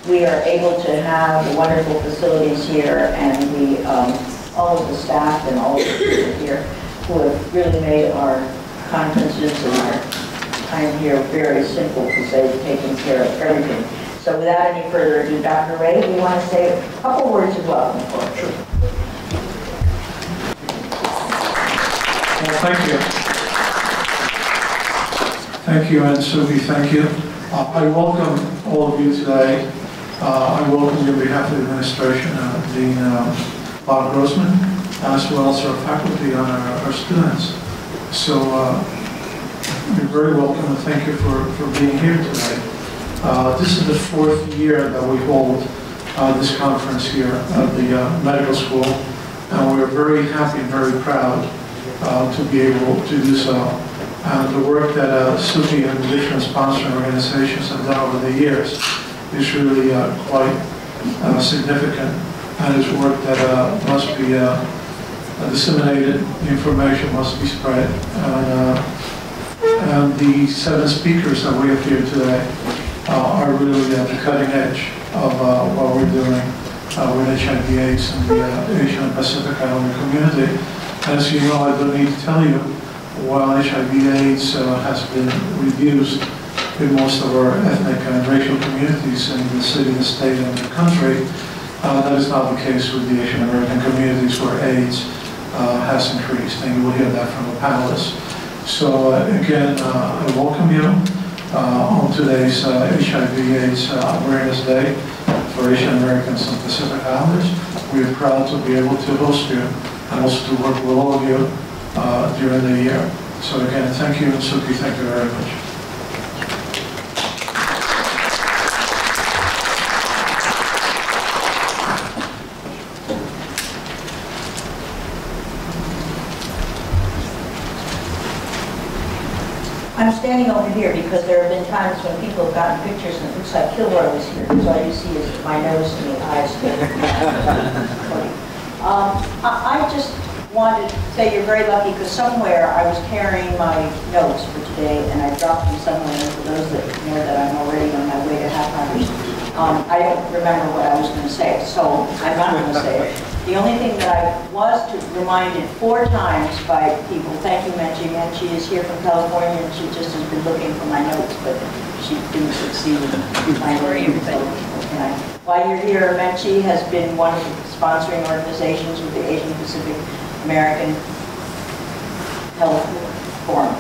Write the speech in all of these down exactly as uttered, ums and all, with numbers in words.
we are able to have the wonderful facilities here, and we, um, all of the staff and all of the people here who have really made our conferences and our time here very simple because they've taken care of everything. So without any further ado, Doctor Ray, we want to say a couple words of welcome for us. Sure. Well, thank you. Thank you, and Suki, thank you. Uh, I welcome all of you today. Uh, I welcome you on behalf of the administration, uh, Dean uh, Bob Grossman, as well as our faculty and our, our students. So uh, you're very welcome, and thank you for, for being here today. Uh, this is the fourth year that we hold uh, this conference here at the uh, medical school, and we're very happy and very proud uh, to be able to do so. And the work that uh, Suki and the different sponsoring organizations have done over the years is really uh, quite uh, significant, and is work that uh, must be uh, disseminated, the information must be spread. And, uh, and the seven speakers that we have here today uh, are really at the cutting edge of uh, what we're doing uh, with H I V AIDS in the uh, Asian and Pacific Islander community. As you know, I don't need to tell you, while H I V AIDS uh, has been reduced in most of our ethnic and racial communities in the city, the state, and the country, uh, that is not the case with the Asian American communities where AIDS uh, has increased, and you will hear that from the panelists. So uh, again, uh, I welcome you uh, on today's uh, H I V AIDS uh, Awareness Day for Asian Americans and Pacific Islanders. We are proud to be able to host you and also to work with all of you uh, during the year. So again, thank you, and Suki, thank you very much. I'm standing over here because there have been times when people have gotten pictures and it looks like Kilroy was here, because all you see is my nose and the eyes. um, I, I just wanted to say you're very lucky, because somewhere I was carrying my notes for today and I dropped them somewhere, and for those that know that I'm already on my way to half-hours, um, I don't remember what I was going to say, so I'm not going to say it. The only thing that I was to reminded four times by people, thank you, Menchie. Menchie is here from California, and she just has been looking for my notes, but she didn't succeed in finding them. Okay. While you're here, Menchie has been one of the sponsoring organizations with the Asian Pacific American Health Forum,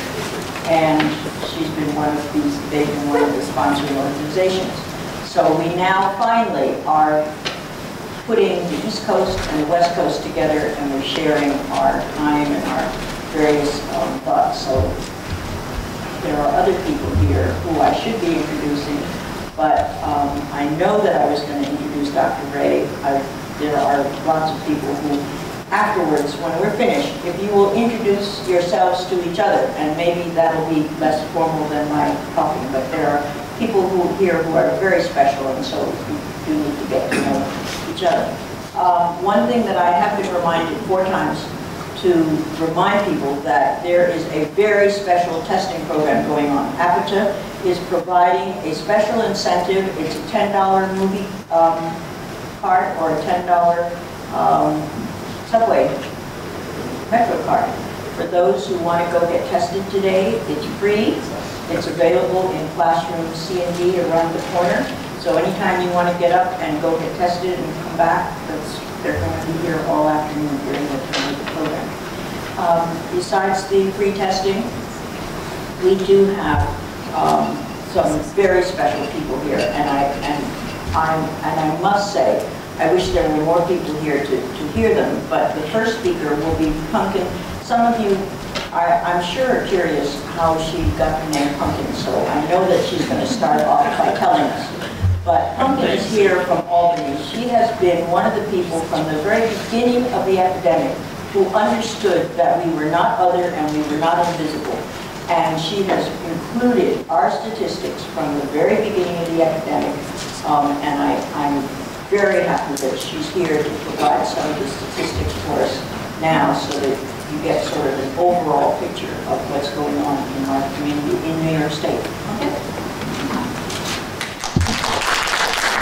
and she's been one of these, they've been one of the sponsoring organizations. So we now finally are putting the East Coast and the West Coast together, and we're sharing our time and our various um, thoughts. So there are other people here who I should be introducing, but um, I know that I was going to introduce Doctor Ray. I, there are lots of people who, afterwards, when we're finished, if you will introduce yourselves to each other, and maybe that'll be less formal than my talking, but there are people who here who are very special, and so we do need to get to know each other. Um, one thing that I have been reminded four times to remind people that there is a very special testing program going on. A P T A is providing a special incentive. It's a ten dollar movie um, card or a ten dollar um, subway metro card for those who want to go get tested today. It's free. It's available in classroom C and D around the corner. So anytime you want to get up and go get tested and come back, that's, they're going to be here all afternoon during the term of the program. Um, besides the free testing, we do have um, some very special people here, and I and I'm and I must say, I wish there were more people here to, to hear them. But the first speaker will be Pumpkin. Some of you are, I'm sure, are curious how she got the name Pumpkin. So I know that she's going to start off by telling us. But Pumpkin is here from Albany. She has been one of the people from the very beginning of the epidemic who understood that we were not other and we were not invisible. And she has included our statistics from the very beginning of the epidemic. Um, and I, I'm very happy that she's here to provide some of the statistics for us now, so that you get sort of an overall picture of what's going on in our community in New York State. Okay.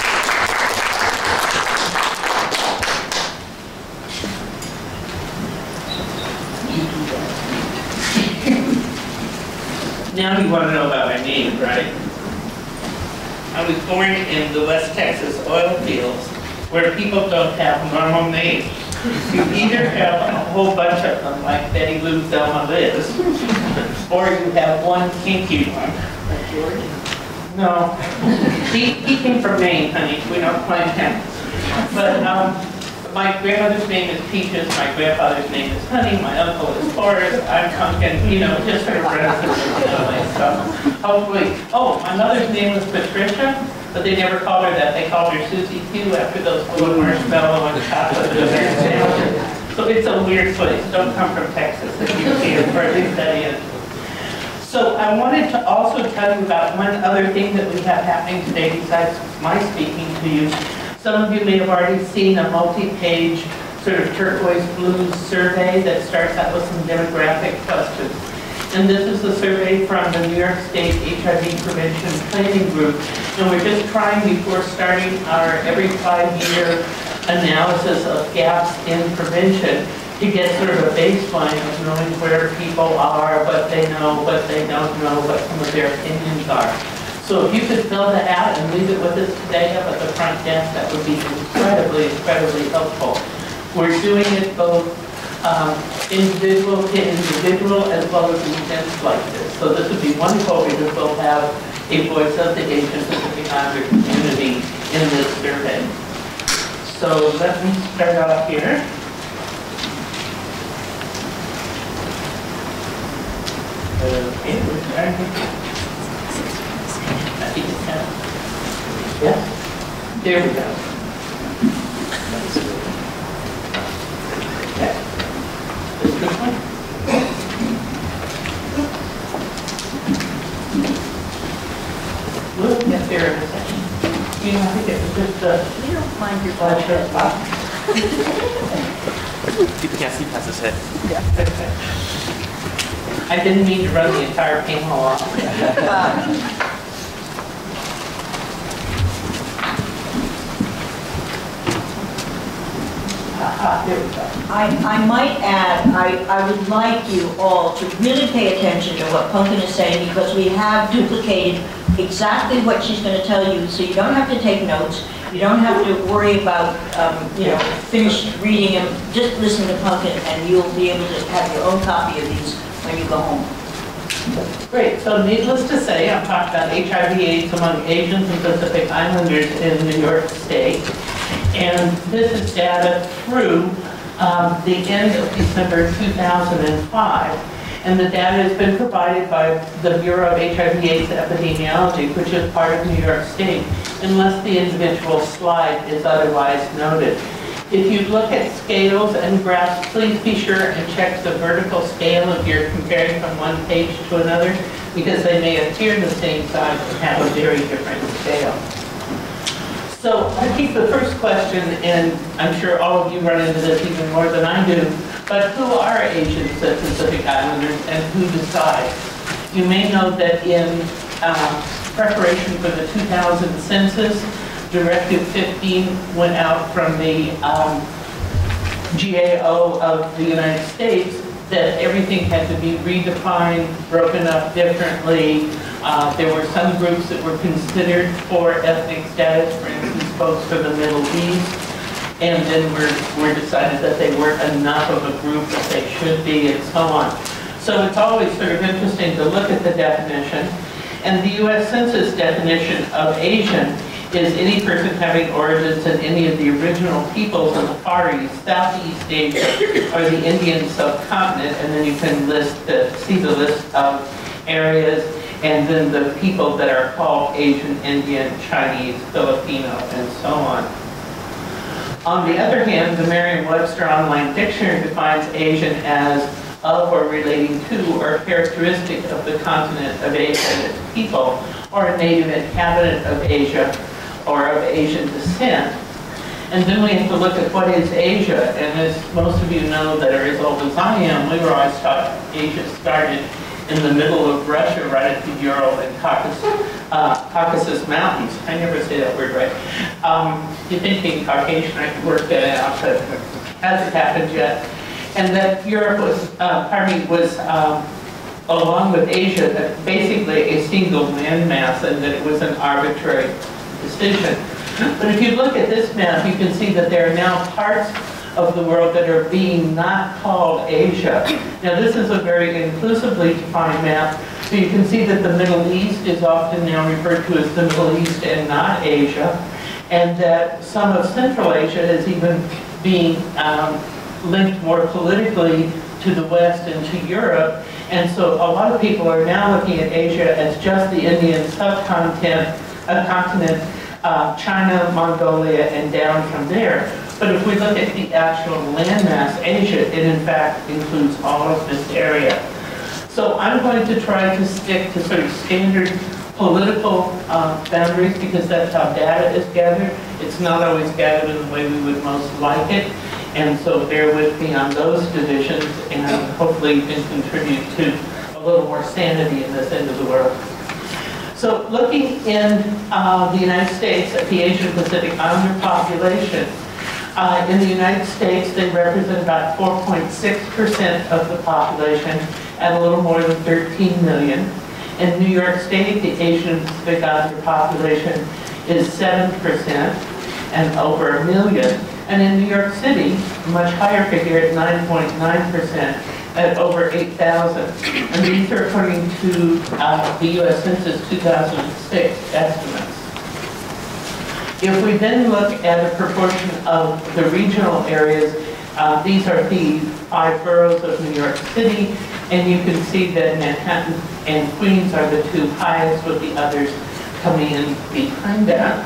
Now you want to know about my name, right? I was born in the West Texas oil fields where people don't have normal names. You either have a whole bunch of them like Betty Lou, Thelma, Liz, or you have one kinky one. Like George? No, he, he came from Maine, honey. We don't claim him. But um, my grandmother's name is Peaches, my grandfather's name is Honey, my uncle is Forrest, I'm Pumpkin, you know, just sort of reticent family. So hopefully, oh, my mother's name was Patricia, but they never called her that. They called her Susie Q after those little marshmallow and chocolate sandwiches. So it's a weird place. Don't come from Texas if you can't, or at least that is. So I wanted to also tell you about one other thing that we have happening today besides my speaking to you. Some of you may have already seen a multi-page sort of turquoise blue survey that starts out with some demographic questions. And this is a survey from the New York State H I V Prevention Planning Group. And we're just trying, before starting our every five-year analysis of gaps in prevention, to get sort of a baseline of knowing where people are, what they know, what they don't know, what some of their opinions are. So if you could fill that out and leave it with us today up at the front desk, that would be incredibly, incredibly helpful. We're doing it both um, individual to individual as well as in events like this. So this would be wonderful because we'll have a voice of the Asian Pacific Islander community in this survey. So let me start off here. Okay, we're starting. I think it's kind of, yeah, there we go. Okay, this is this one. We'll get there in a second. You know, I think it was just a... You don't mind your flashlight spot. People can't see past his head. Yeah. Okay. I didn't mean to run the entire panel off. Ah, there we go. I, I might add, I, I would like you all to really pay attention to what Pumpkin is saying because we have duplicated exactly what she's going to tell you, so you don't have to take notes. You don't have to worry about, um, you know, finish reading them. Just listen to Pumpkin and you'll be able to have your own copy of these when you go home. Great, so needless to say, I'm talking about H I V AIDS among Asians and Pacific Islanders in New York State. And this is data through um, the end of December two thousand five. And the data has been provided by the Bureau of H I V AIDS Epidemiology, which is part of New York State, unless the individual slide is otherwise noted. If you look at scales and graphs, please be sure and check the vertical scale if you're comparing from one page to another, because they may appear the same size but have a very different scale. So I think the first question, and I'm sure all of you run into this even more than I do, but who are Asians and Pacific Islanders and who decides? You may know that in um, preparation for the two thousand census, Directive fifteen went out from the um, G A O of the United States that everything had to be redefined, broken up differently. Uh, there were some groups that were considered for ethnic status, for instance, folks from the Middle East, and then were, were decided that they weren't enough of a group that they should be, and so on. So it's always sort of interesting to look at the definition. And the U S Census definition of Asian is any person having origins in any of the original peoples in the Far East, Southeast Asia, or the Indian subcontinent, and then you can list the, see the list of areas, and then the people that are called Asian, Indian, Chinese, Filipino, and so on. On the other hand, the Merriam-Webster Online Dictionary defines Asian as of or relating to or characteristic of the continent of Asia and its people, or a native inhabitant of Asia, or of Asian descent. And then we have to look at what is Asia, and as most of you know that are as old as I am, we were always taught Asia started in the middle of Russia, right at the Ural and Caucasus, uh, Caucasus Mountains. I never say that word right. Um, you'd think being Caucasian, I could work that out, but hasn't happened yet. And that Europe was, uh, pardon me, was um, along with Asia, that basically a single landmass and that it was an arbitrary decision. But if you look at this map, you can see that there are now parts of the world that are being not called Asia. Now this is a very inclusively defined map, so you can see that the Middle East is often now referred to as the Middle East and not Asia, and that some of Central Asia is even being um, linked more politically to the West and to Europe. And so a lot of people are now looking at Asia as just the Indian subcontinent, uh, continent, uh, China, Mongolia, and down from there. But if we look at the actual landmass, Asia, it in fact includes all of this area. So I'm going to try to stick to sort of standard political uh, boundaries because that's how data is gathered. It's not always gathered in the way we would most like it. And so bear with me on those divisions, and hopefully you can contribute to a little more sanity in this end of the world. So looking in uh, the United States at the Asian Pacific Islander population, uh, in the United States they represent about four point six percent of the population at a little more than thirteen million. In New York State, the Asian Pacific Islander population is seven percent and over a million. And in New York City, a much higher figure at nine point nine percent at over eight thousand. And these are according to uh, the U S Census two thousand six estimates. If we then look at a proportion of the regional areas, uh, these are the five boroughs of New York City, and you can see that Manhattan and Queens are the two highest, with the others coming in behind that.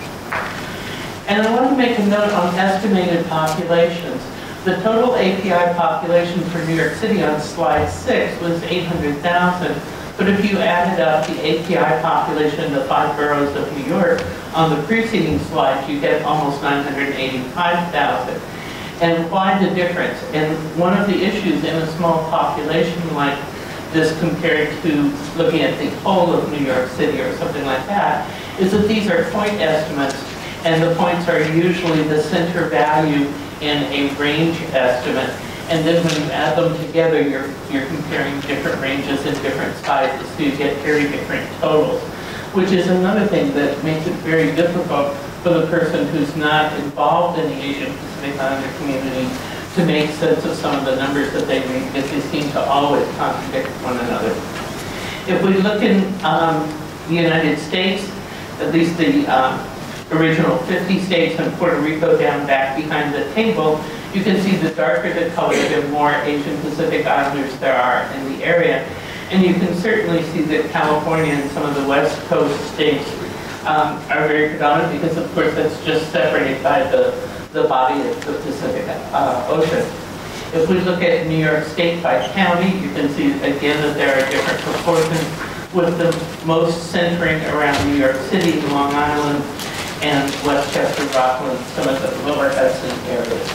And I want to make a note on estimated populations. The total A P I population for New York City on slide six was eight hundred thousand. But if you added up the A P I population in the five boroughs of New York on the preceding slide, you get almost nine hundred eighty-five thousand. And why the difference? And one of the issues in a small population like this compared to looking at the whole of New York City or something like that is that these are point estimates, and the points are usually the center value in a range estimate. And then when you add them together, you're, you're comparing different ranges in different sizes, so you get very different totals, which is another thing that makes it very difficult for the person who's not involved in the Asian Pacific Islander community to make sense of some of the numbers that they read, because they seem to always contradict one another. If we look in um, the United States, at least the um, original fifty states and Puerto Rico down back behind the table, you can see the darker the color, the more Asian Pacific Islanders there are in the area. And you can certainly see that California and some of the West Coast states um, are very predominant because, of course, that's just separated by the, the body of the Pacific uh, Ocean. If we look at New York State by county, you can see again that there are different proportions, with the most centering around New York City, Long Island, and Westchester, Rockland, some of the lower Hudson areas.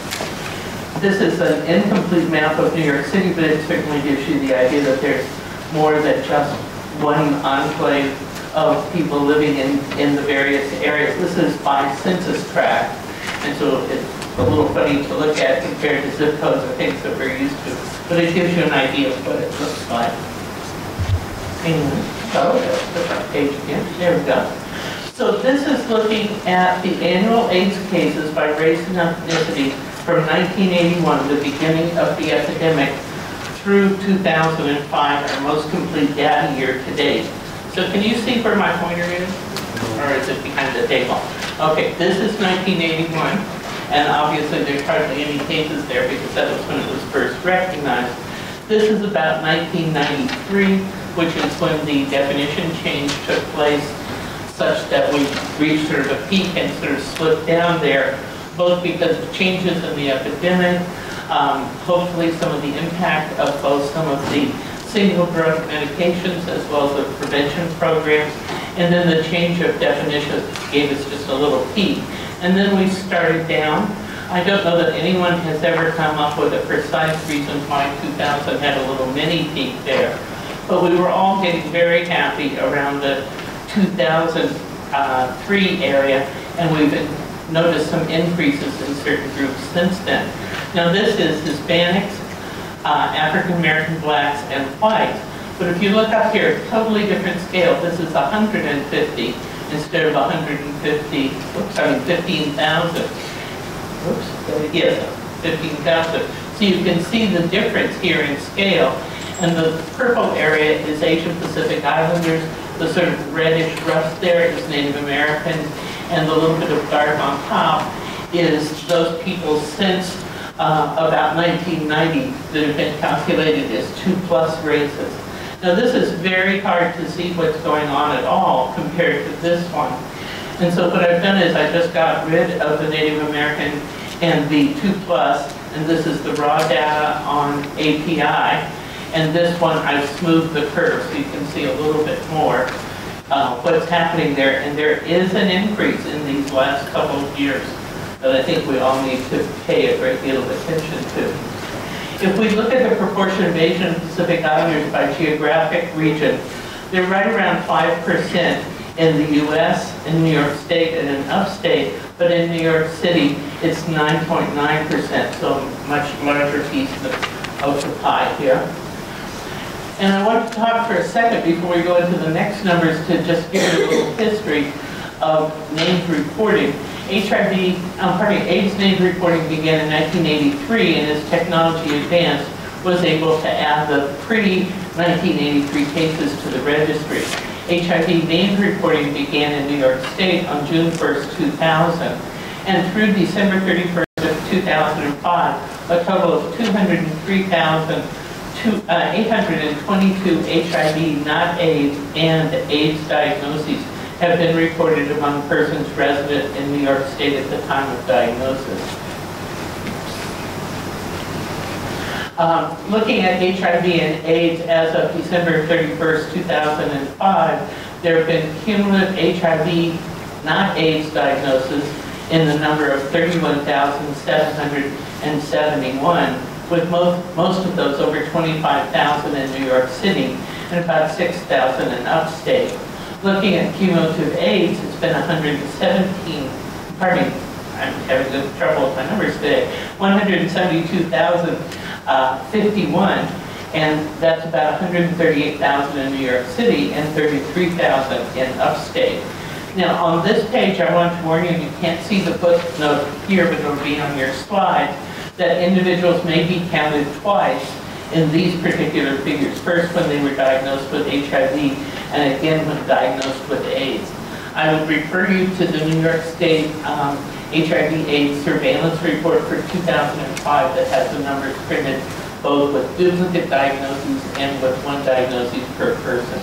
This is an incomplete map of New York City, but it certainly gives you the idea that there's more than just one enclave of people living in, in the various areas. This is by census tract, and so it's a little funny to look at compared to zip codes or things that we're used to, but it gives you an idea of what it looks like. And oh, that's the front page again. There we go. So this is looking at the annual AIDS cases by race and ethnicity from nineteen eighty-one, the beginning of the epidemic, through two thousand five, our most complete data year to date. So can you see where my pointer is? Or is it behind the table? Okay, this is nineteen eighty-one, and obviously there's hardly any cases there because that was when it was first recognized. This is about nineteen ninety-three, which is when the definition change took place, such that we reached sort of a peak and sort of slipped down there, both because of changes in the epidemic, um, hopefully some of the impact of both some of the single drug medications as well as the prevention programs, and then the change of definitions gave us just a little peak. And then we started down. I don't know that anyone has ever come up with a precise reason why two thousand had a little mini peak there, but we were all getting very happy around the two thousand three area, and we've noticed some increases in certain groups since then. Now this is Hispanics, uh, African American, blacks, and whites. But if you look up here, totally different scale. This is one hundred fifty instead of one hundred fifty, oops, I mean fifteen thousand. Oops, yes, fifteen thousand. So you can see the difference here in scale. And the purple area is Asian Pacific Islanders. The sort of reddish rust there is Native Americans. And the little bit of dark on top is those people since uh, about nineteen ninety that have been calculated as two plus races. Now this is very hard to see what's going on at all compared to this one. And so what I've done is I just got rid of the Native American and the two plus, and this is the raw data on A P I. And this one I've smoothed the curve so you can see a little bit more uh, what's happening there. And there is an increase in these last couple of years that I think we all need to pay a great deal of attention to. If we look at the proportion of Asian and Pacific Islanders by geographic region, they're right around five percent in the U S, in New York State, and in upstate, but in New York City, it's nine point nine percent, so a much larger piece of the pie here. And I want to talk for a second before we go into the next numbers to just give you a little history of named reporting. H I V, um, pardon me, AIDS named reporting began in nineteen eighty-three, and as technology advanced, was able to add the pre nineteen eighty-three cases to the registry. H I V named reporting began in New York State on June first, two thousand, and through December thirty-first of two thousand five, a total of two hundred three thousand eight hundred twenty-two H I V, not AIDS, and AIDS diagnoses have been reported among persons resident in New York State at the time of diagnosis. Um, looking at H I V and AIDS as of December thirty-first, two thousand five, there have been cumulative H I V, not AIDS diagnoses in the number of thirty-one thousand seven hundred seventy-one, with most, most of those over twenty-five thousand in New York City and about six thousand in upstate. Looking at cumulative AIDS, it's been one hundred seventeen, pardon me, I'm having a little trouble with my numbers today, one hundred seventy-two thousand fifty-one, and that's about one hundred thirty-eight thousand in New York City and thirty-three thousand in upstate. Now on this page, I want to warn you, you can't see the footnote here, but it'll be on your slide, that individuals may be counted twice in these particular figures. First, when they were diagnosed with H I V, and again when diagnosed with AIDS. I would refer you to the New York State um, H I V AIDS surveillance report for two thousand five that has the numbers printed both with duplicate diagnoses and with one diagnosis per person.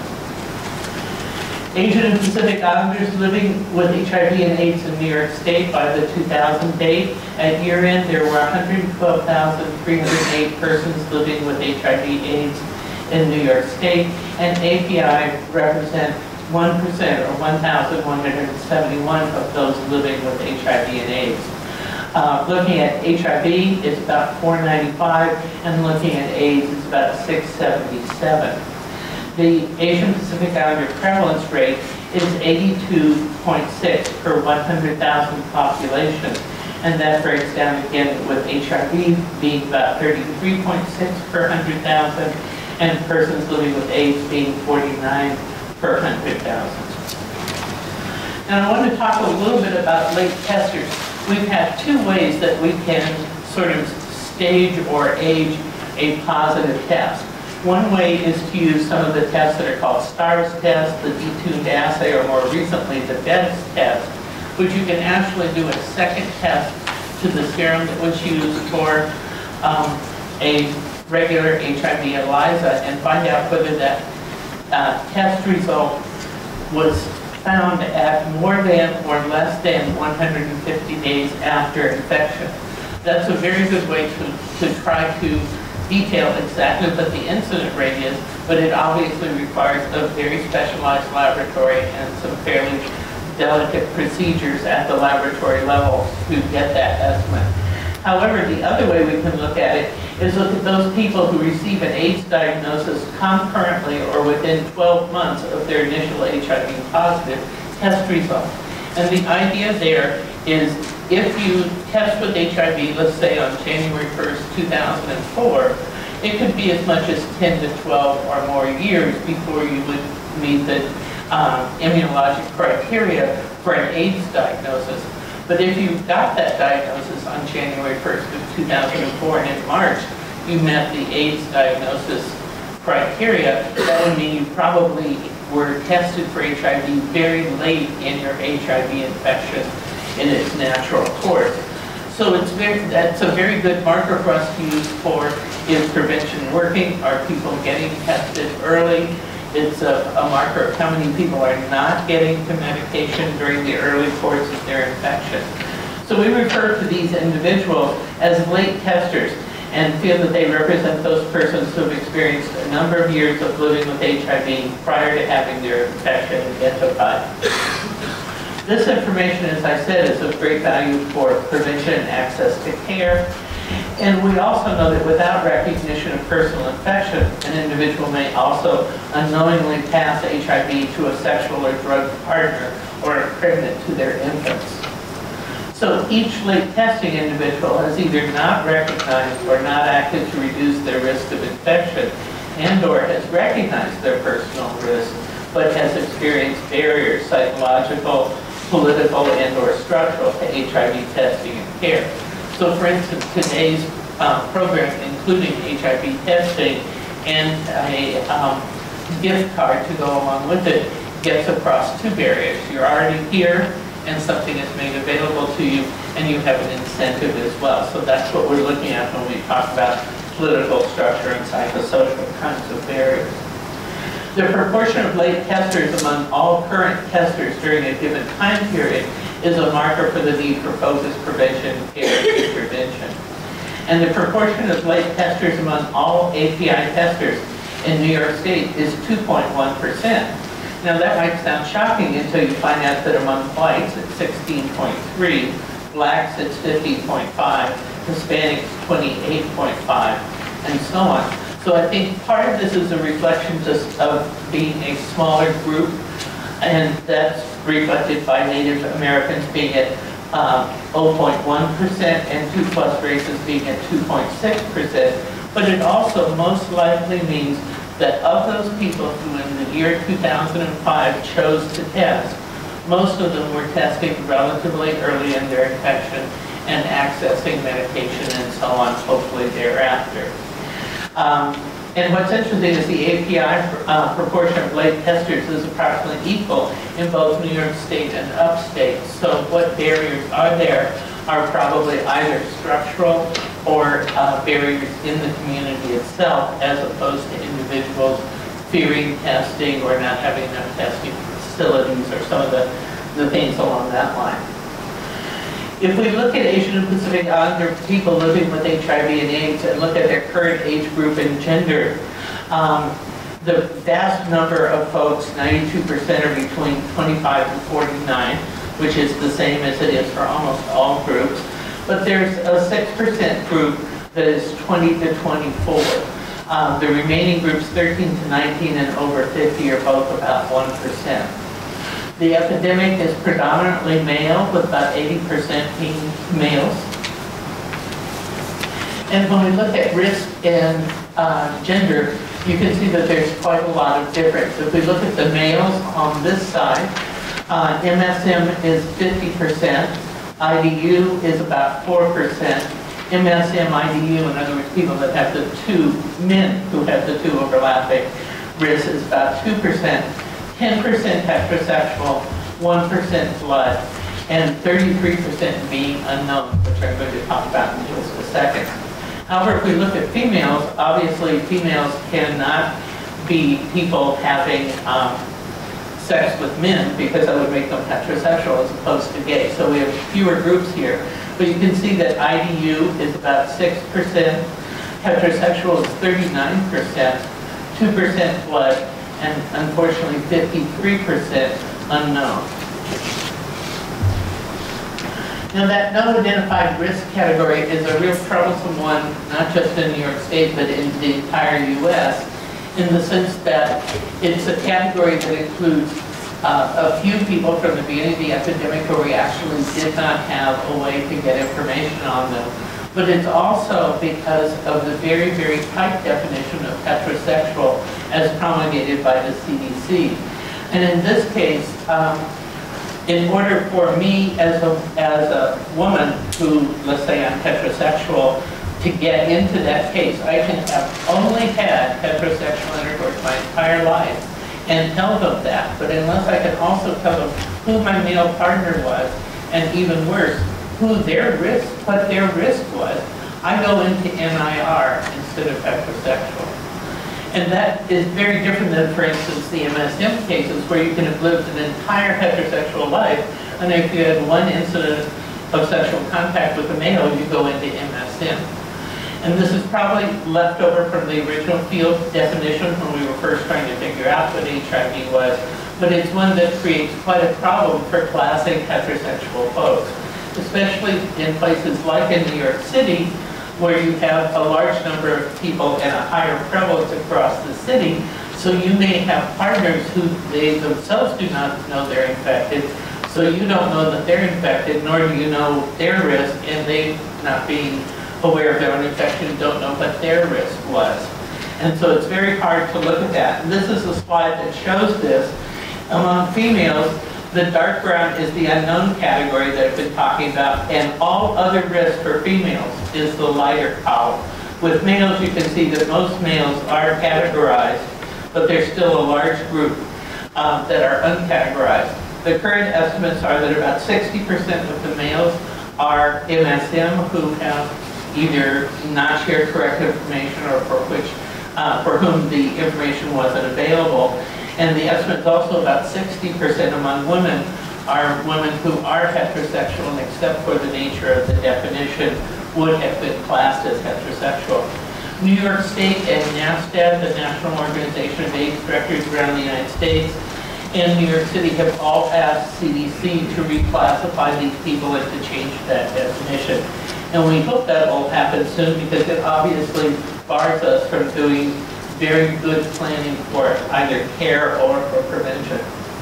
Asian and Pacific Islanders living with H I V and AIDS in New York State by the two thousand date. At year end, there were one hundred twelve thousand three hundred eight persons living with H I V AIDS in New York State, and A P I represent one percent or one thousand one hundred seventy-one of those living with H I V and AIDS. Uh, looking at H I V, it's about four ninety-five, and looking at AIDS, it's about six seventy-seven. The Asian Pacific Islander prevalence rate is eighty-two point six per one hundred thousand population, and that breaks down again with H I V being about thirty-three point six per one hundred thousand, and persons living with AIDS being forty-nine per one hundred thousand. Now I want to talk a little bit about late testers. We've had two ways that we can sort of stage or age a positive test. One way is to use some of the tests that are called STARS test, the detuned assay, or more recently the D E D S test, which you can actually do a second test to the serum that was used for um, a regular H I V ELISA and find out whether that uh, test result was found at more than or less than one hundred fifty days after infection. That's a very good way to, to try to detail exactly what the incident rate is, but it obviously requires a very specialized laboratory and some fairly delicate procedures at the laboratory level to get that estimate. However, the other way we can look at it is look at those people who receive an AIDS diagnosis concurrently or within twelve months of their initial H I V positive test result. And the idea there is if you test with H I V, let's say on January first, two thousand four, it could be as much as ten to twelve or more years before you would meet the um, immunologic criteria for an AIDS diagnosis. But if you got that diagnosis on January first of two thousand four and in March, you met the AIDS diagnosis criteria, that would mean you probably were tested for H I V very late in your H I V infection in its natural course. So it's very, that's a very good marker for us to use for, is prevention working? Are people getting tested early? It's a, a marker of how many people are not getting to medication during the early course of their infection. So we refer to these individuals as late testers and feel that they represent those persons who have experienced a number of years of living with H I V prior to having their infection identified. This information, as I said, is of great value for prevention and access to care. And we also know that without recognition of personal infection, an individual may also unknowingly pass H I V to a sexual or drug partner or a pregnant to their infants. So each late testing individual has either not recognized or not acted to reduce their risk of infection and or has recognized their personal risk, but has experienced barriers, psychological, political, and or structural to H I V testing and care. So for instance, today's uh, program, including H I V testing and a um, gift card to go along with it, gets across two barriers. You're already here and something is made available to you, and you have an incentive as well. So that's what we're looking at when we talk about political structure and psychosocial kinds of barriers. The proportion of late testers among all current testers during a given time period is a marker for the need for focused prevention, care, and intervention. And the proportion of late testers among all A P I testers in New York State is two point one percent. Now that might sound shocking until you find out that among whites it's sixteen point three, blacks it's fifteen point five, Hispanics twenty-eight point five, and so on. So I think part of this is a reflection just of being a smaller group, and that's reflected by Native Americans being at um, zero point one percent and two plus races being at two point six percent. But it also most likely means that of those people who in the year two thousand five chose to test, most of them were testing relatively early in their infection and accessing medication and so on, hopefully thereafter. Um, and what's interesting is the A P I uh, proportion of late testers is approximately equal in both New York State and upstate. So what barriers are there are probably either structural or uh, barriers in the community itself, as opposed to individuals fearing testing or not having enough testing facilities or some of the, the things along that line. If we look at Asian and Pacific Islander people living with H I V and AIDS and look at their current age group and gender, um, the vast number of folks, ninety-two percent, are between twenty-five and forty-nine, which is the same as it is for almost all groups. But there's a six percent group that is twenty to twenty-four. Um, the remaining groups, thirteen to nineteen and over fifty, are both about one percent. The epidemic is predominantly male, with about eighty percent being males. And when we look at risk and uh, gender, you can see that there's quite a lot of difference. If we look at the males on this side, uh, M S M is fifty percent, I D U is about four percent, M S M I D U, in other words, people that have the two, men who have the two overlapping risks, is about two percent. ten percent heterosexual, one percent blood, and thirty-three percent being unknown, which I'm going to talk about in just a second. However, if we look at females, obviously females cannot be people having um, sex with men, because that would make them heterosexual as opposed to gay. So we have fewer groups here. But you can see that I D U is about six percent, heterosexual is thirty-nine percent, two percent blood, and unfortunately fifty-three percent unknown. Now that no identified risk category is a real troublesome one, not just in New York State, but in the entire U S, in the sense that it's a category that includes uh, a few people from the beginning of the epidemic where we actually did not have a way to get information on them, but it's also because of the very, very tight definition of heterosexual as promulgated by the C D C. And in this case, um, in order for me as a, as a woman who, let's say I'm heterosexual, to get into that case, I can have only had heterosexual intercourse my entire life and tell them that. But unless I can also tell them who my male partner was, and even worse, who their risk, what their risk was, I go into N I R instead of heterosexual. And that is very different than, for instance, the M S M cases where you can have lived an entire heterosexual life, and if you had one incident of sexual contact with a male, you go into M S M. And this is probably left over from the original field definition when we were first trying to figure out what H I V was, but it's one that creates quite a problem for classic heterosexual folks, especially in places like in New York City, where you have a large number of people and a higher prevalence across the city, so you may have partners who they themselves do not know they're infected, so you don't know that they're infected, nor do you know their risk, and they not being aware of their own infection don't know what their risk was. And so it's very hard to look at that. And this is a slide that shows this. Among females, the dark brown is the unknown category that I've been talking about, and all other risk for females is the lighter column. With males, you can see that most males are categorized, but there's still a large group um, that are uncategorized. The current estimates are that about sixty percent of the males are M S M who have either not shared correct information or for which, uh, for whom the information wasn't available. And the estimate's also about sixty percent among women are women who are heterosexual, and except for the nature of the definition, would have been classed as heterosexual. New York State and NASDAQ, the National Organization of AIDS Directors around the United States, and New York City have all asked C D C to reclassify these people and to change that definition. And we hope that will happen soon because it obviously bars us from doing very good planning for either care or for prevention.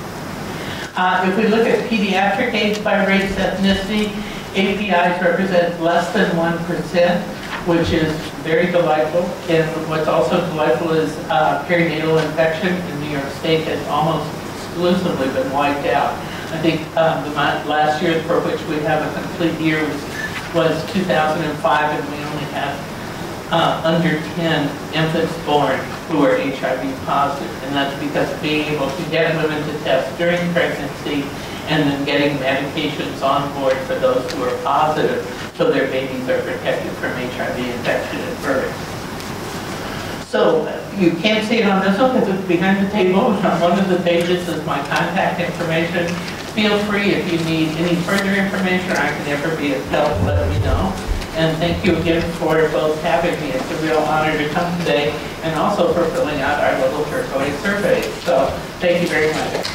Uh, if we look at pediatric AIDS by race ethnicity, A P Is represent less than one percent, which is very delightful. And what's also delightful is uh, perinatal infection in New York State has almost exclusively been wiped out. I think um, the last year for which we have a complete year was, was two thousand five, and we only had uh, under ten infants born who are H I V positive. And that's because of being able to get women to test during pregnancy and then getting medications on board for those who are positive so their babies are protected from H I V infection at birth. So you can't see it on this one because it's behind the table. On one of the pages is my contact information. Feel free if you need any further information or I can ever be of help, let me know. And thank you again for both having me. It's a real honor to come today and also for filling out our little turquoise survey. So thank you very much.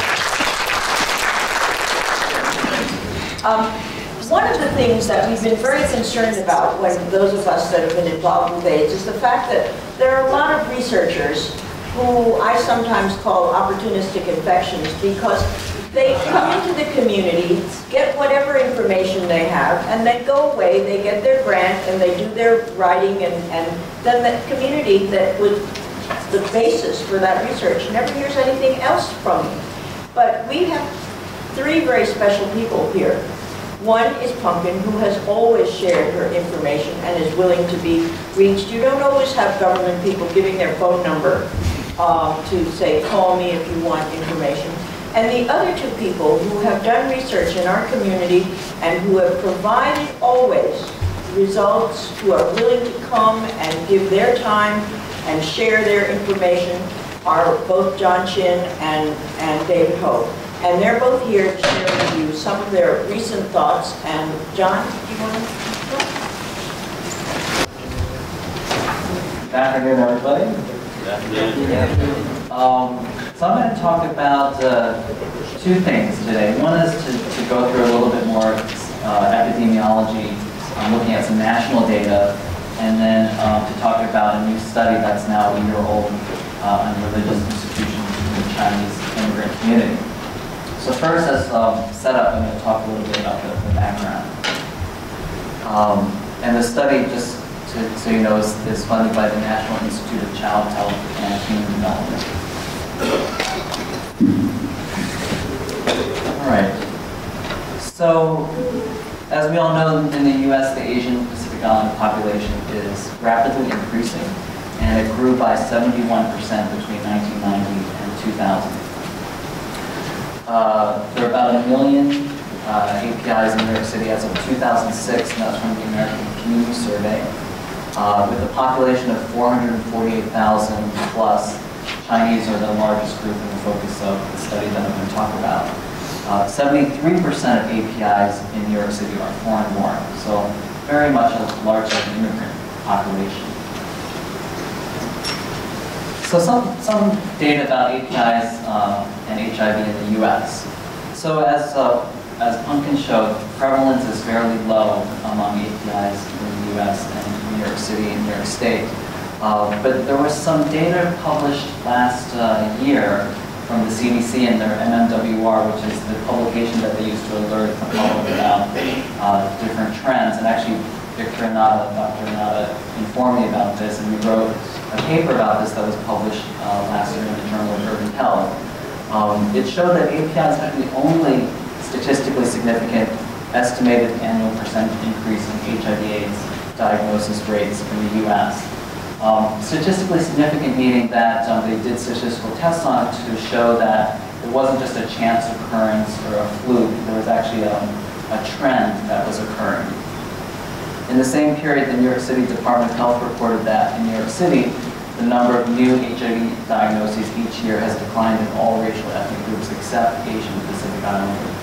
Um, one of the things that we've been very concerned about, when those of us that have been involved with AIDS, is the fact that there are a lot of researchers who I sometimes call opportunistic infectionists because they come into the community, get whatever information they have, and they go away, they get their grant, and they do their writing, and, and then the community that was the basis for that research never hears anything else from you. But we have three very special people here. One is Pumpkin, who has always shared her information and is willing to be reached. You don't always have government people giving their phone number uh, to say, call me if you want information. And the other two people who have done research in our community and who have provided always results, who are willing to come and give their time and share their information, are both John Chin and, and David Ho. And they're both here to share with you some of their recent thoughts. And John, do you want to go? Good afternoon, everybody. Good afternoon. Um, so I'm going to talk about uh, two things today. One is to, to go through a little bit more uh, epidemiology, um, looking at some national data, and then um, to talk about a new study that's now a year old uh, on religious institutions in the Chinese immigrant community. So first, as um, set up, I'm going to talk a little bit about the, the background. Um, And the study, just to, so you know, is, is funded by the National Institute of Child Health and Human Development. All right. So, as we all know, in the U S, the Asian Pacific Island population is rapidly increasing, and it grew by seventy-one percent between nineteen ninety and two thousand. Uh, there are about a million uh, A P Is in New York City as of two thousand six, and that's from the American Community Survey. Uh, with a population of four hundred forty-eight thousand plus, Chinese are the largest group in the focus of the study that I'm going to talk about. Uh, seventy-three percent of A P Is in New York City are foreign-born, so very much a large immigrant population. So some, some data about A P Is uh, and H I V in the U S. So as, uh, as Pumpkin showed, prevalence is fairly low among A P Is in the U S and New York City and New York State. Uh, but there was some data published last uh, year from the C D C and their M M W R, which is the publication that they use to alert the public about uh, different trends. And actually, Victor Nada, Doctor Nada informed me about this, and we wrote a paper about this that was published uh, last year in the Journal of Urban Health. Um, it showed that A P Is have the only statistically significant estimated annual percentage increase in H I V AIDS diagnosis rates in the U S. Um, statistically significant meaning that um, they did statistical tests on it to show that it wasn't just a chance occurrence or a fluke, there was actually a, a trend that was occurring. In the same period, the New York City Department of Health reported that in New York City, the number of new H I V diagnoses each year has declined in all racial ethnic groups except Asian Pacific Islanders.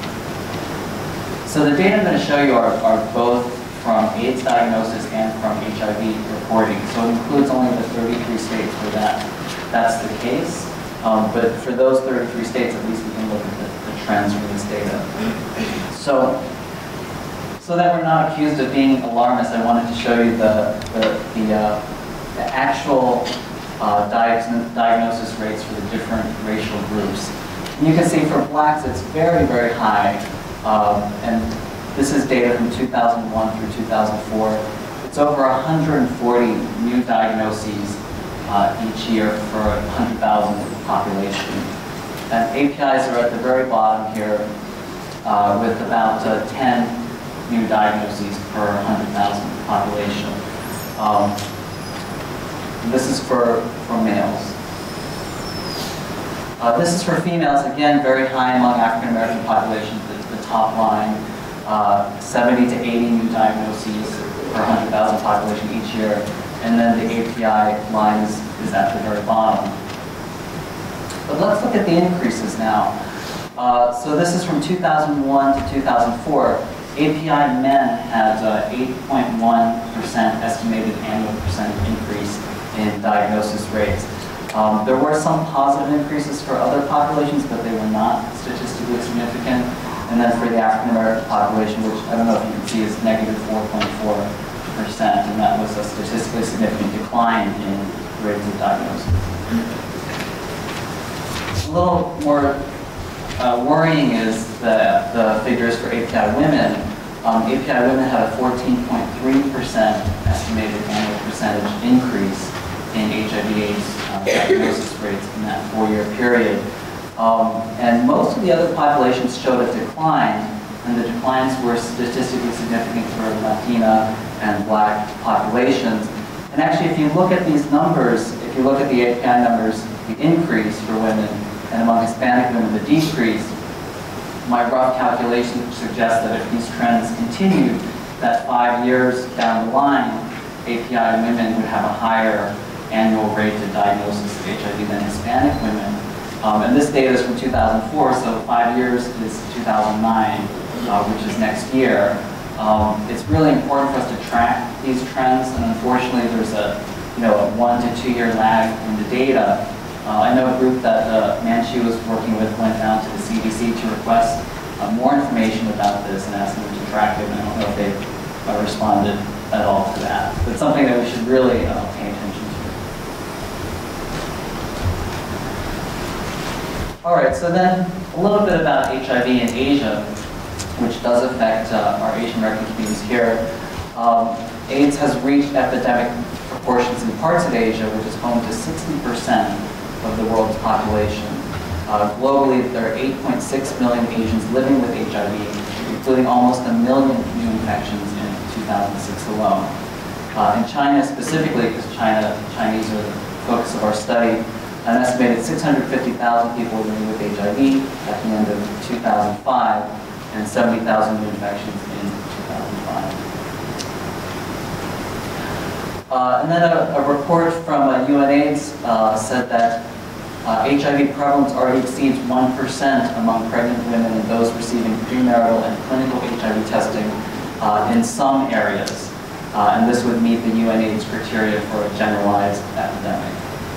So the data I'm going to show you are, are both from AIDS diagnosis and from H I V reporting. So it includes only the thirty-three states where that, that's the case. Um, but for those thirty-three states, at least we can look at the, the trends from this data. So, so that we're not accused of being alarmists, I wanted to show you the, the, the, uh, the actual uh, diag diagnosis rates for the different racial groups. And you can see for blacks, it's very, very high. Um, and this is data from two thousand one through two thousand four. It's over one hundred forty new diagnoses uh, each year for one hundred thousand population. And A P Is are at the very bottom here uh, with about uh, ten new diagnoses per one hundred thousand population. Um, this is for, for males. Uh, this is for females, again, very high among African American populations, the, the top line. Uh, seventy to eighty new diagnoses per one hundred thousand population each year, and then the A P I line is, is at the very bottom. But let's look at the increases now. Uh, so this is from two thousand one to two thousand four. A P I men had uh, eight point one percent estimated annual percent increase in diagnosis rates. Um, there were some positive increases for other populations, but they were not statistically significant. And then for the African American population, which I don't know if you can see is negative four point four percent, and that was a statistically significant decline in rates of diagnosis. A little more uh, worrying is the, the figures for A P I women. Um, A P I women had a fourteen point three percent estimated annual percentage increase in H I V AIDS uh, diagnosis rates in that four-year period. Um, and most of the other populations showed a decline, and the declines were statistically significant for Latina and Black populations. And actually, if you look at these numbers, if you look at the A P I numbers, the increase for women, and among Hispanic women, the decrease, my rough calculations suggest that if these trends continue, that five years down the line, A P I women would have a higher annual rate of diagnosis of H I V than Hispanic women. Um, and this data is from two thousand four, so five years is two thousand nine, uh, which is next year. Um, it's really important for us to track these trends, and unfortunately there's a, you know, a one to two year lag in the data. Uh, I know a group that uh, Manchu was working with went down to the C D C to request uh, more information about this and asked them to track it, and I don't know if they uh, responded at all to that. But something that we should really uh, pay attention to. All right, so then a little bit about H I V in Asia, which does affect uh, our Asian American communities here. Um, AIDS has reached epidemic proportions in parts of Asia, which is home to sixty percent of the world's population. Uh, globally, there are eight point six million Asians living with H I V, including almost a million new infections in two thousand six alone. Uh, in China specifically, because China, Chinese are the focus of our study, an estimated six hundred fifty thousand people living with H I V at the end of two thousand five, and seventy thousand new infections in two thousand five. Uh, and then a, a report from uh, U N AIDS uh, said that uh, H I V prevalence already exceeds one percent among pregnant women and those receiving premarital and clinical H I V testing uh, in some areas. Uh, and this would meet the U N AIDS criteria for a generalized epidemic.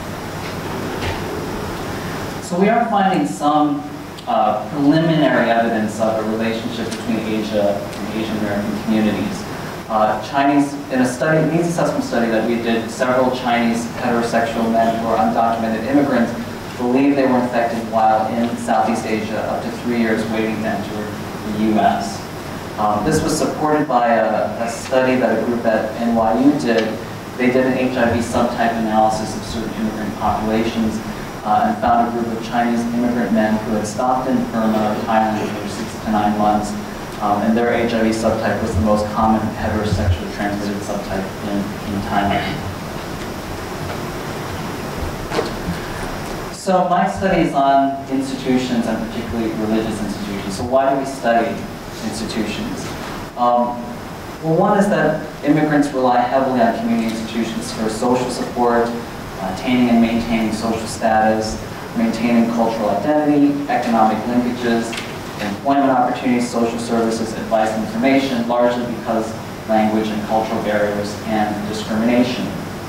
So we are finding some uh, preliminary evidence of a relationship between Asia and Asian American communities. Uh, Chinese, in a study, needs assessment study that we did, several Chinese heterosexual men who are undocumented immigrants believe they were infected while in Southeast Asia up to three years waiting to enter the U S. Um, this was supported by a, a study that a group at N Y U did. They did an H I V subtype analysis of certain immigrant populations uh, and found a group of Chinese immigrant men who had stopped in Burma or Thailand for six to nine months. Um, and their H I V subtype was the most common heterosexually transmitted subtype in, in Thailand. So my study is on institutions, and particularly religious institutions. So why do we study institutions? Um, well, one is that immigrants rely heavily on community institutions for social support, uh, attaining and maintaining social status, maintaining cultural identity, economic linkages, employment opportunities, social services, advice and information, largely because language and cultural barriers and discrimination.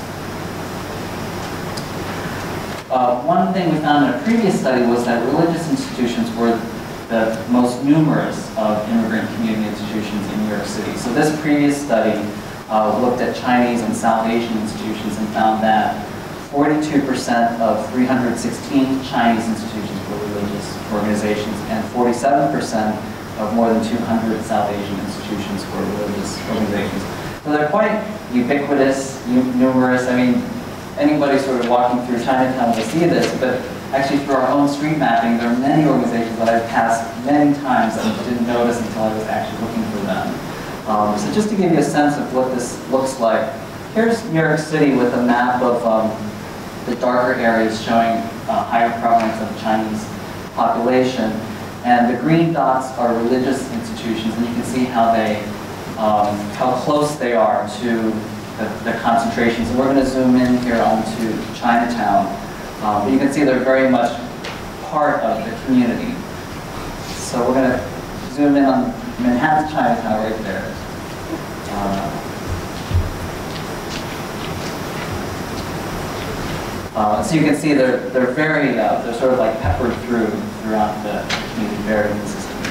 Uh, one thing we found in a previous study was that religious institutions were the most numerous of immigrant community institutions in New York City. So this previous study uh, looked at Chinese and South Asian institutions and found that forty-two percent of three hundred sixteen Chinese institutions were religious organizations, and forty-seven percent of more than two hundred South Asian institutions were religious organizations. So they're quite ubiquitous, numerous. I mean, anybody sort of walking through Chinatown will see this, but actually through our own street mapping, there are many organizations that I've passed many times and didn't notice until I was actually looking for them. Um, so just to give you a sense of what this looks like, here's New York City with a map of um, the darker areas showing uh, higher prevalence of Chinese population. And the green dots are religious institutions, and you can see how they, um, how close they are to the, the concentrations. And we're going to zoom in here onto Chinatown. Um, but you can see they're very much part of the community. So we're going to zoom in on Manhattan, Chinatown right there. Uh, Uh, so you can see they're, they're very, uh, they're sort of like peppered through throughout the community, very consistently.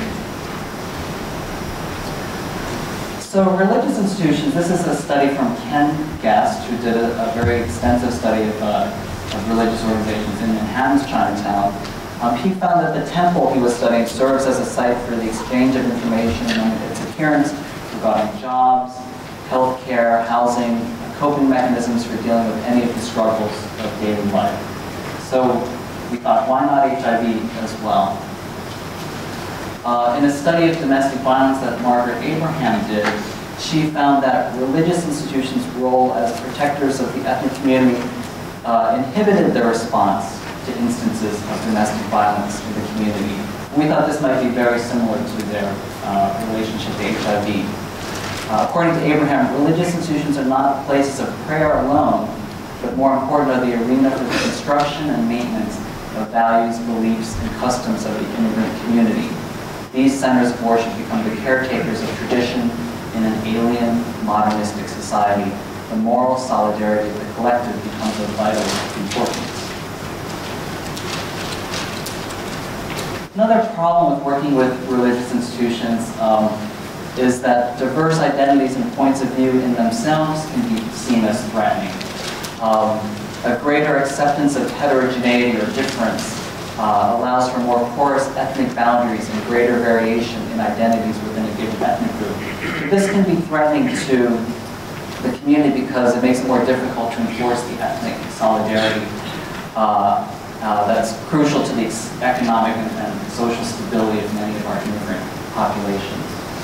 So religious institutions, this is a study from Ken Guest, who did a, a very extensive study of, uh, of religious organizations in Manhattan's Chinatown. Um, he found that the temple he was studying serves as a site for the exchange of information among its adherents regarding jobs, healthcare, housing, coping mechanisms for dealing with any of the struggles of daily life. So we thought, why not H I V as well? Uh, in a study of domestic violence that Margaret Abraham did, she found that religious institutions' role as protectors of the ethnic community uh, inhibited their response to instances of domestic violence in the community. We thought this might be very similar to their uh, relationship to H I V. Uh, according to Abraham, religious institutions are not places of prayer alone, but more important are the arena for the construction and maintenance of values, beliefs, and customs of the immigrant community. These centers of worship become the caretakers of tradition in an alien, modernistic society. The moral solidarity of the collective becomes of vital importance. Another problem with working with religious institutions um, is that diverse identities and points of view in themselves can be seen as threatening. Um, a greater acceptance of heterogeneity or difference uh, allows for more porous ethnic boundaries and greater variation in identities within a a given ethnic group. But this can be threatening to the community because it makes it more difficult to enforce the ethnic solidarity uh, uh, that's crucial to the economic and, and social stability of many of our immigrant populations.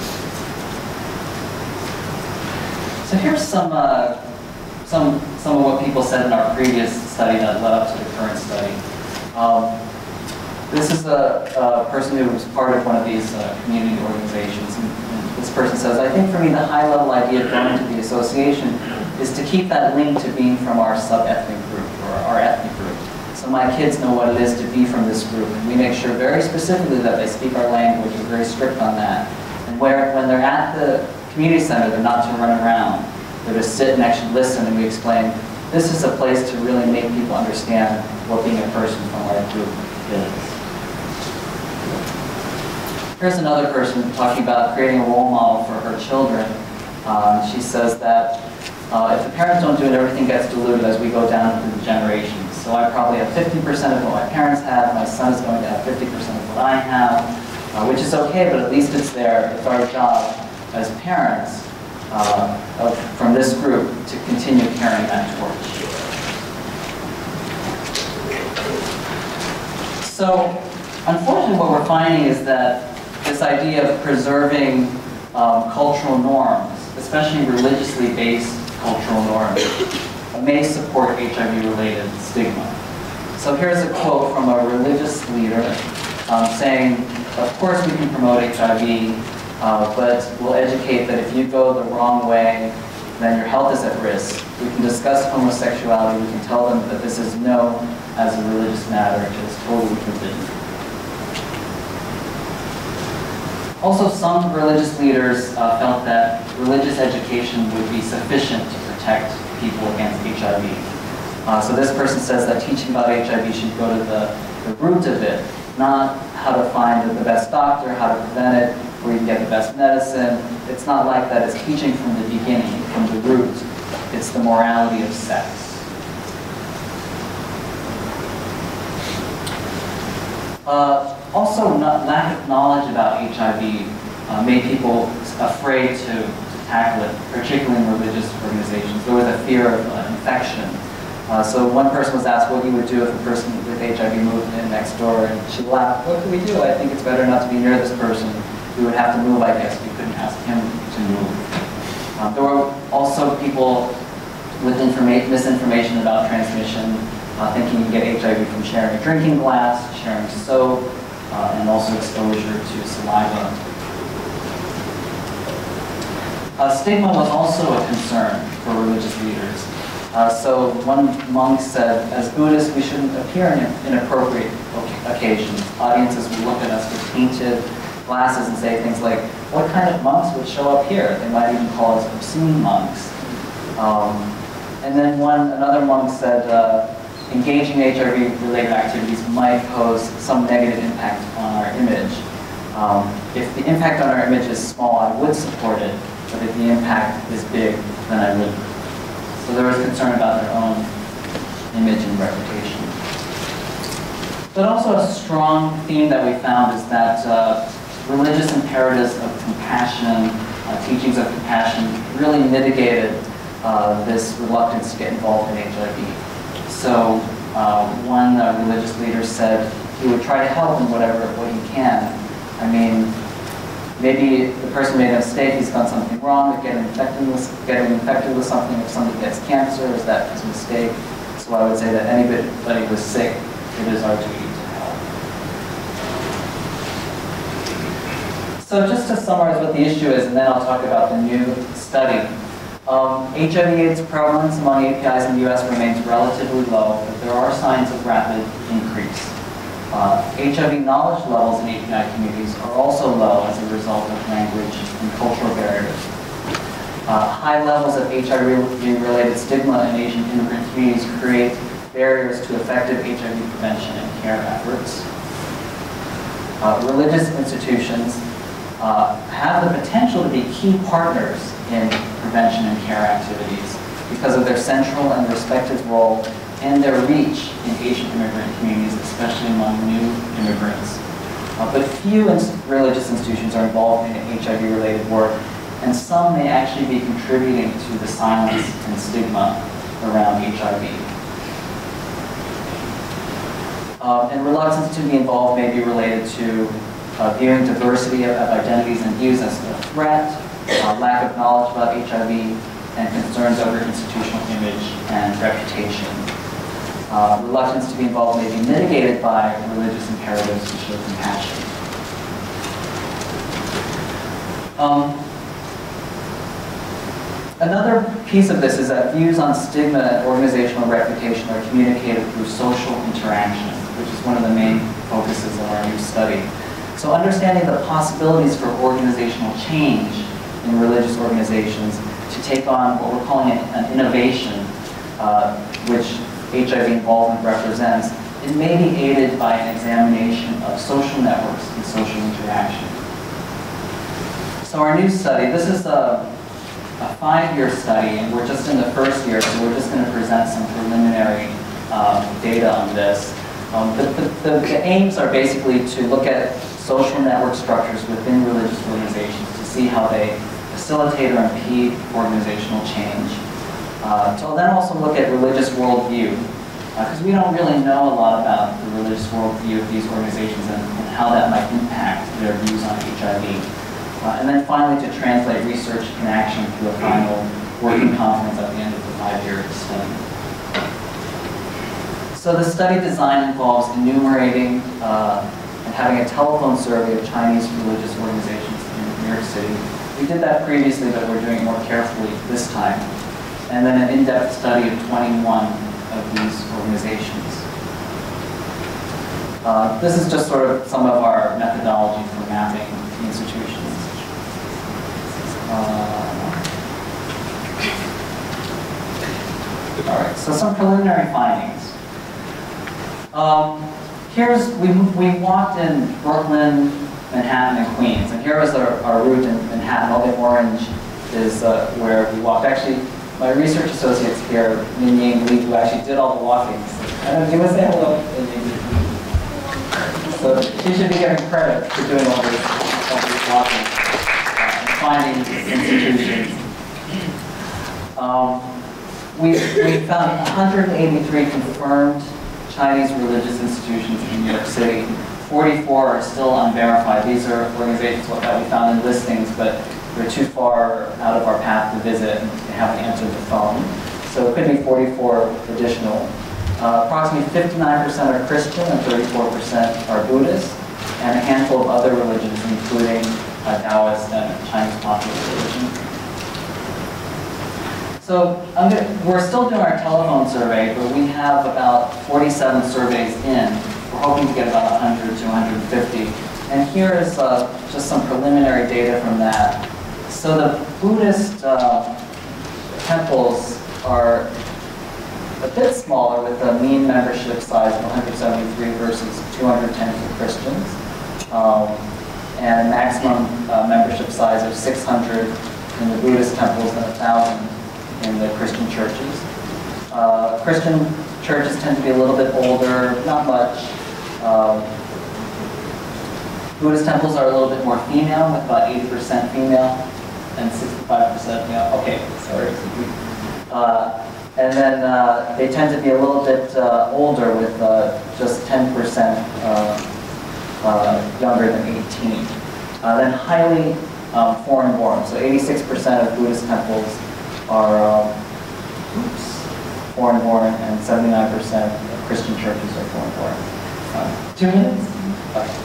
So here's some, uh, some, some of what people said in our previous study that led up to the current study. Um, this is a, a person who was part of one of these uh, community organizations. And, and this person says, I think for me the high-level idea of going to the association is to keep that link to being from our sub-ethnic group or our ethnic group. So my kids know what it is to be from this group, and we make sure very specifically that they speak our language. We're very strict on that. And where, when they're at the community center, they're not to run around. They're to sit and actually listen, and we explain, this is a place to really make people understand what being a person from our group is. Here's another person talking about creating a role model for her children. Um, she says that uh, if the parents don't do it, everything gets diluted as we go down through the generations. So I probably have fifty percent of what my parents have, my son is going to have fifty percent of what I have, uh, which is okay, but at least it's there. It's our job as parents uh, of, from this group to continue carrying that torch. So unfortunately what we're finding is that this idea of preserving um, cultural norms, especially religiously based cultural norms, may support H I V-related stigma. So here's a quote from a religious leader um, saying, of course we can promote H I V, uh, but we'll educate that if you go the wrong way, then your health is at risk. We can discuss homosexuality, we can tell them that this is known as a religious matter, it is totally forbidden. Also, some religious leaders uh, felt that religious education would be sufficient to protect people against H I V. Uh, so this person says that teaching about H I V should go to the, the root of it, not how to find the best doctor, how to prevent it, where you can get the best medicine. It's not like that. It's teaching from the beginning, from the root. It's the morality of sex. Uh, also, not, lack of knowledge about H I V uh, made people afraid to, to tackle it, particularly in religious organizations. There was a fear of uh, infection. Uh, so one person was asked what you would do if a person with H I V moved in next door, and she laughed, what can we do? I think it's better not to be near this person. We would have to move, I guess. We couldn't ask him to move. Um, there were also people with misinformation about transmission, uh, thinking you can get H I V from sharing a drinking glass, sharing soap, uh, and also exposure to saliva. Uh, stigma was also a concern for religious leaders. Uh, so one monk said, as Buddhists, we shouldn't appear in inappropriate occasions. Audiences would look at us with painted glasses and say things like, what kind of monks would show up here? They might even call us obscene monks. Um, and then one, another monk said, uh, engaging in H I V-related activities might pose some negative impact on our image. Um, if the impact on our image is small, I would support it, but if the impact is big, then I wouldn't. So there was concern about their own image and reputation. But also a strong theme that we found is that uh, religious imperatives of compassion, uh, teachings of compassion, really mitigated uh, this reluctance to get involved in H I V. So uh, one uh, religious leader said he would try to help in whatever way he can. I mean, maybe the person made a mistake, he's done something wrong, they're getting infected with, getting infected with something. If somebody gets cancer, is that his mistake? So I would say that anybody who's sick, it is our duty to help. So just to summarize what the issue is, and then I'll talk about the new study. Um, H I V AIDS prevalence among A P Is in the U S remains relatively low, but there are signs of rapid increase. Uh, H I V knowledge levels in A P I communities are also low as a result of language and cultural barriers. Uh, high levels of H I V-related stigma in Asian immigrant communities create barriers to effective H I V prevention and care efforts. Uh, religious institutions uh, have the potential to be key partners in prevention and care activities because of their central and respected role and their reach in Asian immigrant communities, especially among new immigrants. Uh, but few ins religious institutions are involved in H I V-related work, and some may actually be contributing to the silence and stigma around H I V. Uh, and reluctance to be involved may be related to uh, viewing diversity of, of identities and views as a threat, uh, lack of knowledge about H I V, and concerns over institutional image and reputation. Uh, reluctance to be involved may be mitigated by religious imperatives to show compassion. Um, another piece of this is that views on stigma and organizational reputation are communicated through social interaction, which is one of the main focuses of our new study. So understanding the possibilities for organizational change in religious organizations to take on what we're calling an, an innovation, uh, which H I V involvement represents, it may be aided by an examination of social networks and social interaction. So our new study, this is a, a five-year study, and we're just in the first year, so we're just going to present some preliminary um, data on this. Um, the, the, the, the aims are basically to look at social network structures within religious organizations to see how they facilitate or impede organizational change. Uh, to then also look at religious worldview, because uh, we don't really know a lot about the religious worldview of these organizations and, and how that might impact their views on H I V. Uh, and then finally to translate research in action to a final working conference at the end of the five-year study. So the study design involves enumerating uh, and having a telephone survey of Chinese religious organizations in New York City. We did that previously, but we're doing it more carefully this time. And then an in-depth study of twenty-one of these organizations. Uh, this is just sort of some of our methodology for mapping the institutions. Uh, all right, so some preliminary findings. Um, here's, we, we walked in Brooklyn, Manhattan, and Queens, and here was our, our route in Manhattan. All the orange is uh, where we walked. Actually, my research associates here, Min Ying Li, who actually did all the walking. I don't know, do you want to say hello? So she should be getting credit for doing all this, all this walking uh, and finding institutions. Um, we, we found one hundred eighty-three confirmed Chinese religious institutions in New York City. forty-four are still unverified. These are organizations that we found in listings, but they're too far out of our path to visit and they haven't answered the phone. So it could be forty-four additional. Uh, approximately fifty-nine percent are Christian and thirty-four percent are Buddhist, and a handful of other religions, including uh, Taoist and Chinese popular religion. So I'm gonna, we're still doing our telephone survey, but we have about forty-seven surveys in. We're hoping to get about one hundred to one hundred fifty. And here is uh, just some preliminary data from that. So the Buddhist uh, temples are a bit smaller with a mean membership size of one hundred seventy-three versus two hundred ten for Christians. Um, and a maximum uh, membership size of six hundred in the Buddhist temples and one thousand in the Christian churches. Uh, Christian churches tend to be a little bit older, not much. Um, Buddhist temples are a little bit more female, with about eighty percent female and sixty-five percent male. Okay, sorry. Uh, and then uh, they tend to be a little bit uh, older, with uh, just ten percent uh, uh, younger than eighteen. Uh, then highly um, foreign-born. So eighty-six percent of Buddhist temples are um, oops, foreign-born, and seventy-nine percent of Christian churches are foreign-born. Uh, two minutes? Okay.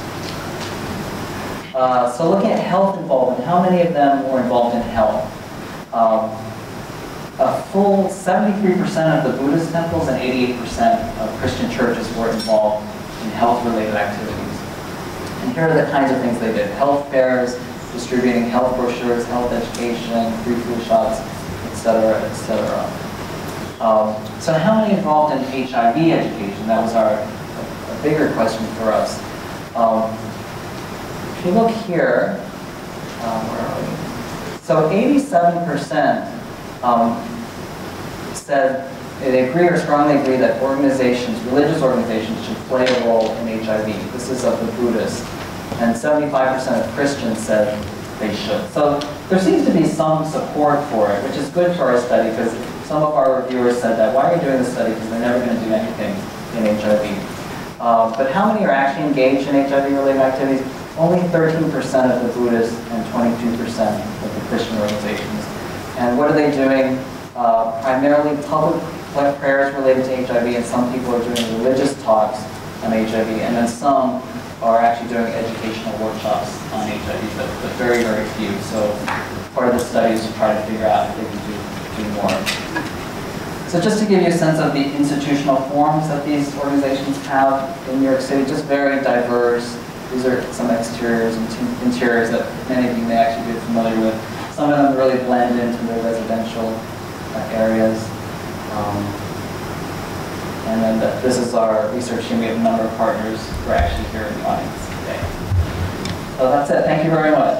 Uh, so looking at health involvement, how many of them were involved in health? Um, a full seventy-three percent of the Buddhist temples and eighty-eight percent of Christian churches were involved in health-related activities. And here are the kinds of things they did. Health fairs, distributing health brochures, health education, free flu shots, et cetera, et cetera. Um, so how many involved in H I V education? That was our a, a bigger question for us. Um, If you look here, um, where are we? So eighty-seven percent um, said they agree or strongly agree that organizations, religious organizations, should play a role in H I V. This is of the Buddhists. And seventy-five percent of Christians said they should. So there seems to be some support for it, which is good for our study, because some of our reviewers said that, why are you doing this study? Because they're never going to do anything in H I V. Uh, but how many are actually engaged in H I V-related activities? Only thirteen percent of the Buddhists and twenty-two percent of the Christian organizations. And what are they doing? Uh, primarily public prayers related to H I V, and some people are doing religious talks on H I V, and then some are actually doing educational workshops on H I V, but, but very, very few. So part of the study is to try to figure out if they can do, do more. So just to give you a sense of the institutional forms that these organizations have in New York City, just very diverse. These are some exteriors and interiors that many of you may actually be familiar with. Some of them really blend into the residential uh, areas. Um, and then the, this is our research team. We have a number of partners who are actually here in the audience today. So that's it. Thank you very much.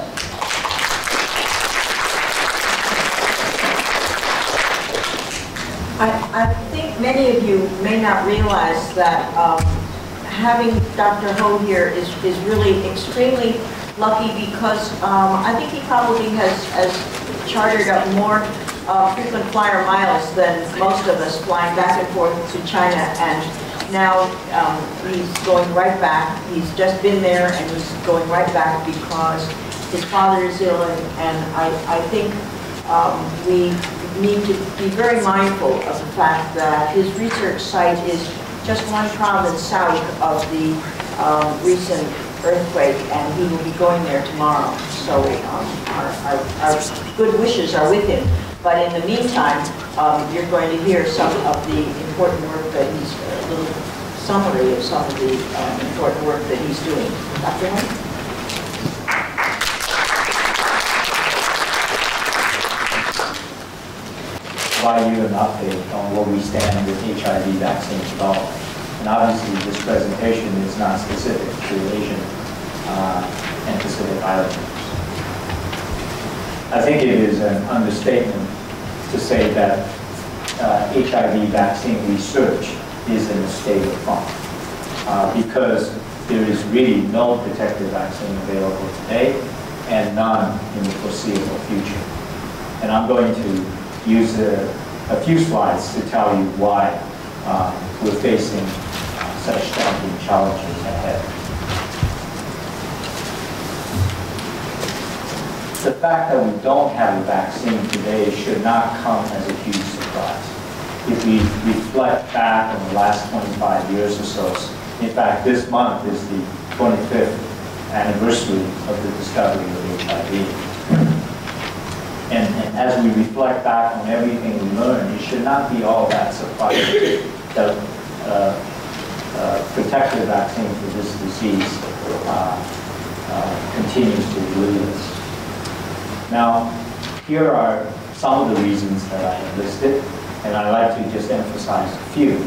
I, I think many of you may not realize that um, having Doctor Ho here is, is really extremely lucky, because um, I think he probably has, has chartered up more uh, frequent flyer miles than most of us, flying back and forth to China, and now um, he's going right back. He's just been there and he's going right back because his father is ill, and, and I, I think um, we need to be very mindful of the fact that his research site is just one province south of the um, recent earthquake, and he will be going there tomorrow. So um, our, our, our good wishes are with him. But in the meantime, um, you're going to hear some of the important work that he's, a little summary of some of the um, important work that he's doing. Doctor Ho? Provide you an update on where we stand with H I V vaccine development. And obviously this presentation is not specific to Asian uh, and Pacific Islanders. I think it is an understatement to say that uh, H I V vaccine research is in a state of funk, uh, because there is really no protective vaccine available today and none in the foreseeable future. And I'm going to use a, a few slides to tell you why uh, we're facing uh, such daunting challenges ahead. The fact that we don't have a vaccine today should not come as a huge surprise. If we reflect back on the last twenty-five years or so, in fact, this month is the twenty-fifth anniversary of the discovery of H I V. And, and as we reflect back on everything we learned, it should not be all that surprising that uh, uh, protective vaccine for this disease uh, uh, continues to elude us. Now, here are some of the reasons that I have listed, and I'd like to just emphasize a few.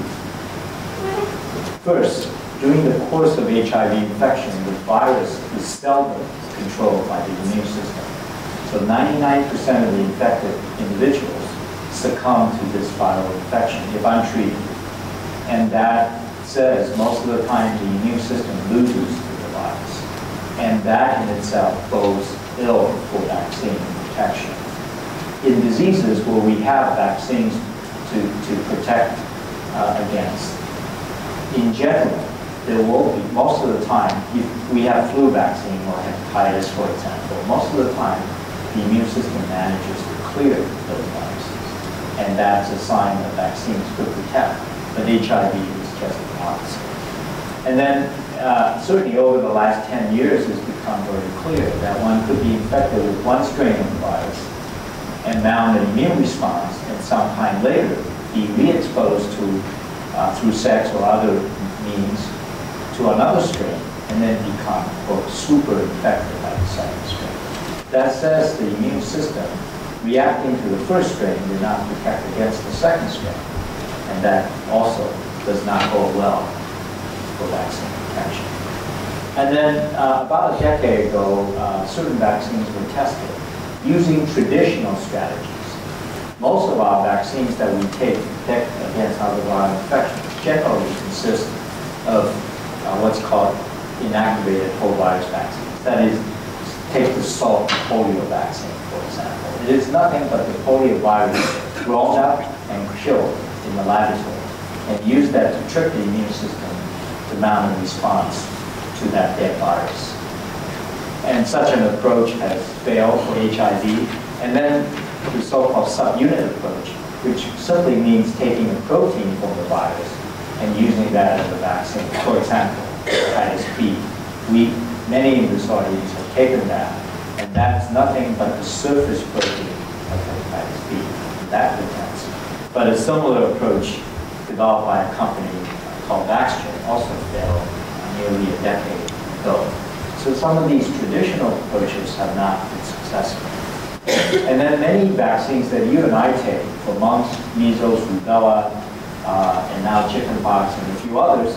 First, during the course of H I V infection, the virus is seldom controlled by the immune system. So ninety-nine percent of the infected individuals succumb to this viral infection if untreated. And that says most of the time the immune system loses to the virus. And that in itself bodes ill for vaccine protection. In diseases where we have vaccines to, to protect uh, against, in general, there will be, most of the time, if we have flu vaccine or hepatitis, for example, most of the time, the immune system manages to clear those viruses. And that's a sign that vaccines could protect. But H I V is just the opposite. And then, uh, certainly over the last ten years, it's become very clear that one could be infected with one strain of the virus and mount an immune response, and sometime later be re-exposed to, uh, through sex or other means, to another strain, and then become, quote, super infected by the second strain. That says the immune system reacting to the first strain did not protect against the second strain. And that also does not bode well for vaccine protection. And then uh, about a decade ago, uh, certain vaccines were tested using traditional strategies. most of our vaccines that we take to protect against other viral infections generally consist of uh, what's called inactivated whole virus vaccines. That is, take the Salk polio vaccine, for example. It is nothing but the polio virus grown up and killed in the laboratory, and use that to trick the immune system to mount a response to that dead virus. And such an approach has failed for H I V. And then the so-called subunit approach, which simply means taking a protein from the virus and using that as a vaccine. For example, hepatitis B. We, many in this audience have taken that, and that's nothing but the surface protein of hepatitis B. That protects. But a similar approach developed by a company called Vaxgen also failed nearly a decade ago. So some of these traditional approaches have not been successful. And then many vaccines that you and I take for mumps, measles, rubella, uh, and now chickenpox and a few others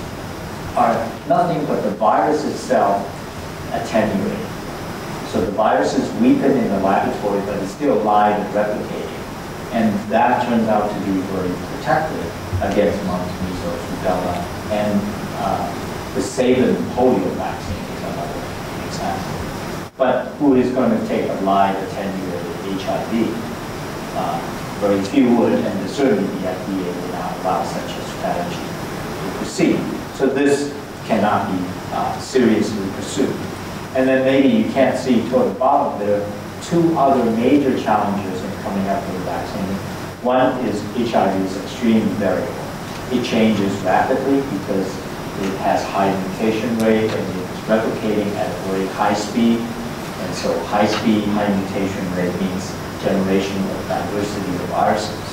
are nothing but the virus itself attenuated. So the virus is weakened in the laboratory, but it's still alive and replicating. And that turns out to be very protective against mumps, measles, rubella, and uh, the Sabin polio vaccine is another example. But who is going to take a live attenuated H I V? Uh, very few would, and certainly the F D A would not allow such a strategy to proceed. So this cannot be uh, seriously pursued. And then maybe you can't see toward the bottom, there are two other major challenges in coming up with a vaccine. One is H I V is extremely variable. It changes rapidly because it has high mutation rate and it's replicating at a very high speed. And so high speed, high mutation rate means generation of diversity of viruses.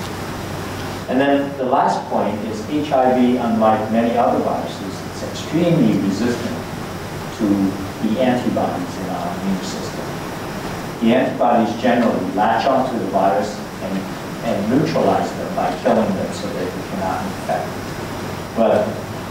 And then the last point is H I V, unlike many other viruses, it's extremely resistant to the antibodies in our immune system. The antibodies generally latch onto the virus and, and neutralize them by killing them so that they cannot infect. But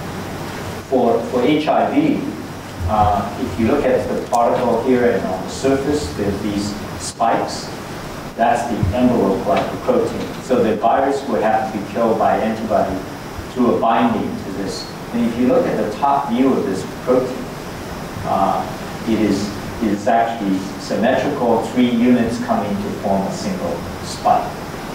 for, for H I V, Uh, if you look at the particle here and on the surface, there's these spikes. That's the envelope glycoprotein. So the virus would have to be killed by antibody through a binding to this. And if you look at the top view of this protein, uh, it is it is actually symmetrical, three units coming to form a single spike.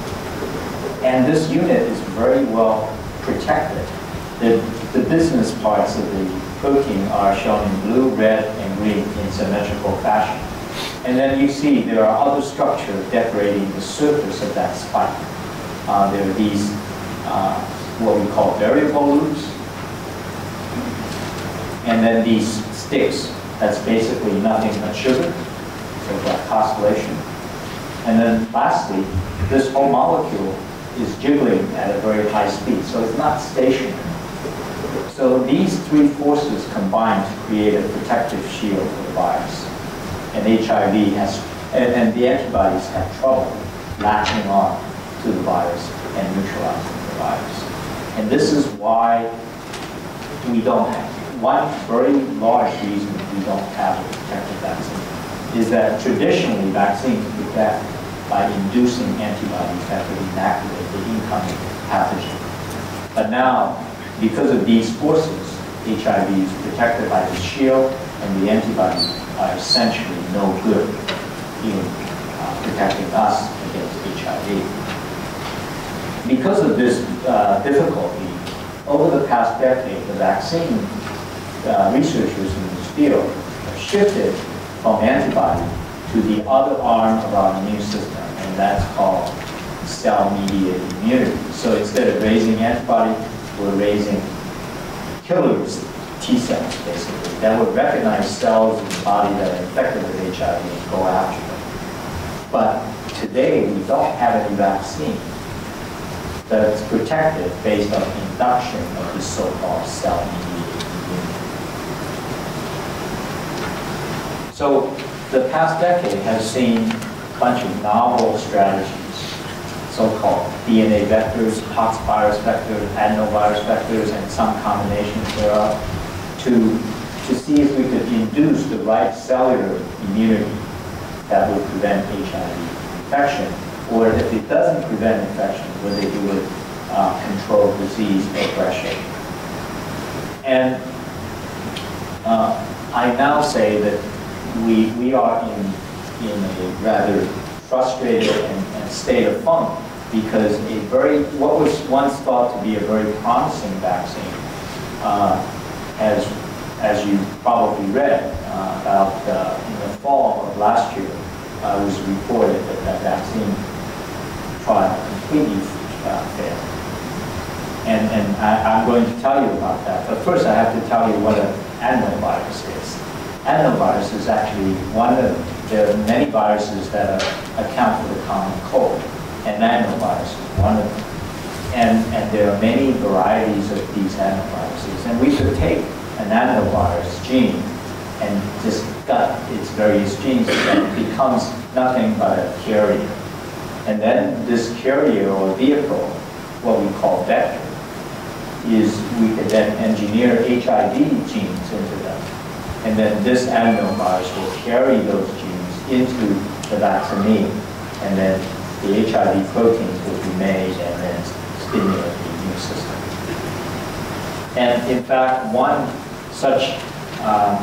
And this unit is very well protected. The, the business parts of the protein are shown in blue, red, and green in symmetrical fashion. And then you see there are other structures decorating the surface of that spike. Uh, there are these, uh, what we call variable loops. And then these sticks, that's basically nothing but sugar, so glycosylation. And then lastly, this whole molecule is jiggling at a very high speed, so it's not stationary. So these three forces combine to create a protective shield for the virus. And H I V has, and, and the antibodies have trouble latching on to the virus and neutralizing the virus. And this is why we don't have, one very large reason we don't have a protective vaccine is that traditionally vaccines protect by inducing antibodies that would inactivate the incoming pathogen. But now, because of these forces, H I V is protected by the shield, and the antibodies are essentially no good in uh, protecting us against H I V. Because of this uh, difficulty, over the past decade, the vaccine uh, researchers in this field have shifted from antibody to the other arm of our immune system, and that's called cell-mediated immunity. So instead of raising antibody, we're raising killer T cells, basically, that would recognize cells in the body that are infected with H I V and go after them. But today, we don't have any vaccine that's protective based on induction of this so-called cell-mediated immunity. So the past decade has seen a bunch of novel strategies, so-called D N A vectors, pox virus vectors, adenovirus vectors, and some combinations thereof, to, to see if we could induce the right cellular immunity that would prevent H I V infection or if it doesn't prevent infection, whether it would uh, control disease progression. And uh, I now say that we, we are in, in a rather frustrated and, and state of funk, because a very, what was once thought to be a very promising vaccine uh, has, as you probably read uh, about uh, in the fall of last year, uh, it was reported that that vaccine trial completely uh, failed. And, and I, I'm going to tell you about that. But first I have to tell you what an adenovirus is. Adenovirus is actually one of, there are many viruses that are, account for the common cold. And adenovirus is one of them. And, and there are many varieties of these adenoviruses. And we could take an adenovirus gene and just gut its various genes, and it becomes nothing but a carrier. And then this carrier or vehicle, what we call vector, is we could then engineer H I V genes into them. And then this adenovirus will carry those genes into the vaccinee, and then the H I V proteins will be made and then stimulate the immune system. And in fact, one such um,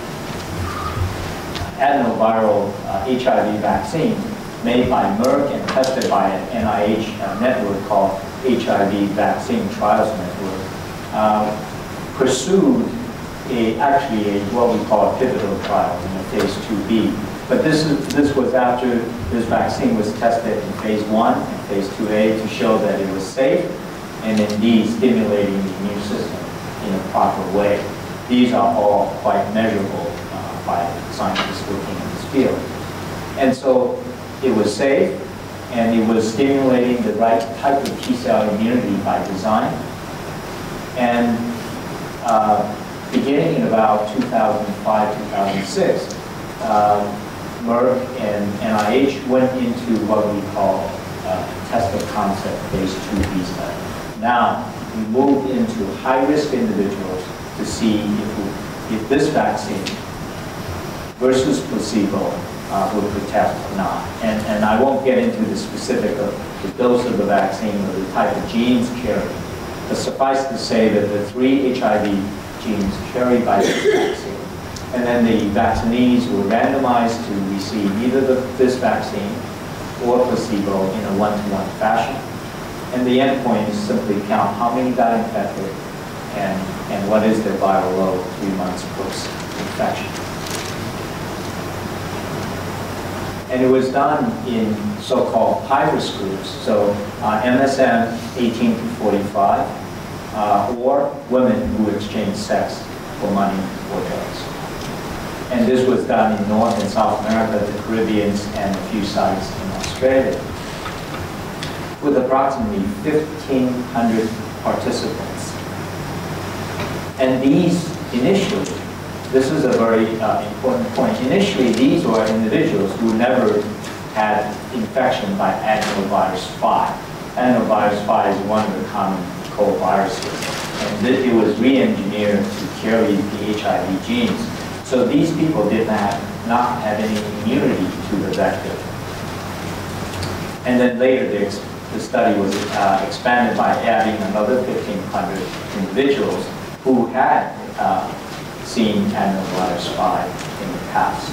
adenoviral uh, H I V vaccine made by Merck and tested by an N I H uh, network called H I V Vaccine Trials Network, uh, pursued a, actually a, what we call a pivotal trial in a phase two B. But this, is, this was after this vaccine was tested in phase one and phase two A to show that it was safe and indeed stimulating the immune system in a proper way. These are all quite measurable uh, by scientists working in this field. And so it was safe, and it was stimulating the right type of T-cell immunity by design. And uh, beginning in about two thousand five, two thousand six, uh, Merck and N I H went into what we call uh, test of concept phase two B study. Now, we moved into high-risk individuals to see if, we, if this vaccine versus placebo uh, would protect or not. And, and I won't get into the specific of the dose of the vaccine or the type of genes carried, but suffice to say that the three H I V genes carried by this vaccine, and then the vaccinees were randomized to receive either the, this vaccine or placebo in a one-to-one fashion. And the endpoint is simply count how many got infected and, and what is their viral load three months post-infection. And it was done in so-called high-risk groups, so uh, M S M eighteen to forty-five, uh, or women who exchange sex for money or drugs. And this was done in North and South America, the Caribbean, and a few sites in Australia, with approximately fifteen hundred participants. And these initially, this is a very uh, important point. Initially, these were individuals who never had infection by adenovirus five. Adenovirus five is one of the common cold viruses, and it was re-engineered to carry the H I V genes. So these people did not, not have any immunity to the vector. And then later, the, the study was uh, expanded by adding another fifteen hundred individuals who had uh, seen adenovirus five in the past.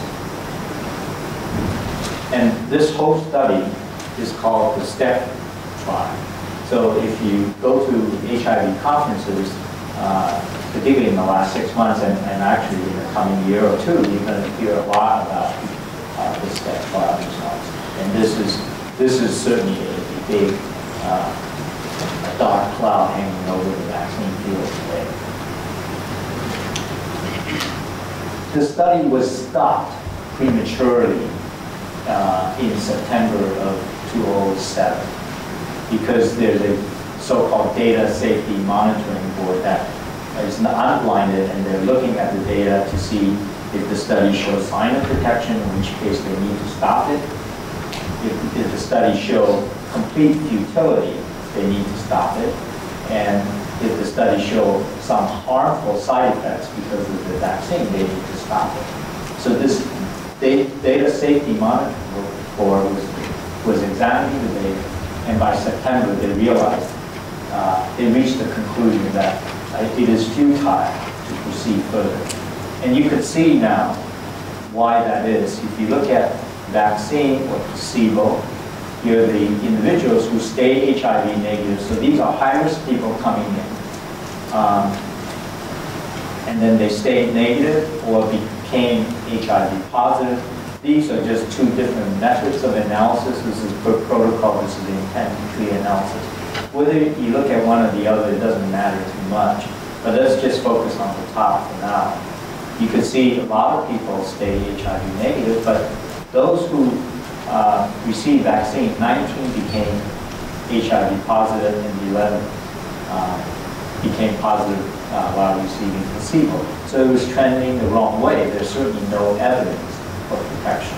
And this whole study is called the STEP trial. So if you go to H I V conferences, uh, particularly in the last six months and, and actually in the coming year or two, you're going to hear a lot about uh, the STEP trial results. And this is, this is certainly a, a big uh, a dark cloud hanging over the vaccine field today. The study was stopped prematurely uh, in September of two thousand seven because there's a so-called data safety monitoring board that is unblinded, and they're looking at the data to see if the study shows sign of protection, in which case they need to stop it. If, if the study shows complete futility, they need to stop it. And if the study shows some harmful side effects because of the vaccine, they need to stop it. So this data safety monitoring board was was examining the data, and by September they realized, uh, they reached the conclusion that uh, it is futile to proceed further. And you can see now why that is. If you look at vaccine or placebo, here are the individuals who stay H I V negative. So these are high-risk people coming in. Um, and then they stayed negative or became H I V positive. These are just two different methods of analysis. This is per protocol, this is the intent-to-treat analysis. Whether you look at one or the other, it doesn't matter too much. But let's just focus on the top for now. You can see a lot of people stay H I V negative, but those who uh, received vaccine, nineteen became H I V positive and eleven uh, became positive uh, while receiving placebo. So it was trending the wrong way. There's certainly no evidence of protection.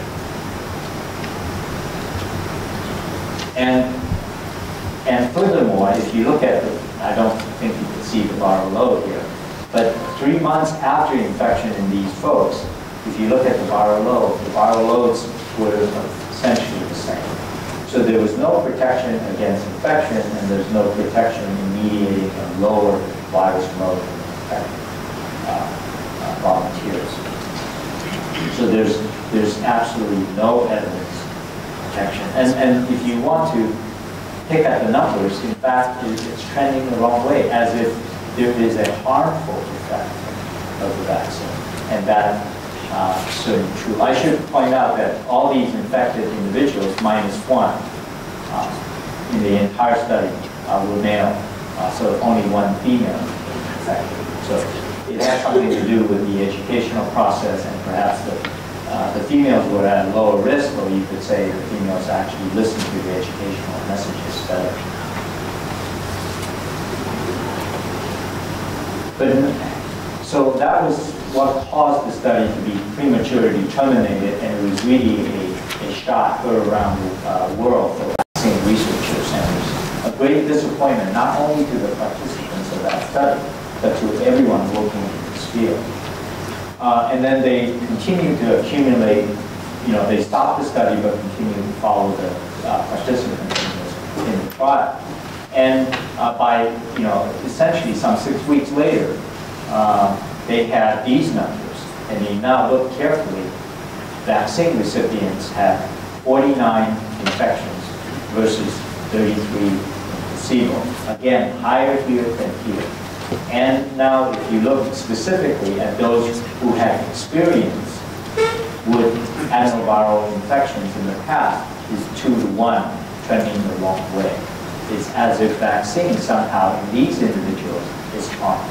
And, and furthermore, if you look at the, I don't think you can see the viral load here, but three months after infection in these folks, if you look at the viral load, the viral loads were essentially the same. So there was no protection against infection, and there's no protection in mediating a lower virus load in infected uh, uh, volunteers. So there's there's absolutely no evidence of protection. And and if you want to pick at the numbers, in fact, it's trending the wrong way, as if there is a harmful effect of the vaccine, and that uh, is certainly true. I should point out that all these infected individuals, minus one, uh, in the entire study, uh, were male, uh, so only one female infected. So it has something to do with the educational process, and perhaps the, uh, the females were at lower risk, or you could say the females actually listened to the educational messages better. But, so that was what caused the study to be prematurely terminated, and it was really a, a shot heard around the uh, world for vaccine researchers. And it was a great disappointment, not only to the participants of that study, but to everyone working in this field. Uh, and then they continued to accumulate, you know, they stopped the study but continued to follow the uh, participants in, this, in the trial. And uh, by, you know, essentially some six weeks later, uh, they had these numbers. And you now look carefully, vaccine recipients had forty-nine infections versus thirty-three in placebo. Again, higher here than here. And now if you look specifically at those who had experience with adenoviral infections in the past, is two to one, trending the wrong way. It's as if vaccine somehow in these individuals is harmful.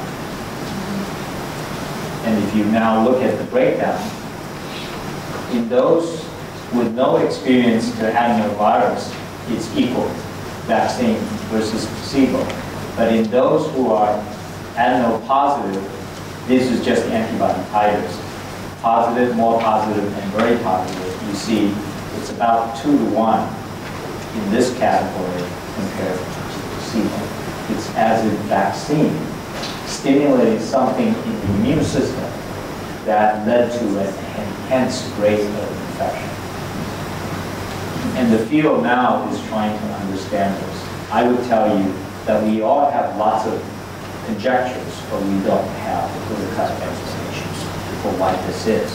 And if you now look at the breakdown, in those with no experience to adenovirus, it's equal, vaccine versus placebo. But in those who are adenopositive, this is just antibody titers. Positive, more positive, and very positive. You see it's about two to one in this category compared to placebo. It's as if vaccine stimulated something in the immune system that led to an enhanced rate of infection. And the field now is trying to understand this. I would tell you that we all have lots of conjectures, but we don't have the clear-cut explanations for why this is.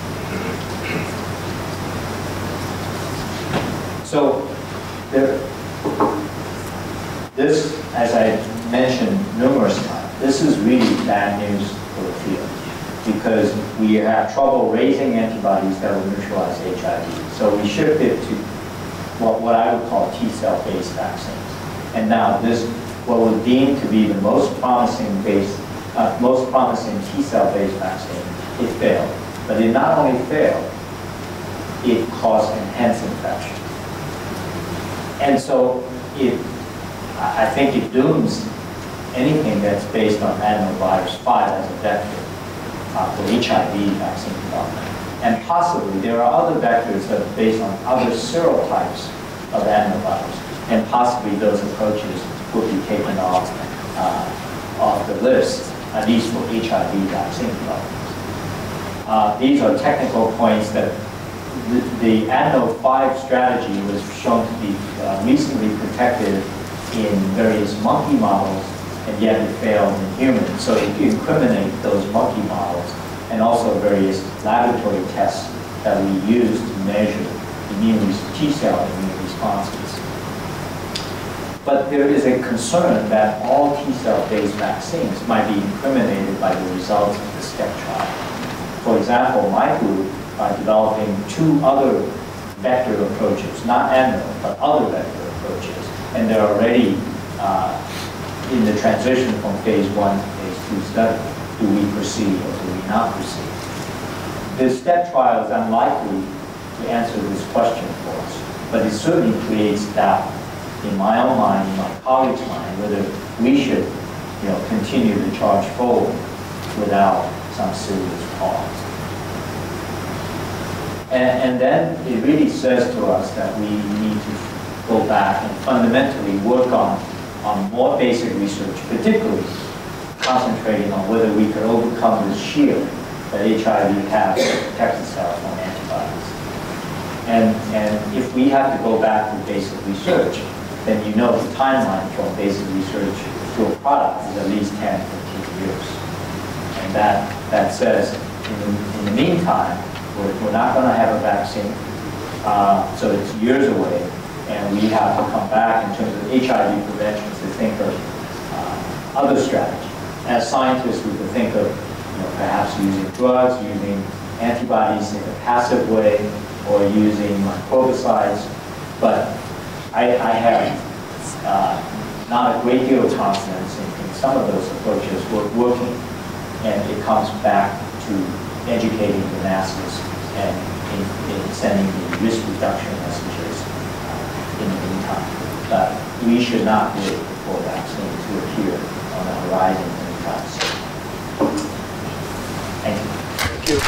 So there, this, as I mentioned numerous times, this is really bad news for the field, because we have trouble raising antibodies that will neutralize H I V. So we shifted to what, what I would call T-cell based vaccines. And now this, what was deemed to be the most promising base, uh, most promising T-cell based vaccine, it failed. But it not only failed, it caused enhanced infection. And so it, I think it dooms anything that's based on adenovirus five as a vector uh, for H I V vaccine development. And possibly there are other vectors that are based on other serotypes of adenovirus. And possibly those approaches will be taken off, uh, off the list, at least for H I V vaccine development. Uh, these are technical points that the, the A D N O five strategy was shown to be uh, reasonably protective in various monkey models, and yet it failed in humans. So if you incriminate those monkey models, and also various laboratory tests that we use to measure immune T cell immune responses. But there is a concern that all T cell-based vaccines might be incriminated by the results of the STEP trial. For example, my group are developing two other vector approaches, not A D N O, but other vector approaches, and they're already uh, in the transition from phase one to phase two study. Do we proceed or do we not proceed? The STEP trial is unlikely to answer this question for us, but it certainly creates doubt in my own mind, in my colleagues' mind, whether we should, you know, continue to charge forward without some serious pause. And, and then it really says to us that we need to go back and fundamentally work on, on more basic research, particularly concentrating on whether we can overcome this shield that H I V has to protect itself from antibodies. And, and if we have to go back to basic research, then you know the timeline from basic research to a product is at least ten, fifteen years. And that, that says, in the, in the meantime, we're, we're not going to have a vaccine, uh, so it's years away, and we have to come back in terms of H I V prevention to think of uh, other strategies. As scientists, we could think of, you know, perhaps using drugs, using antibodies in a passive way, or using microbicides. But I, I have uh, not a great deal of confidence in, in some of those approaches working, and it comes back to educating the masses and in, in sending the risk reduction messages uh, in the meantime. But we should not wait for vaccine to appear on the horizon anytime soon. Thank you. Thank you.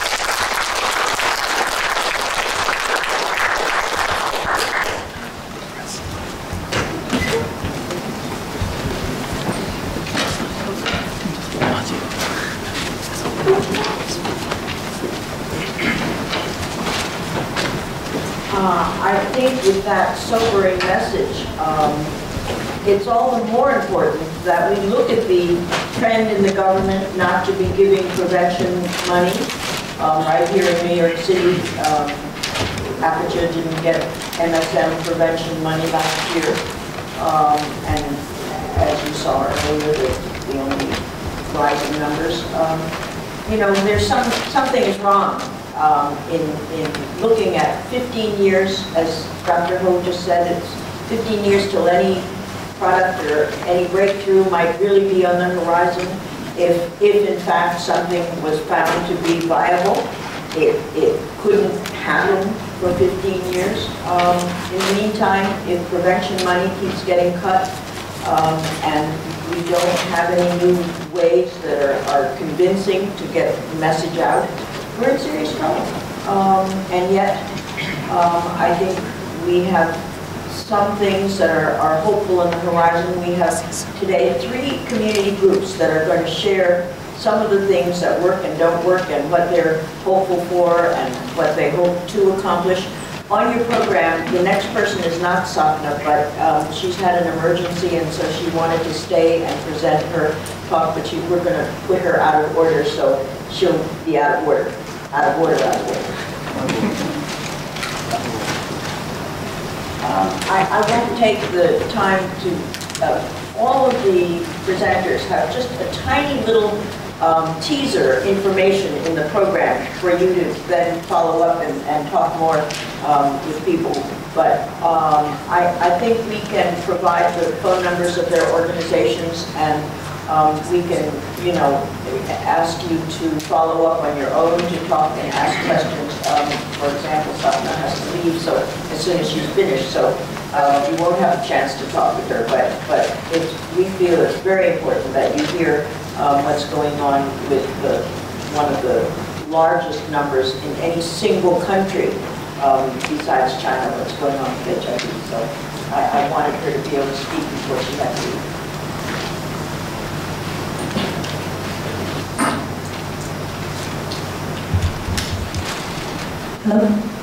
Uh, I think with that sobering message, um, it's all the more important that we look at the trend in the government not to be giving prevention money. Um, right here in New York City, um, Aperture didn't get M S M prevention money last year. Um, and as you saw earlier, the, the only rising numbers. Um, you know, there's some, something is wrong. Um, in, in looking at fifteen years, as Doctor Ho just said, it's fifteen years till any product or any breakthrough might really be on the horizon. If, if in fact something was found to be viable, it, it couldn't happen for fifteen years. Um, in the meantime, if prevention money keeps getting cut um, and we don't have any new ways that are, are convincing to get the message out, we're in serious trouble. Um, and yet, um, I think we have some things that are, are hopeful on the horizon. We have today three community groups that are going to share some of the things that work and don't work and what they're hopeful for and what they hope to accomplish. On your program, the next person is not Sapna, but um, she's had an emergency and so she wanted to stay and present her talk, but she, we're going to put her out of order, so she'll be out of order. Out of order, out of order. Um, I, I won't take the time to, uh, all of the presenters have just a tiny little um, teaser information in the program for you to then follow up and, and talk more um, with people. But um, I, I think we can provide the phone numbers of their organizations, and um, we can, you know, ask you to follow up on your own, to talk and ask questions. Um, for example, Sapna has to leave so as soon as she's finished, so uh, you won't have a chance to talk with her. But but it's, we feel it's very important that you hear um, what's going on with the, one of the largest numbers in any single country um, besides China, what's going on with H I V. So I, I wanted her to be able to speak before she had to leave. Hello.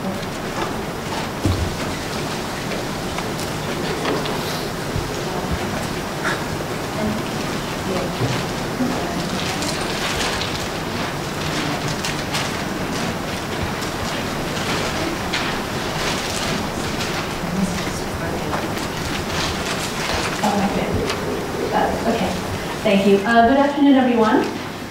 Thank you. Uh, good afternoon, everyone.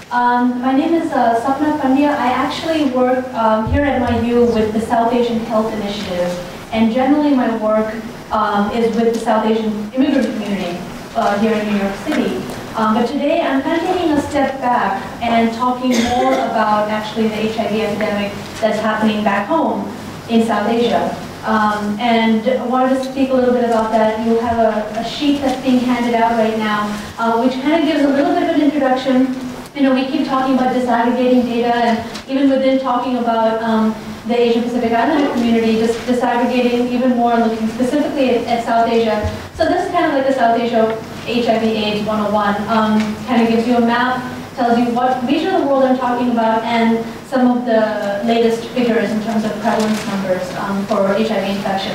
Um, my name is uh, Sapna Pandya. I actually work um, here at M I U with the South Asian Health Initiative, and generally my work um, is with the South Asian immigrant community uh, here in New York City. Um, but today I'm kind of taking a step back and talking more about actually the H I V epidemic that's happening back home in South Asia. Um, and I wanted to speak a little bit about that. You have a, a sheet that's being handed out right now, uh, which kind of gives a little bit of an introduction. You know, we keep talking about disaggregating data, and even within talking about um, the Asian Pacific Islander community, just disaggregating even more, looking specifically at, at South Asia. So this is kind of like the South Asia H I V AIDS one oh one. Um, kind of gives you a map, tells you what region of the world I'm talking about, and some of the latest figures in terms of prevalence numbers um, for H I V infection.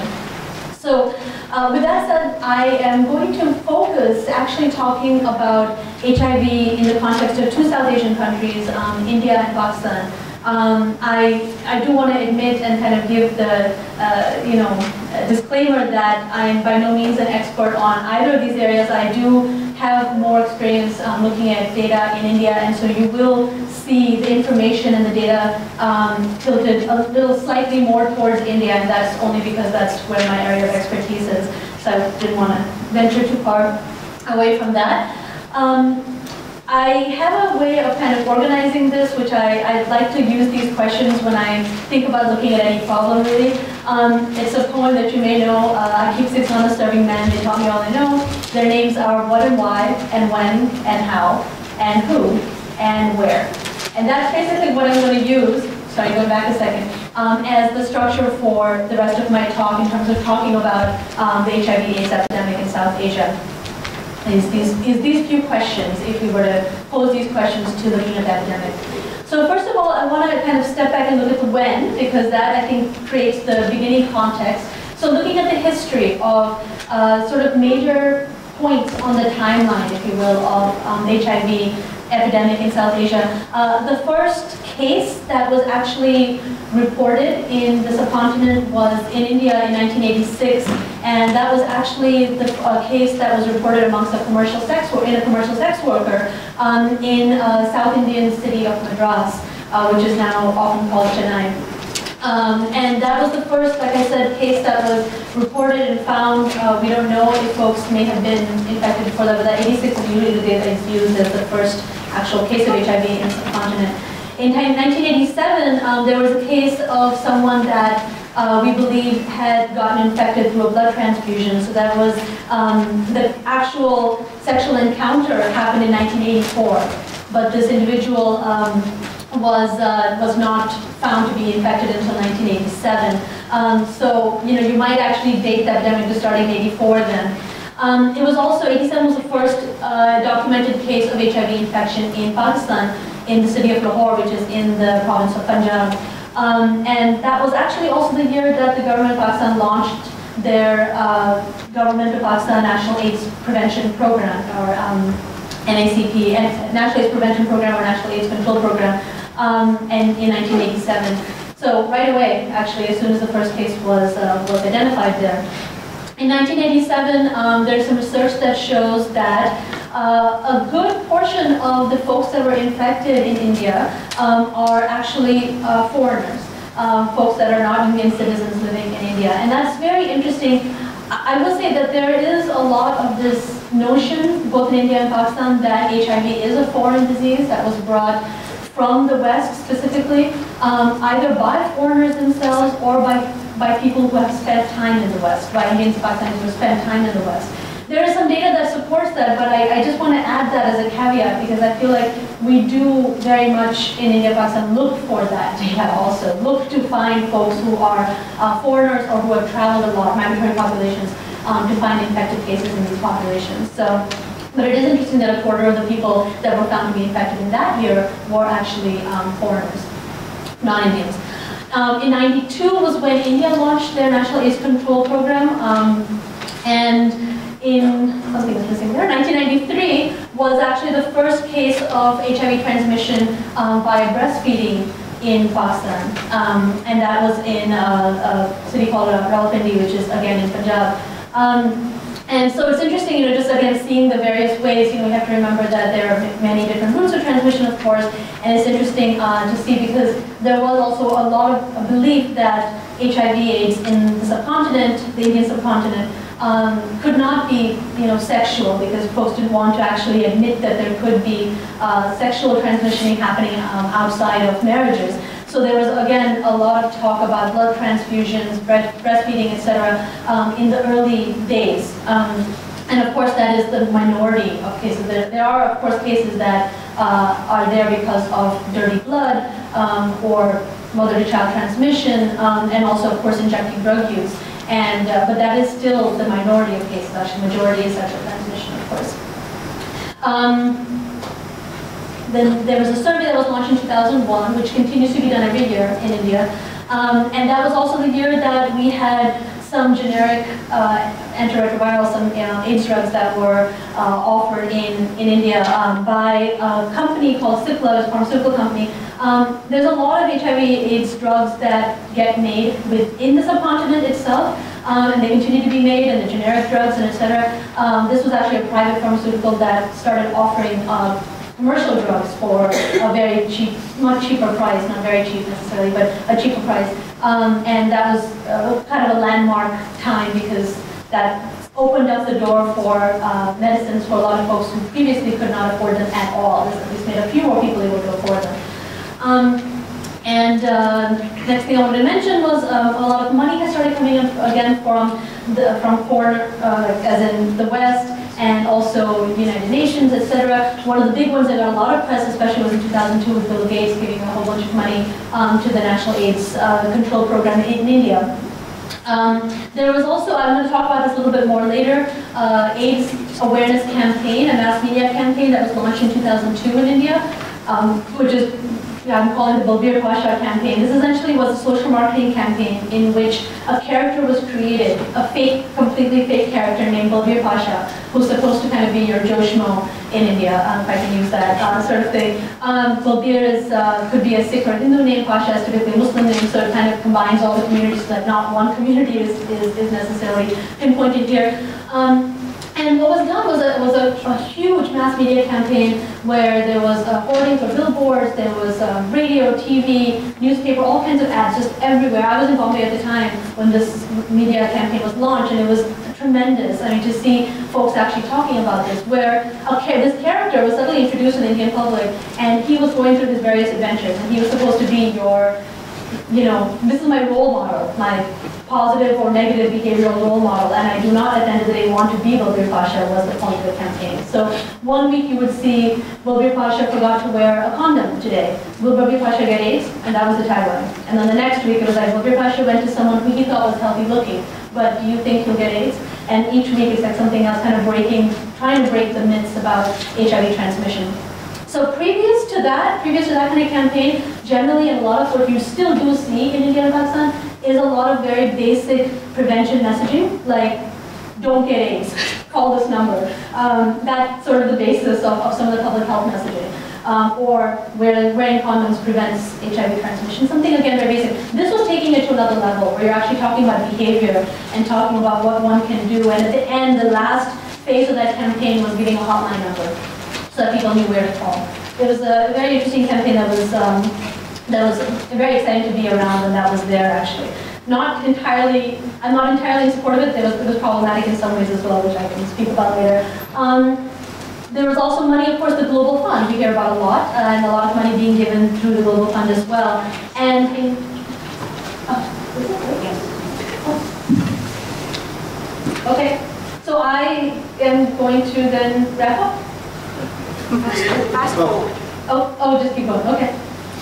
So uh, with that said, I am going to focus actually talking about H I V in the context of two South Asian countries, um, India and Pakistan. Um, I, I do want to admit and kind of give the uh, you know, disclaimer that I'm by no means an expert on either of these areas. I do have more experience um, looking at data in India, and so you will see the information and the data um, tilted a little slightly more towards India, and that's only because that's where my area of expertise is. So I didn't want to venture too far away from that. Um, I have a way of kind of organizing this, which I, I'd like to use these questions when I think about looking at any problem, really. Um, it's a poem that you may know. Uh, I keep six honest serving men, they taught me all I know. Their names are what and why, and when, and how, and who, and where. And that's basically what I'm going to use, sorry, going back a second, um, as the structure for the rest of my talk in terms of talking about um, the H I V AIDS epidemic in South Asia. Is these, is these few questions, if we were to pose these questions to looking at the epidemic. So first of all, I want to kind of step back and look at the when, because that, I think, creates the beginning context. So looking at the history of uh, sort of major points on the timeline, if you will, of um, H I V epidemic in South Asia. Uh, the first case that was actually reported in the subcontinent was in India in nineteen eighty-six, and that was actually the uh, case that was reported amongst a commercial sex in a commercial sex worker um, in uh, South Indian city of Madras, uh, which is now often called Chennai. Um, and that was the first, like I said, case that was reported and found. Uh, we don't know if folks may have been infected before that, but that eighty-six is usually the date that is used as the first actual case of H I V in the subcontinent. In nineteen eighty-seven, um, there was a case of someone that uh, we believe had gotten infected through a blood transfusion. So that was um, the actual sexual encounter happened in nineteen eighty-four, but this individual um, was uh, was not found to be infected until nineteen eighty-seven. Um, so you know you might actually date the epidemic to starting in eighty-four then. Um, it was also, eighty-seven was the first uh, documented case of H I V infection in Pakistan, in the city of Lahore, which is in the province of Punjab. Um, and that was actually also the year that the government of Pakistan launched their uh, Government of Pakistan National AIDS Prevention Program, or um, N A C P, National AIDS Prevention Program or National AIDS Control Program, um, and in nineteen eighty-seven. So right away, actually, as soon as the first case was, uh, was identified there. In nineteen eighty-seven, um, there's some research that shows that uh, a good portion of the folks that were infected in India um, are actually uh, foreigners, um, folks that are not Indian citizens living in India. And that's very interesting. I will say that there is a lot of this notion, both in India and Pakistan, that H I V is a foreign disease that was brought from the West specifically, um, either by foreigners themselves or by by people who have spent time in the West, by Indians and Pakistanis who have spent time in the West. There is some data that supports that, but I, I just want to add that as a caveat because I feel like we do very much in India and Pakistan look for that data also. Look to find folks who are uh, foreigners or who have traveled a lot, migratory populations, um, to find infected cases in these populations. So, but it is interesting that a quarter of the people that were found to be infected in that year were actually um, foreigners, non-Indians. Um, in ninety-two was when India launched their National AIDS Control Program, um, and in, something is missing there, nineteen ninety-three was actually the first case of H I V transmission um, by breastfeeding in Pakistan, um, and that was in a, a city called Rawalpindi, which is again in Punjab. Um, And so it's interesting, you know, just again seeing the various ways, you know, we have to remember that there are many different routes of transmission, of course, and it's interesting uh, to see because there was also a lot of belief that H I V AIDS in the subcontinent, the Indian subcontinent, um, could not be, you know, sexual because folks didn't want to actually admit that there could be uh, sexual transmission happening um, outside of marriages. So there was, again, a lot of talk about blood transfusions, breastfeeding, et cetera, um, in the early days. Um, and of course, that is the minority of cases. There, there are, of course, cases that uh, are there because of dirty blood um, or mother-to-child transmission, um, and also, of course, injecting drug use. And, uh, but that is still the minority of cases. Actually, majority is sexual transmission, of course. Um, Then there was a survey that was launched in two thousand one, which continues to be done every year in India. Um, and that was also the year that we had some generic uh, antiretrovirals, some you know, AIDS drugs that were uh, offered in, in India um, by a company called Cipla, a pharmaceutical company. Um, there's a lot of H I V AIDS drugs that get made within the subcontinent itself. Um, and they continue to be made, and the generic drugs, and et cetera. Um, this was actually a private pharmaceutical that started offering uh, commercial drugs for a very cheap, not cheaper price, not very cheap necessarily, but a cheaper price. Um, and that was uh, kind of a landmark time because that opened up the door for uh, medicines for a lot of folks who previously could not afford them at all. This at least made a few more people able to afford them. Um, and uh, next thing I wanted to mention was um, a lot of money has started coming in again from the, from foreign, uh, as in the West, and also United Nations, et cetera. One of the big ones that got a lot of press, especially was in two thousand two with Bill Gates giving a whole bunch of money um, to the National AIDS uh, Control Program in India. Um, there was also, I'm going to talk about this a little bit more later, uh, AIDS awareness campaign, a mass media campaign that was launched in two thousand two in India, um, which is, yeah, I'm calling the Balbir Pasha campaign. This essentially was a social marketing campaign in which a character was created, a fake, completely fake character named Balbir Pasha, who's supposed to kind of be your Joe Schmo in India, um, if I can use that uh, sort of thing. Um, Balbir is, uh, could be a Sikh or Hindu name, Pasha is typically a Muslim name, so it kind of combines all the communities so that not one community is, is, is necessarily pinpointed here. Um, And what was done was a, was a, a huge mass media campaign where there was uh, hoardings or billboards, there was um, radio, T V, newspaper, all kinds of ads just everywhere. I was in Bombay at the time when this media campaign was launched, and it was tremendous. I mean, to see folks actually talking about this, where okay, this character was suddenly introduced to the Indian public, and he was going through his various adventures, and he was supposed to be your, you know, this is my role model, my positive or negative behavioral role model, and I do not at the end of the day want to be Balbir Pasha was the point of the campaign. So one week you would see Balbir Pasha forgot to wear a condom today. Will Balbir Pasha get AIDS? And that was the tagline. And then the next week it was like Balbir Pasha went to someone who he thought was healthy looking, but do you think he'll get AIDS? And each week it's like something else kind of breaking, trying to break the myths about H I V transmission. So previous to that, previous to that kind of campaign, generally a lot of what you still do see in India and Pakistan is a lot of very basic prevention messaging, like don't get AIDS, call this number. Um, that's sort of the basis of, of some of the public health messaging. Um, or wearing, wearing condoms prevents H I V transmission, something again very basic. This was taking it to another level where you're actually talking about behavior and talking about what one can do. And at the end, the last phase of that campaign was giving a hotline number, so that people knew where to call. It was a very interesting campaign that was um, that was very exciting to be around, and that was there actually. Not entirely, I'm not entirely in support of it. It was, it was problematic in some ways as well, which I can speak about later. Um, there was also money, of course, the Global Fund. We hear about a lot, uh, and a lot of money being given through the Global Fund as well. And in, oh, is it working? Oh. Okay, so I am going to then wrap up. Oh, oh, just keep going. Okay.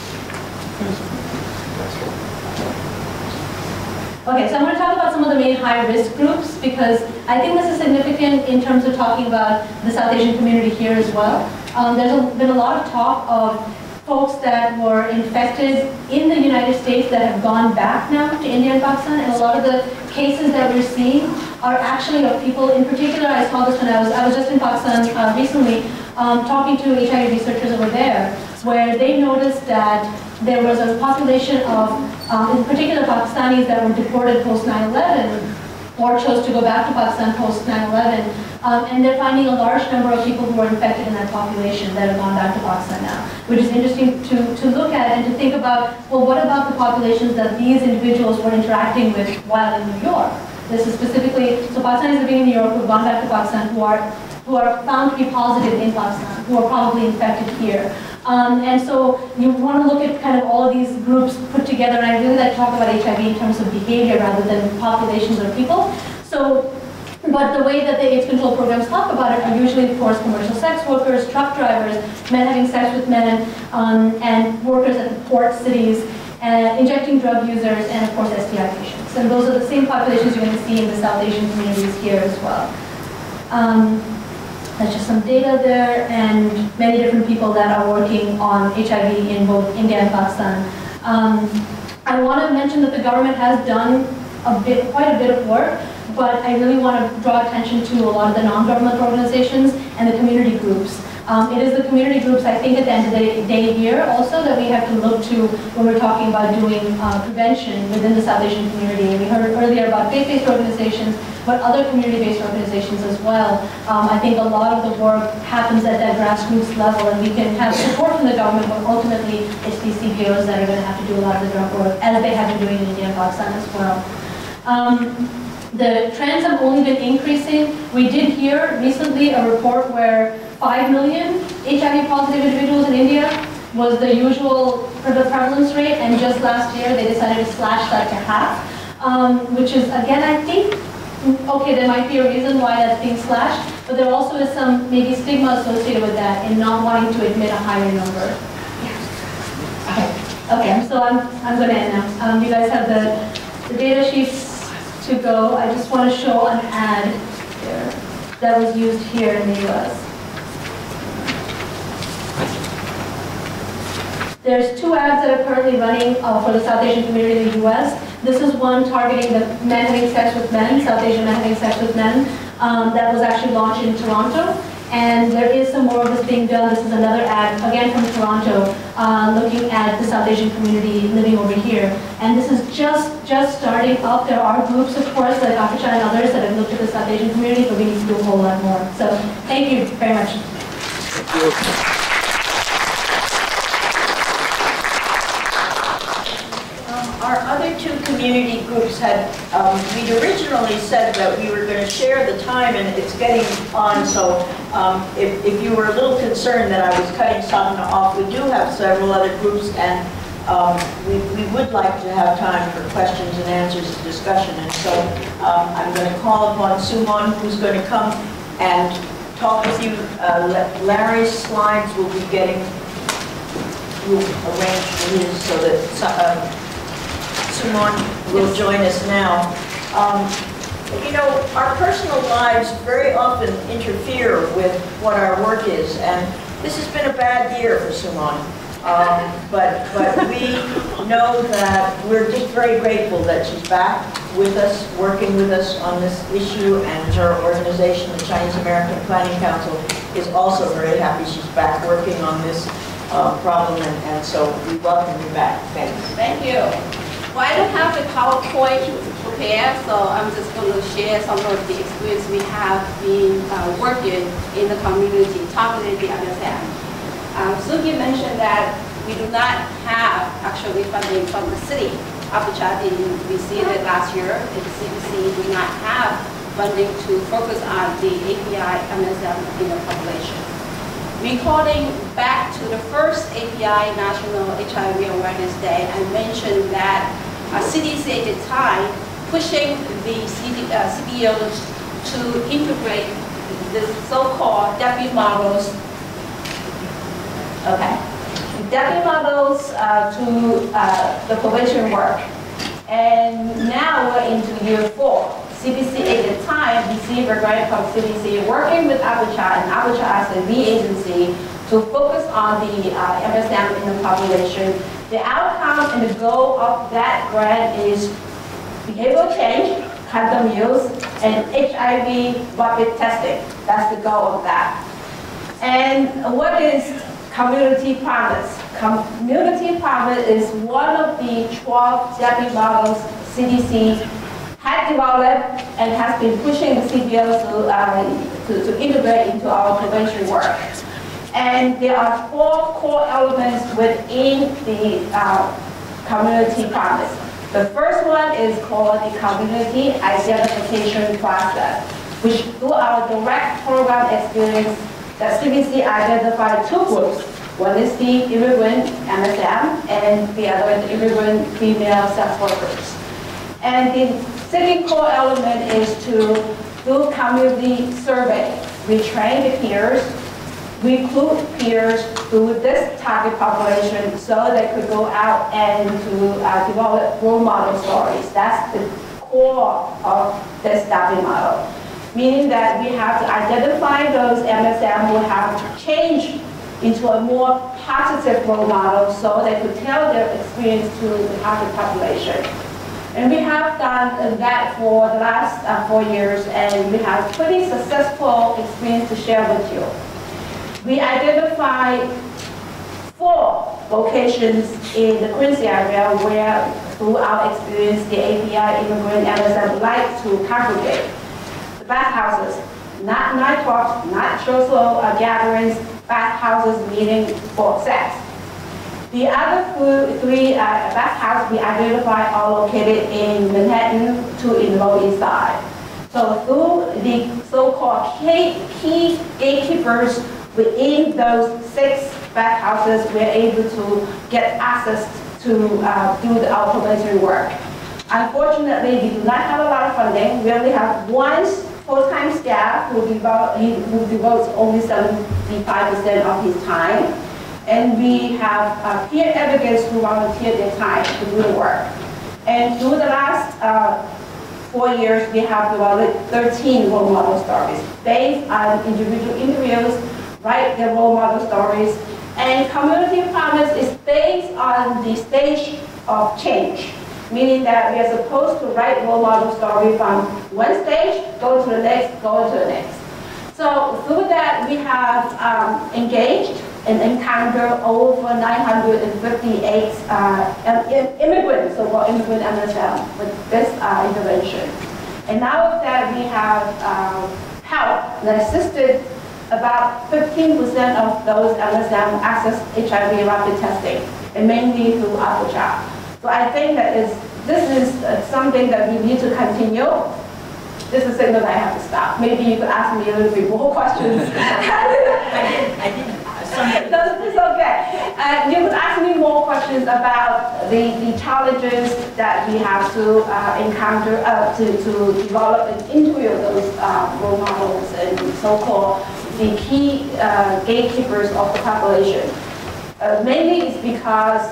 Okay, so I'm going to talk about some of the main high-risk groups because I think this is significant in terms of talking about the South Asian community here as well. Um, there's a, been a lot of talk of folks that were infected in the United States that have gone back now to India and Pakistan, and a lot of the cases that we're seeing are actually of people, in particular, I saw this when I was, I was just in Pakistan uh, recently, um, talking to H I V researchers over there, where they noticed that there was a population of, um, in particular, Pakistanis that were deported post nine eleven, or chose to go back to Pakistan post nine eleven, um, and they're finding a large number of people who are infected in that population that have gone back to Pakistan now, which is interesting to, to look at and to think about, well, what about the populations that these individuals were interacting with while in New York? This is specifically, so Pakistanis living in New York who have gone back to Pakistan who are, who are found to be positive in Pakistan, who are probably infected here. Um, and so you want to look at kind of all of these groups put together, and I really like to talk about H I V in terms of behavior rather than populations or people. So, but the way that the AIDS control programs talk about it are usually, of course, commercial sex workers, truck drivers, men having sex with men, um, and workers at the port cities, uh, injecting drug users, and of course S T I patients. And those are the same populations you're going to see in the South Asian communities here as well. Um, That's just some data there, and many different people that are working on H I V in both India and Pakistan. Um, I want to mention that the government has done a bit, quite a bit of work, but I really want to draw attention to a lot of the non-government organizations and the community groups. Um, it is the community groups, I think, at the end of the day here also that we have to look to when we're talking about doing uh, prevention within the South Asian community. We heard earlier about faith-based organizations, but other community-based organizations as well. Um, I think a lot of the work happens at that grassroots level, and we can have support from the government, but ultimately it's these C B Os that are going to have to do a lot of the grunt work, as they have been doing in India and Pakistan as well. Um, the trends have only been increasing. We did hear recently a report where five million H I V positive individuals in India was the usual prevalence rate, and just last year they decided to slash that to half, um, which is, again, I think, okay, there might be a reason why that's being slashed, but there also is some maybe stigma associated with that in not wanting to admit a higher number. Okay, okay, so I'm, I'm going to end now. Um, you guys have the, the data sheets to go. I just want to show an ad here that was used here in the U S. There's two ads that are currently running uh, for the South Asian community in the U S. This is one targeting the men having sex with men, South Asian men having sex with men, um, that was actually launched in Toronto. And there is some more of this being done. This is another ad, again from Toronto, uh, looking at the South Asian community living over here. And this is just, just starting up. There are groups, of course, like A and P I and others that have looked at the South Asian community, but we need to do a whole lot more. So thank you very much. Thank you. Our other two community groups had, um, we'd originally said that we were going to share the time, and it's getting on, so um, if, if you were a little concerned that I was cutting Sadhana off, we do have several other groups, and um, we, we would like to have time for questions and answers and discussion, and so um, I'm going to call upon Sumon, who's going to come and talk with you. Uh, Larry's slides will be getting, we'll arrange for his so that uh, Sumon will join us now. Um, you know, our personal lives very often interfere with what our work is, and this has been a bad year for Sumon. Um, but, but we know that we're just very grateful that she's back with us, working with us on this issue, and her organization, the Chinese American Planning Council, is also very happy she's back working on this uh, problem, and, and so we welcome you back. Thanks. Thank you. Well, I don't have the PowerPoint to prepare, so I'm just going to share some of the experience we have been uh, working in the community, targeting the understand. Um, Suki mentioned that we do not have actually funding from the city. Apachati received it last year, and the C B C do not have funding to focus on the A P I M S M in the population. Recalling back to the first A P I National H I V Awareness Day, I mentioned that uh, C D C at the time pushing the C D, uh, C B Os to integrate the so-called deputy models. Okay, deputy models uh, to uh, the prevention work, and now we're into year four. C B C at the time received a grant from C B C working with Abuja and Abuja as a lead agency to focus on the uh, M S M in the population. The outcome and the goal of that grant is behavioral change, condom use, and H I V rapid testing. That's the goal of that. And what is community promise? Community promise is one of the twelve deputy models C D C had developed and has been pushing the C B O to, uh, to, to integrate into our prevention work. And there are four core elements within the uh, community promise. The first one is called the community identification process, which through our direct program experience, that C B C identified two groups. One is the immigrant M S M, and the other is the immigrant female sex workers. And the second core element is to do community survey. We train the peers, recruit peers through this target population so they could go out and to uh, develop role model stories. That's the core of this staffing model. Meaning that we have to identify those M S M who have changed into a more positive role model so they could tell their experience to the target population. And we have done that for the last uh, four years, and we have pretty successful experience to share with you. We identified four locations in the Quincy area where, through our experience, the A P I, Immigrant, M S M like to congregate. The bathhouses, not nightclubs, not social uh, gatherings, bathhouses meeting for sex. The other three uh, bathhouses we identified are located in Manhattan to in the Lower East Side. So through the so-called key, key gatekeepers within those six bathhouses, we're able to get access to uh, do the our prevention work. Unfortunately, we do not have a lot of funding. We only have one full-time staff who, devote, who devotes only seventy-five percent of his time. And we have uh, peer advocates who volunteer their time to do the work. And through the last uh, four years, we have developed thirteen role model stories based on individual interviews, write their role model stories. And community promise is based on the stage of change, meaning that we are supposed to write role model story from one stage, go to the next, go to the next. So through that, we have um, engaged and encountered over nine hundred fifty-eight uh, immigrants, so-called immigrant M S M, with this uh, intervention. And now that we have uh, helped and assisted about fifteen percent of those M S M access H I V rapid testing, and mainly through AppleChat. So I think that is, this is uh, something that we need to continue. This is a signal that I have to stop. Maybe you could ask me a little bit more questions. I didn't. I didn't. No, it's okay. Uh, you could ask me more questions about the, the challenges that we have to uh, encounter uh, to, to develop and interview those uh, role models and so-called the key uh, gatekeepers of the population. Uh, mainly it's because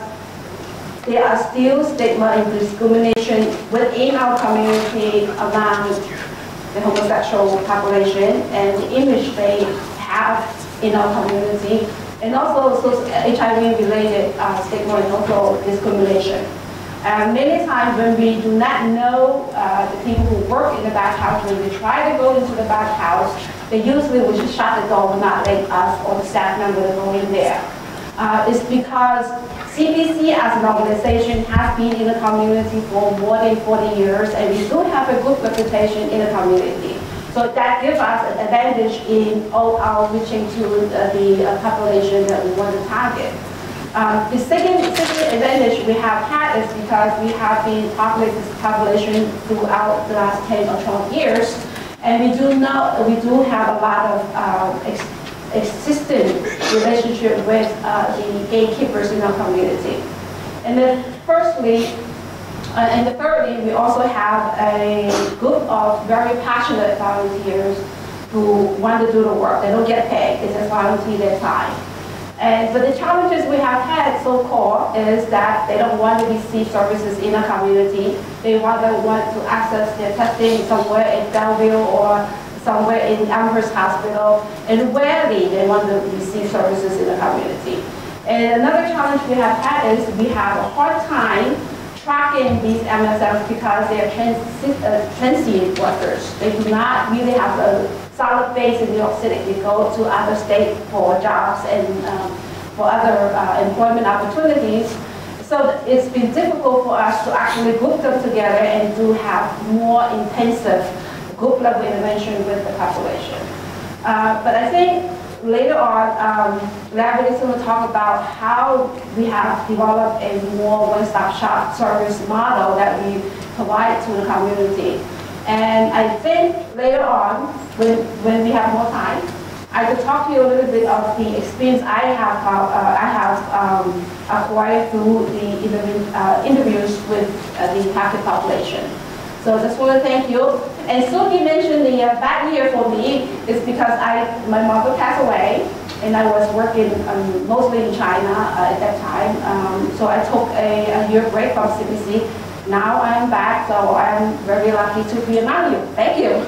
there are still stigma and discrimination within our community around the homosexual population and the image they have in our community, and also H I V-related uh, stigma and also discrimination. And many times when we do not know uh, the people who work in the bathhouse, when we try to go into the bathhouse, they usually will just shut the door, not let us or the staff member go in there. Uh, it's because C B C as an organization has been in the community for more than forty years, and we do have a good reputation in the community. So that gives us an advantage in all our reaching to uh, the uh, population that we want to target. Um, the second, second advantage we have had is because we have been populating this population throughout the last ten or twelve years, and we do know we do have a lot of uh, ex existing relationship with uh, the gatekeepers in our community. And then, firstly. Uh, and thirdly, we also have a group of very passionate volunteers who want to do the work. They don't get paid, they just volunteer their time. And but the challenges we have had so far is that they don't want to receive services in a community. They rather want to access their testing somewhere in Belleville or somewhere in Amherst Hospital, and rarely they want to receive services in the community. And another challenge we have had is we have a hard time tracking these M S Ms because they are transi uh, transient workers. They do not really have a solid base in New York City. They go to other states for jobs and um, for other uh, employment opportunities. So it's been difficult for us to actually group them together and to have more intensive group level intervention with the population. Uh, but I think later on, um, Larry is going to talk about how we have developed a more one-stop shop service model that we provide to the community. And I think later on, when, when we have more time, I could talk to you a little bit of the experience I have uh, I have um, acquired through the interview, uh, interviews with uh, the target population. So just want to thank you. And Suki mentioned the uh, bad year for me is because I my mother passed away, and I was working um, mostly in China uh, at that time. Um, so I took a, a year break from C B C. Now I am back, so I'm very lucky to be among you. Thank you.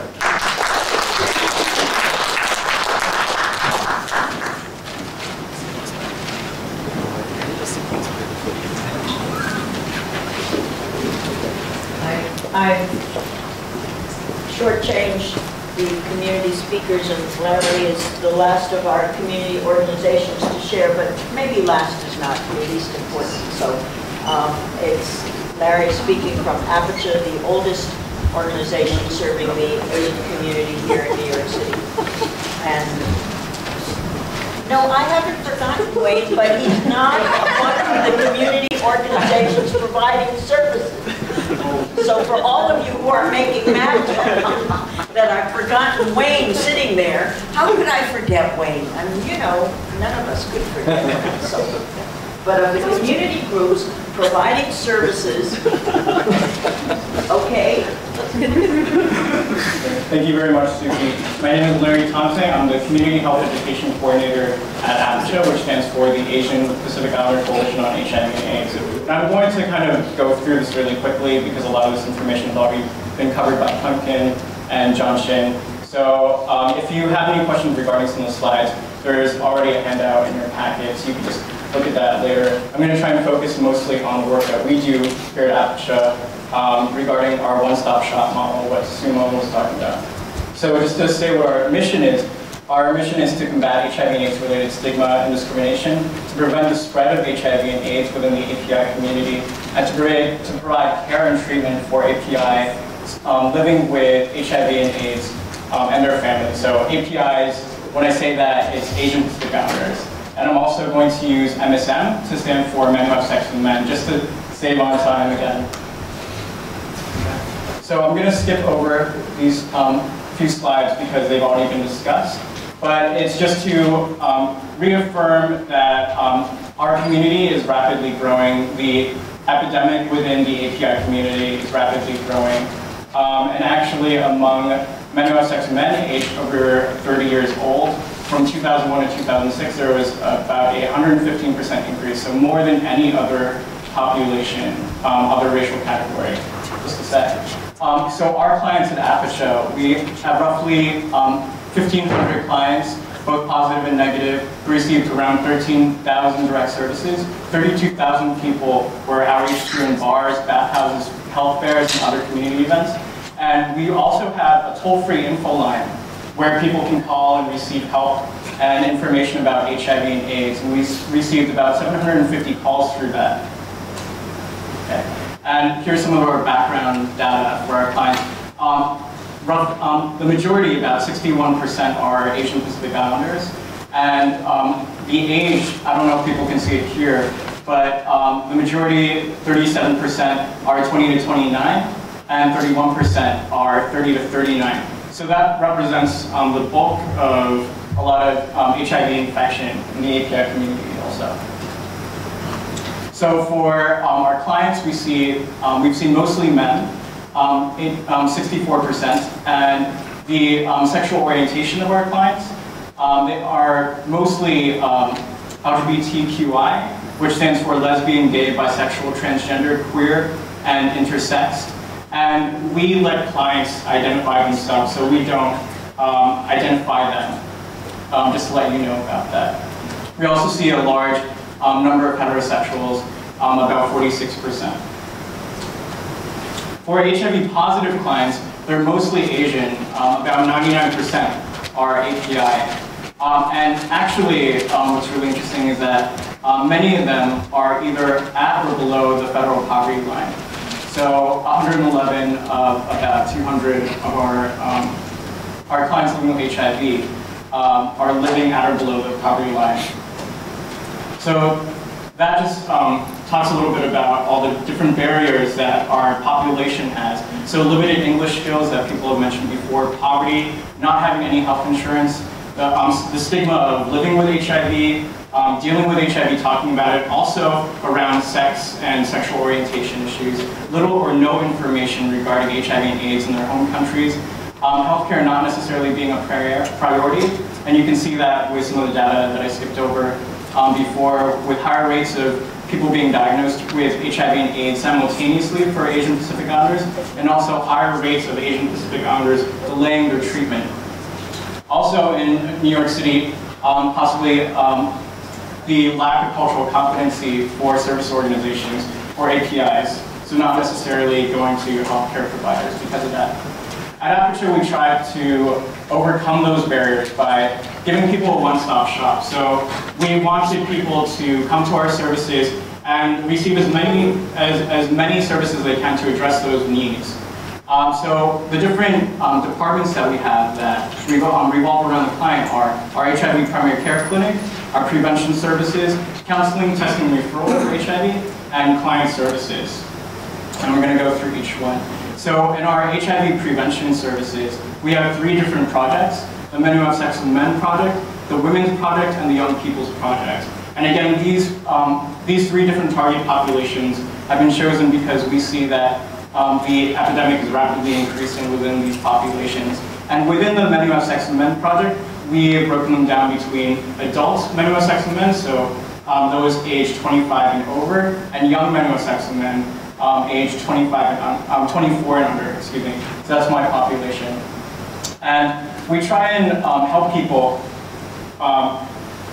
I shortchanged the community speakers, and Larry is the last of our community organizations to share, but maybe last is not the least important. So um, it's Larry speaking from A P C H, the oldest organization serving the Asian community here in New York City. And no, I haven't forgotten Wade, but he's not one of the community organizations providing services. So for all of you who are making mad that I've forgotten Wayne sitting there, how could I forget Wayne? I mean, you know, none of us could forget him. So, but of the community groups providing services, okay. Thank you very much, Suki. My name is Larry Thompson. I'm the Community Health Education Coordinator at A P C H, which stands for the Asian Pacific Islander Coalition on H I V and AIDS. And I'm going to kind of go through this really quickly because a lot of this information has already been covered by Pumpkin and John Shin. So um, if you have any questions regarding some of the slides, there's already a handout in your packet, so you can just look at that later. I'm going to try and focus mostly on the work that we do here at A P C H um, regarding our one-stop shop model, what Sumon was talking about. So just to say what our mission is, our mission is to combat H I V and AIDS related stigma and discrimination, to prevent the spread of H I V and AIDS within the A P I community, and to provide, to provide care and treatment for A P I um, living with H I V and AIDS um, and their families. So A P Is, when I say that, it's Asian Pacific Islanders. And I'm also going to use M S M to stand for Men Who Have Sex with Men, just to save on time again. So I'm going to skip over these um, few slides because they've already been discussed. But it's just to um, reaffirm that um, our community is rapidly growing. The epidemic within the A P I community is rapidly growing. Um, and actually among men who have sex with men aged over thirty years old, from two thousand one to two thousand six, there was about a one hundred fifteen percent increase, so more than any other population, um, other racial category, just to say. Um, so our clients at A P C H, we have roughly um, fifteen hundred clients, both positive and negative. We received around thirteen thousand direct services. thirty-two thousand people were outreached to in bars, bathhouses, health fairs, and other community events. And we also have a toll-free info line where people can call and receive help and information about H I V and AIDS. And we received about seven hundred fifty calls through that. Okay. And here's some of our background data for our clients. Um, rough, um, the majority, about sixty-one percent, are Asian Pacific Islanders. And um, the age, I don't know if people can see it here, but um, the majority, thirty-seven percent, are twenty to twenty-nine, and thirty-one percent are thirty to thirty-nine. So that represents um, the bulk of a lot of um, H I V infection in the A P I community also. So for um, our clients, we see, um, we've seen mostly men, um, um, sixty-four percent, and the um, sexual orientation of our clients, um, they are mostly um, L G B T Q I, which stands for lesbian, gay, bisexual, transgender, queer, and intersex. And we let clients identify themselves, so we don't um, identify them, um, just to let you know about that. We also see a large um, number of heterosexuals, um, about forty-six percent. For H I V positive clients, they're mostly Asian, um, about ninety-nine percent are A P I. Um, and actually, um, what's really interesting is that um, many of them are either at or below the federal poverty line. So one hundred eleven of about two hundred of our, um, our clients living with H I V um, are living at or below the poverty line. So that just um, talks a little bit about all the different barriers that our population has. So limited English skills that people have mentioned before, poverty, not having any health insurance, the, um, the stigma of living with H I V, um, dealing with H I V, talking about it, also around sex and sexual orientation issues, little or no information regarding H I V and AIDS in their home countries, um, healthcare not necessarily being a priority, and you can see that with some of the data that I skipped over um, before, with higher rates of people being diagnosed with H I V and AIDS simultaneously for Asian Pacific Islanders, and also higher rates of Asian Pacific Islanders delaying their treatment. Also in New York City, um, possibly um, the lack of cultural competency for service organizations or A P Is, so not necessarily going to healthcare providers because of that. At Aperture, we try to overcome those barriers by giving people a one-stop shop. So we wanted people to come to our services and receive as many as, as many services as they can to address those needs. Um, so the different um, departments that we have that revol um, revolve around the client are our H I V primary care clinic, our prevention services, counseling, testing, and referral for H I V, and client services. And we're going to go through each one. So in our H I V prevention services, we have three different projects: the Men Who Have Sex with Men project, the Women's project, and the Young People's project. And again, these, um, these three different target populations have been chosen because we see that um, the epidemic is rapidly increasing within these populations. And within the Men Who Have Sex with Men project, we have broken them down between adult men who have sex with men, so um, those aged twenty-five and over, and young men who have sex with men, um, aged twenty-five and um, twenty-four and under, excuse me. So that's my population. And we try and um, help people um,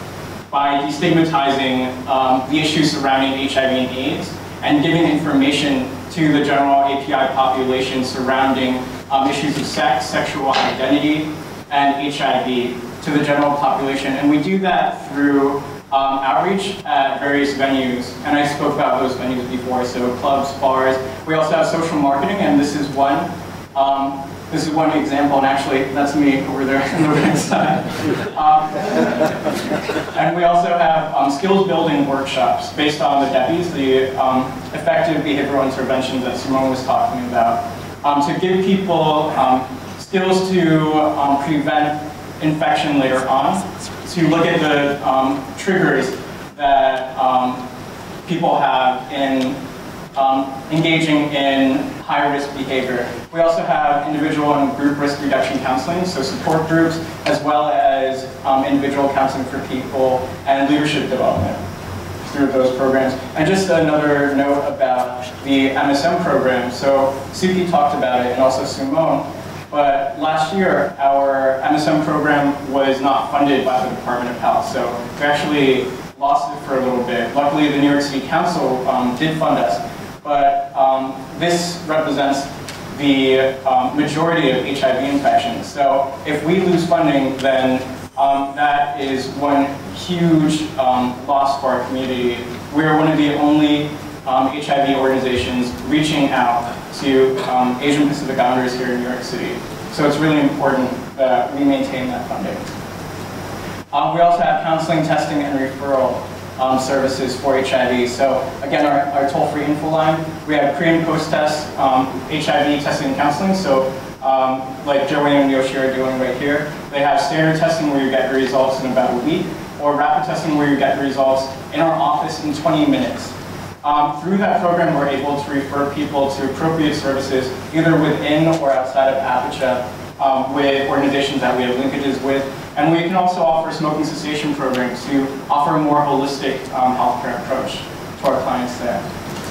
by destigmatizing um, the issues surrounding H I V and AIDS and giving information to the general A P I population surrounding um, issues of sex, sexual identity, and H I V to the general population. And we do that through um, outreach at various venues. And I spoke about those venues before, so clubs, bars. We also have social marketing, and this is one. Um, This is one example, and actually, that's me over there on the right side. Um, and we also have um, skills building workshops based on the D E P Is, the um, effective behavioral interventions that Sumon was talking about, um, to give people um, skills to um, prevent infection later on, to look at the um, triggers that um, people have in um, engaging in high-risk behavior. We also have individual and group risk reduction counseling, so support groups, as well as um, individual counseling for people and leadership development through those programs. And just another note about the M S M program. So Suki talked about it, and also Sumon, but last year our M S M program was not funded by the Department of Health, so we actually lost it for a little bit. Luckily, the New York City Council um, did fund us. But um, this represents the um, majority of H I V infections. So if we lose funding, then um, that is one huge um, loss for our community. We're one of the only um, H I V organizations reaching out to um, Asian Pacific Islanders here in New York City. So it's really important that we maintain that funding. Um, we also have counseling, testing, and referral Um, services for H I V. So again, our, our toll-free info line, we have pre and post-test um, H I V testing and counseling. So um, like Joey and Yoshi are doing right here, they have standard testing where you get the results in about a week, or rapid testing where you get the results in our office in twenty minutes. Um, through that program, we're able to refer people to appropriate services either within or outside of Aperture um, with organizations that we have linkages with. And we can also offer smoking cessation programs to offer a more holistic um, healthcare approach to our clients there.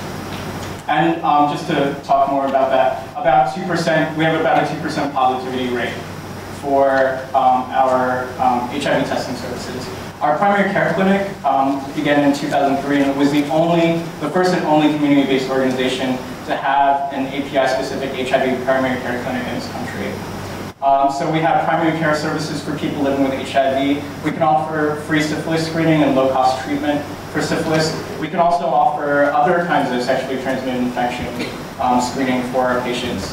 And um, just to talk more about that, about two percent, we have about a two percent positivity rate for um, our um, H I V testing services. Our primary care clinic um, began in two thousand three, and it was the only, the first and only community-based organization to have an A P I-specific H I V primary care clinic in this country. Um, so we have primary care services for people living with H I V. We can offer free syphilis screening and low-cost treatment for syphilis. We can also offer other kinds of sexually transmitted infection um, screening for our patients.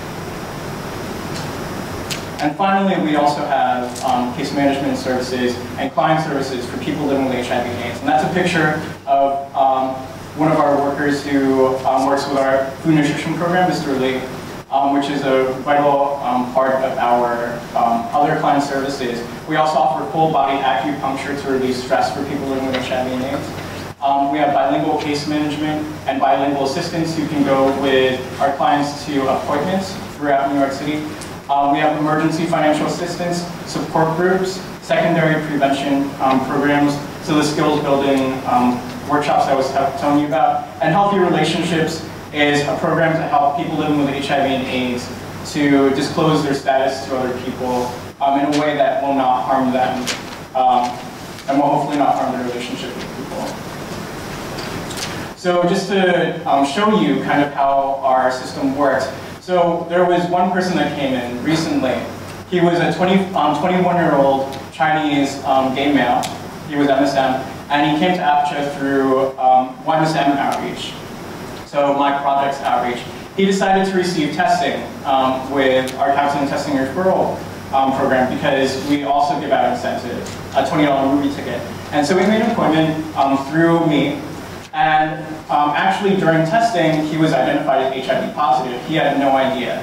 And finally, we also have um, case management services and client services for people living with H I V and AIDS. And that's a picture of um, one of our workers who um, works with our food nutrition program, Mister Lee, um, which is a vital um, part of our um, other client services. We also offer full body acupuncture to relieve stress for people living with H I V and AIDS. Um, we have bilingual case management and bilingual assistants who can go with our clients to appointments throughout New York City. Um, we have emergency financial assistance, support groups, secondary prevention um, programs, so the skills building um, workshops I was telling you about. And Healthy Relationships is a program to help people living with H I V and AIDS to disclose their status to other people um, in a way that will not harm them um, and will hopefully not harm their relationship with people. So just to um, show you kind of how our system works. So there was one person that came in recently. He was a twenty-one-year-old Chinese um, gay male. He was M S M, and he came to APCHA through um, Y M S M outreach, so my project's outreach. He decided to receive testing um, with our counseling testing referral um, program because we also give out incentives, a twenty dollar movie ticket. And so we made an appointment um, through me. And um, actually, during testing, he was identified as H I V positive. He had no idea.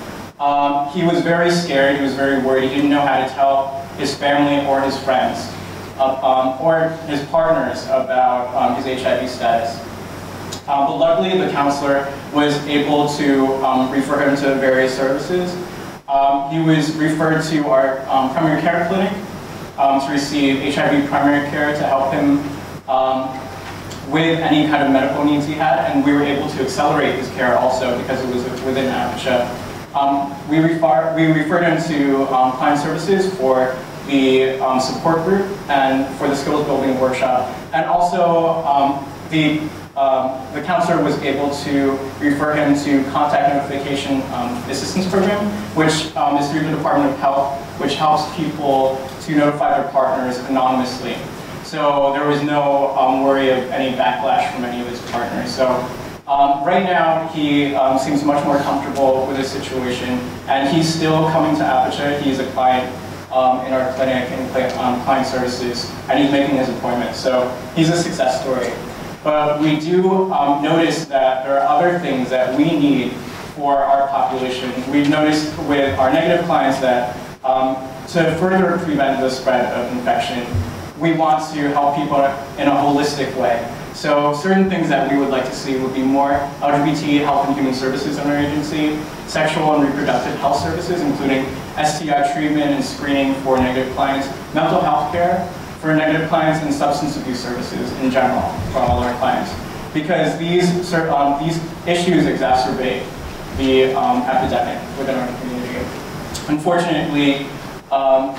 Um, he was very scared. He was very worried. He didn't know how to tell his family or his friends uh, um, or his partners about um, his H I V status. Um, but luckily, the counselor was able to um, refer him to various services. Um, he was referred to our um, primary care clinic um, to receive H I V primary care to help him um, with any kind of medical needs he had, and we were able to accelerate his care also because it was within APCHA. Um, we, refer, we referred him to um, client services for the um, support group and for the skills building workshop, and also um, the, um, the counselor was able to refer him to contact notification um, assistance program, which um, is through the Department of Health, which helps people to notify their partners anonymously. So there was no um, worry of any backlash from any of his partners. So um, right now he um, seems much more comfortable with his situation, and he's still coming to APCHA. He's a client um, in our clinic and um, client services, and he's making his appointment. So he's a success story. But we do um, notice that there are other things that we need for our population. We've noticed with our negative clients that um, to further prevent the spread of infection, we want to help people in a holistic way. So certain things that we would like to see would be more L G B T health and human services in our agency, sexual and reproductive health services, including S T I treatment and screening for negative clients, mental health care for negative clients, and substance abuse services in general for all our clients. Because these, um, these issues exacerbate the um, epidemic within our community. Unfortunately, um,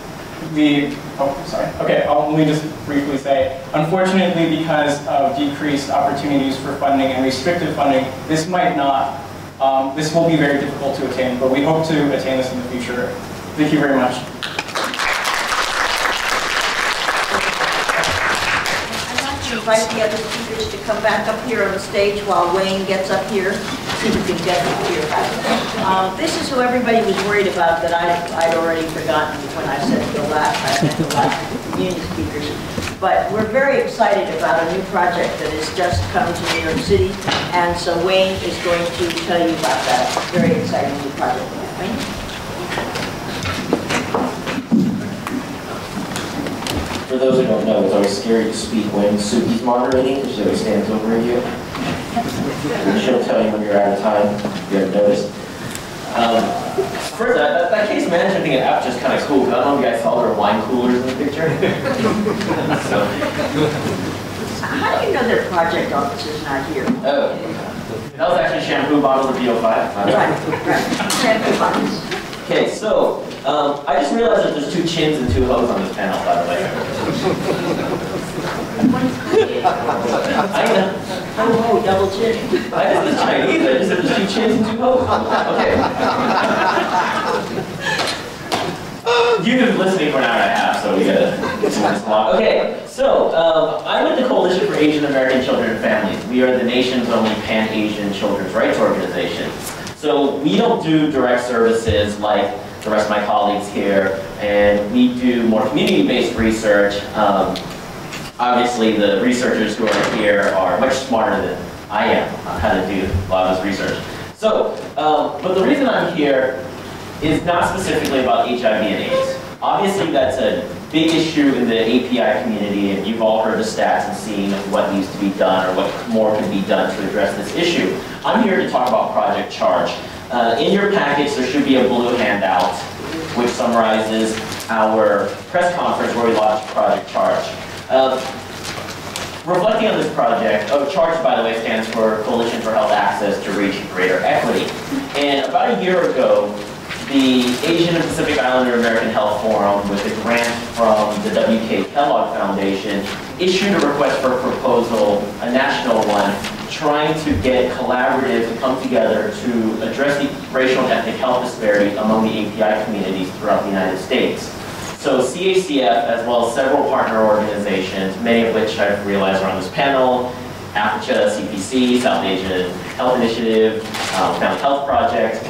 We, oh, sorry. Okay, I'll, let me just briefly say, unfortunately, because of decreased opportunities for funding and restricted funding, this might not, um, this will be very difficult to attain, but we hope to attain this in the future. Thank you very much. I'd like to invite the other speakers to come back up here on the stage while Wayne gets up here. See if we can get up here. Um, this is who everybody was worried about that I, I'd already forgotten when I said the last, I meant the last community speakers. But we're very excited about a new project that has just come to New York City, and so Wayne is going to tell you about that very exciting new project. Wayne? For those who don't know, it's always scary to speak when Suki's moderating because she always stands over you. She'll tell you when you're out of time, if you haven't noticed. Um, first, that, that case management thing at APCHA is kind of cool, because I don't know if you guys saw there were wine coolers in the picture. So, How do you know their project office is not here? oh, that was actually shampoo bottle of B O five. Right, right. Shampoo bottles. Okay, so um, I just realized that there's two chins and two hoes on this panel, by the way. I know. Oh, oh, double chin. I just was Chinese. I just said there's two chins and two hoes. Okay. You've been listening for an hour and a half, so we gotta get this long. Okay, So, um, I'm with the Coalition for Asian American Children and Families. We are the nation's only pan-Asian children's rights organization. So we don't do direct services like the rest of my colleagues here, and we do more community-based research. Um, obviously, the researchers who are here are much smarter than I am on how to do a lot of this research. So, um, but the reason I'm here is not specifically about H I V and AIDS. Obviously, that's a big issue in the A P I community, and you've all heard the stats and seen what needs to be done or what more can be done to address this issue. I'm here to talk about Project Charge. Uh, in your package, there should be a blue handout which summarizes our press conference where we launched Project Charge. Uh, reflecting on this project, oh, Charge, by the way, stands for Coalition for Health Access to Reach Greater Equity. And about a year ago, the Asian and Pacific Islander American Health Forum, with a grant from the W K Kellogg Foundation, issued a request for a proposal, a national one, trying to get collaboratives to come together to address the racial and ethnic health disparities among the A P I communities throughout the United States. So C A C F, as well as several partner organizations, many of which I've realized are on this panel, A P C H A, C P C, South Asian Health Initiative, um, Family Health Project,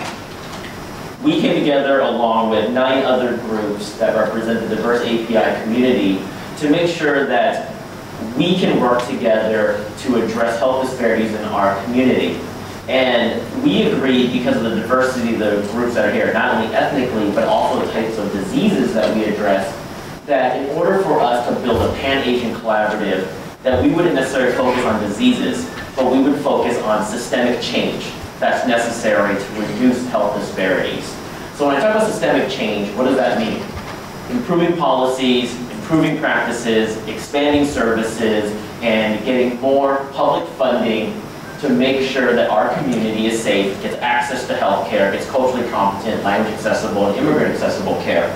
we came together along with nine other groups that represent the diverse A P I community to make sure that we can work together to address health disparities in our community. And we agreed, because of the diversity of the groups that are here, not only ethnically, but also the types of diseases that we address, that in order for us to build a pan-Asian collaborative, that we wouldn't necessarily focus on diseases, but we would focus on systemic change that's necessary to reduce health disparities. So when I talk about systemic change, what does that mean? Improving policies, improving practices, expanding services, and getting more public funding to make sure that our community is safe, gets access to health care, gets culturally competent, language accessible, and immigrant accessible care.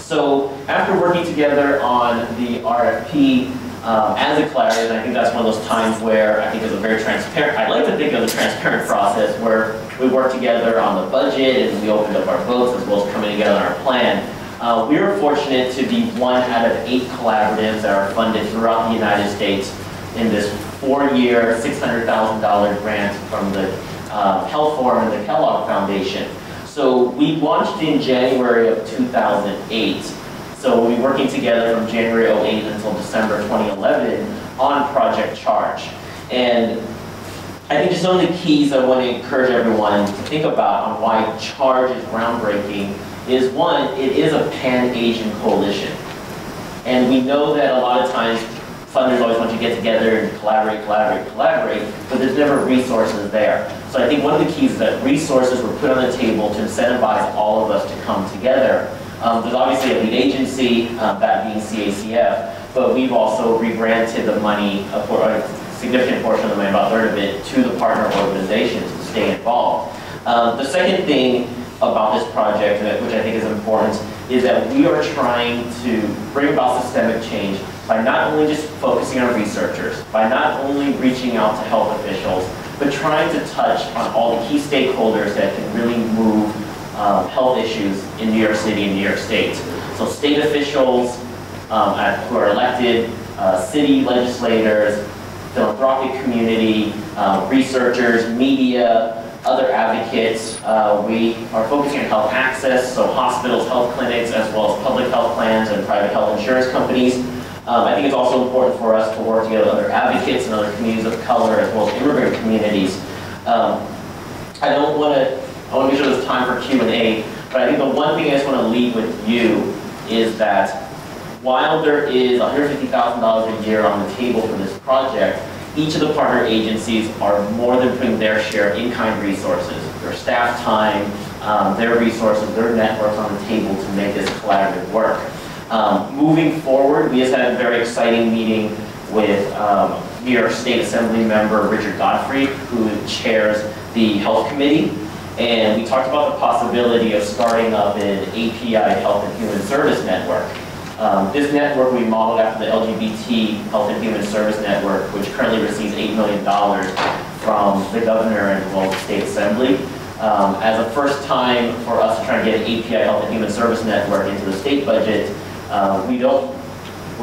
So after working together on the R F P, Um, as a collaborative, I think that's one of those times where I think it's a very transparent, I like to think of a transparent process where we work together on the budget and we opened up our votes as well as coming together on our plan. Uh, we were fortunate to be one out of eight collaboratives that are funded throughout the United States in this four-year, six hundred thousand dollar grant from the uh, Health Forum and the Kellogg Foundation. So we launched in January of two thousand eight. So we'll be working together from January oh eight until December twenty eleven on Project Charge. And I think just some of the keys I want to encourage everyone to think about on why Charge is groundbreaking is, one, it is a pan-Asian coalition. And we know that a lot of times funders always want you to get together and collaborate, collaborate, collaborate, but there's never resources there. So I think one of the keys is that resources were put on the table to incentivize all of us to come together. Um, there's obviously a lead agency, um, that being C A C F, but we've also re-granted the money, a, por a significant portion of the money, about a third of it, to the partner organizations to stay involved. Um, the second thing about this project, which I think is important, is that we are trying to bring about systemic change by not only just focusing on researchers, by not only reaching out to health officials, but trying to touch on all the key stakeholders that can really move Um, health issues in New York City and New York State. So state officials um, at, who are elected, uh, city legislators, philanthropic community, uh, researchers, media, other advocates. Uh, we are focusing on health access, so hospitals, health clinics, as well as public health plans and private health insurance companies. Um, I think it's also important for us to work together with other advocates and other communities of color, as well as immigrant communities. Um, I don't want to I want to make sure there's time for Q and A, but I think the one thing I just want to leave with you is that while there is one hundred fifty thousand dollars a year on the table for this project, each of the partner agencies are more than putting their share in-kind resources, their staff time, um, their resources, their networks on the table to make this collaborative work. Um, moving forward, we just had a very exciting meeting with um, New York State Assembly member Richard Godfrey, who chairs the Health Committee. And we talked about the possibility of starting up an A P I Health and Human Service Network. Um, this network we modeled after the L G B T Health and Human Service Network, which currently receives eight million dollars from the governor and well, the state assembly. Um, as a first time for us to try and get an A P I Health and Human Service Network into the state budget, uh, we don't, we're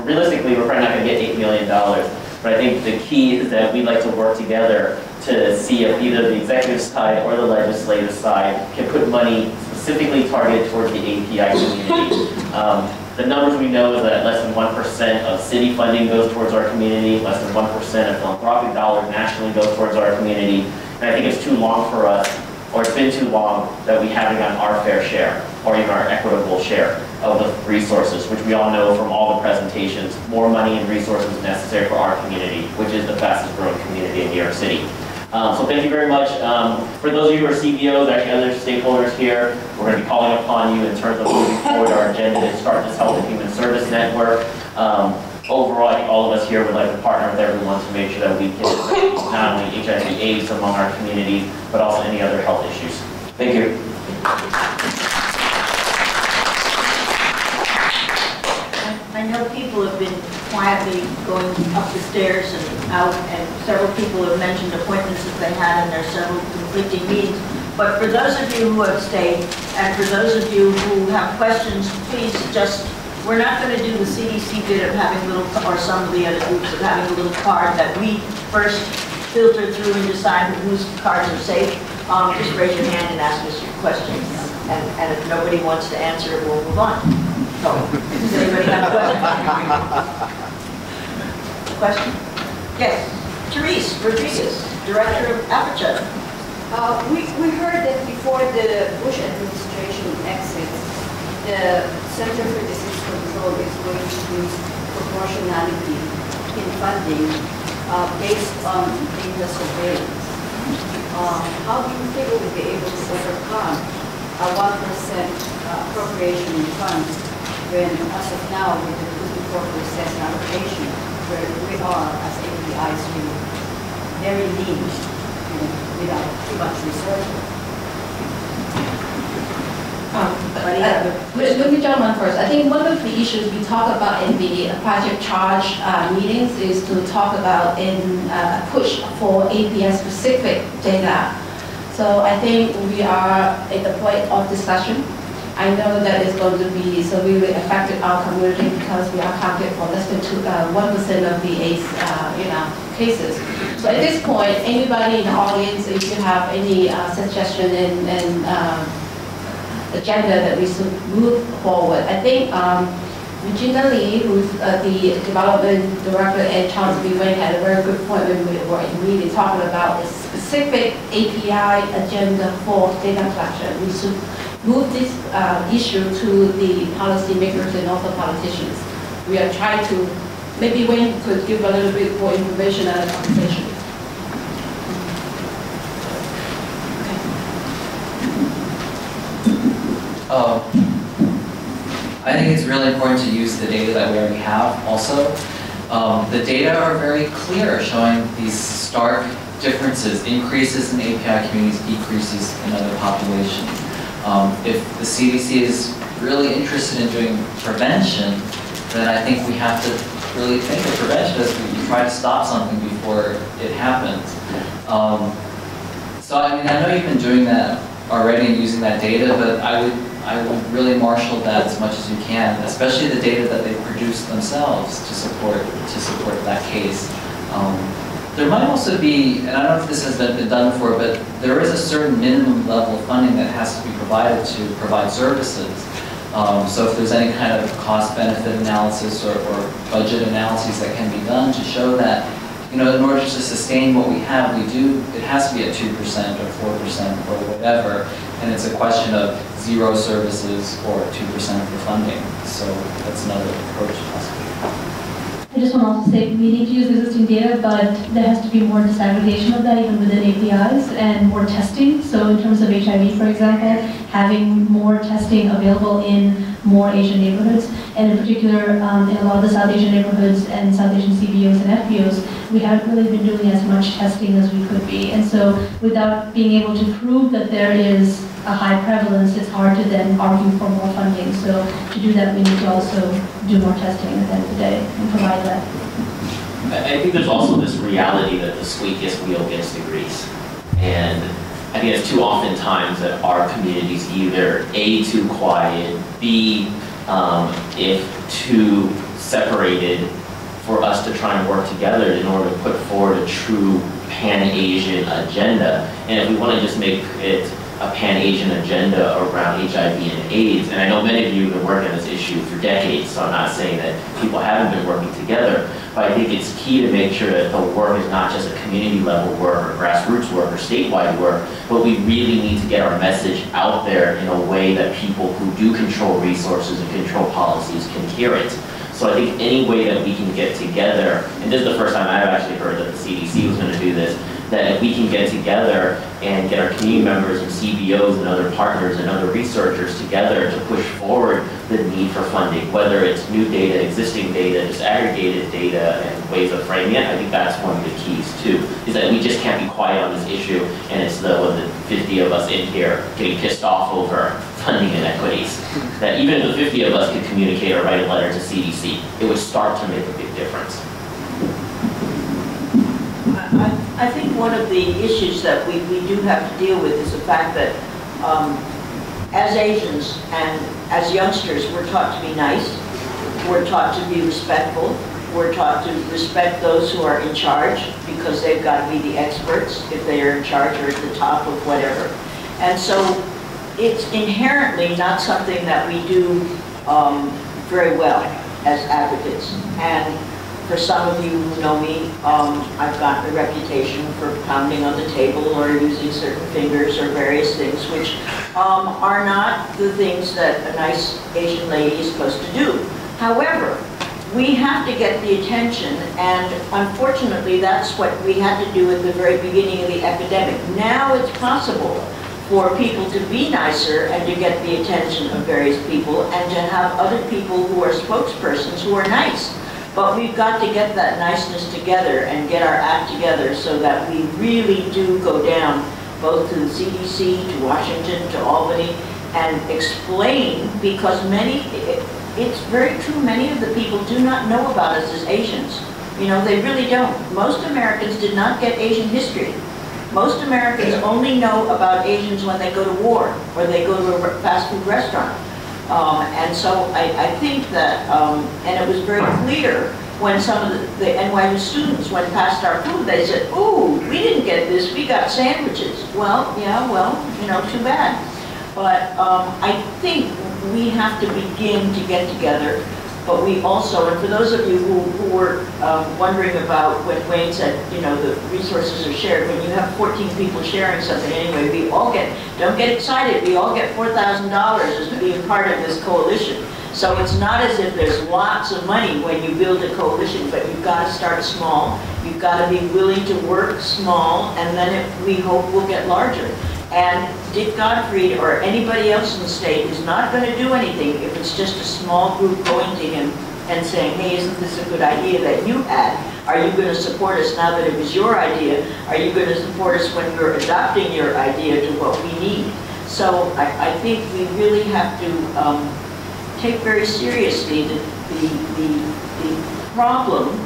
realistically, we're probably not going to get eight million dollars. But I think the key is that we'd like to work together to see if either the executive side or the legislative side can put money specifically targeted towards the A P I community. Um, the numbers we know is that less than one percent of city funding goes towards our community, less than one percent of philanthropic dollars nationally goes towards our community. And I think it's too long for us, or it's been too long, that we haven't gotten our fair share, or even our equitable share of the resources, which we all know from all the presentations, more money and resources necessary for our community, which is the fastest growing community in New York City. Um, so thank you very much. Um, for those of you who are C B Os, actually other stakeholders here, we're going to be calling upon you in terms of moving forward our agenda to start this Health and Human Service Network. Um, overall, I think all of us here would like to partner with everyone to make sure that we can address not only H I V AIDS among our community, but also any other health issues. Thank you. I know people have been quietly going up the stairs and out, and several people have mentioned appointments that they had, and there are several conflicting meetings. But for those of you who have stayed, and for those of you who have questions, please just, we're not going to do the C D C bit of having a little, or some of the other groups of having a little card that we first filter through and decide whose cards are safe. Um, just raise your hand and ask us your questions. And, and if nobody wants to answer, we'll move on. So, does anybody have a question? Question? Yes. Therese Rodriguez, Director of Aperture. Uh, we, we heard that before the Bush administration exits, the Center for Disease Control is going to use proportionality in funding uh, based on data surveillance. Uh, how do you think we'll be able to overcome a one percent uh, appropriation in funds when, as of now, with the fifty-four percent allocation, where we are as A P Is really very lean, you know, without too much resources? Um, uh, let me jump on first. I think one of the issues we talk about in the project charge uh, meetings is to talk about in uh, a push for A P I-specific data. So I think we are at the point of discussion. I know that it's going to be so really affected our community because we are counted for less than two, uh, one percent of the AIDS, uh, you know, cases. So at this point, anybody in the audience, if you have any uh, suggestion and, and uh, agenda that we should move forward, I think um, Regina Lee, who's uh, the development director, and Charles B. Wayne had a very good point when we were in meeting talking about a specific A P I agenda for data collection. We should move this uh, issue to the policymakers and also politicians. We are trying to, maybe Wayne could give a little bit more information at the conversation. Um, I think it's really important to use the data that we already have also. Um, the data are very clear, showing these stark differences, increases in A P I communities, decreases in other populations. Um, if the C D C is really interested in doing prevention, then I think we have to really think of prevention as we try to stop something before it happens. Um, so I mean, I know you've been doing that already and using that data, but I would I would really marshal that as much as you can, especially the data that they produce themselves to support to support that case. Um, there might also be, and I don't know if this has been, been done before, but there is a certain minimum level of funding that has to be provided to provide services. Um, so if there's any kind of cost-benefit analysis or, or budget analyses that can be done to show that, you know, in order to sustain what we have, we do, it has to be at two percent or four percent or whatever, and it's a question of zero services or two percent of the funding. So that's another approach possibly. I just want to also say we need to use existing data, but there has to be more disaggregation of that even within A P Is and more testing. So in terms of H I V, for example, having more testing available in more Asian neighborhoods, and in particular um, in a lot of the South Asian neighborhoods and South Asian C B Os and F B Os, we haven't really been doing as much testing as we could be. And so without being able to prove that there is a high prevalence, it's hard to then argue for more funding. So to do that, we need to also do more testing at the end of the day and provide that. I think there's also this reality that the squeakiest wheel gets the grease. And I think it's too often times that our communities either A, too quiet, B, um, if too separated for us to try and work together in order to put forward a true pan-Asian agenda. And if we want to just make it a pan-Asian agenda around H I V and AIDS, and I know many of you have been working on this issue for decades, so I'm not saying that people haven't been working together, but I think it's key to make sure that the work is not just a community level work or grassroots work or statewide work, but we really need to get our message out there in a way that people who do control resources and control policies can hear it. So I think any way that we can get together, and this is the first time I've actually heard that the C D C was going to do this, that if we can get together and get our community members and C B Os and other partners and other researchers together to push forward the need for funding, whether it's new data, existing data, disaggregated data, and ways of framing it, I think that's one of the keys too, is that we just can't be quiet on this issue and it's the, what, the fifty of us in here getting pissed off over funding inequities. That even if the fifty of us could communicate or write a letter to C D C, it would start to make a big difference. I, I think one of the issues that we, we do have to deal with is the fact that um, as Asians and as youngsters, we're taught to be nice, we're taught to be respectful, we're taught to respect those who are in charge because they've got to be the experts if they are in charge or at the top of whatever. And so it's inherently not something that we do um, very well as advocates. And for some of you who know me, um, I've gotten a reputation for pounding on the table or using certain fingers or various things, which um, are not the things that a nice Asian lady is supposed to do. However, we have to get the attention, and unfortunately that's what we had to do at the very beginning of the epidemic. Now it's possible for people to be nicer and to get the attention of various people and to have other people who are spokespersons who are nice. But we've got to get that niceness together and get our act together so that we really do go down both to the C D C, to Washington, to Albany, and explain, because many, it, it's very true, many of the people do not know about us as Asians. You know, they really don't. Most Americans did not get Asian history. Most Americans only know about Asians when they go to war or they go to a fast food restaurant. Um, and so I, I think that, um, and it was very clear when some of the, the N Y U students went past our food, they said, ooh, we didn't get this, we got sandwiches. Well, yeah, well, you know, too bad. But um, I think we have to begin to get together, but we also, and for those of you who, who were um, wondering about when Wayne said, you know, the resources are shared, when you have fourteen people sharing something anyway, we all get, don't get excited, we all get four thousand dollars as being part of this coalition. So it's not as if there's lots of money when you build a coalition, but you've got to start small, you've got to be willing to work small, and then it, we hope we'll get larger. And Dick Gottfried or anybody else in the state is not going to do anything if it's just a small group going to him and saying, hey, isn't this a good idea that you had? Are you going to support us now that it was your idea? Are you going to support us when we're adopting your idea to what we need? So I, I think we really have to um, take very seriously the, the, the, the problem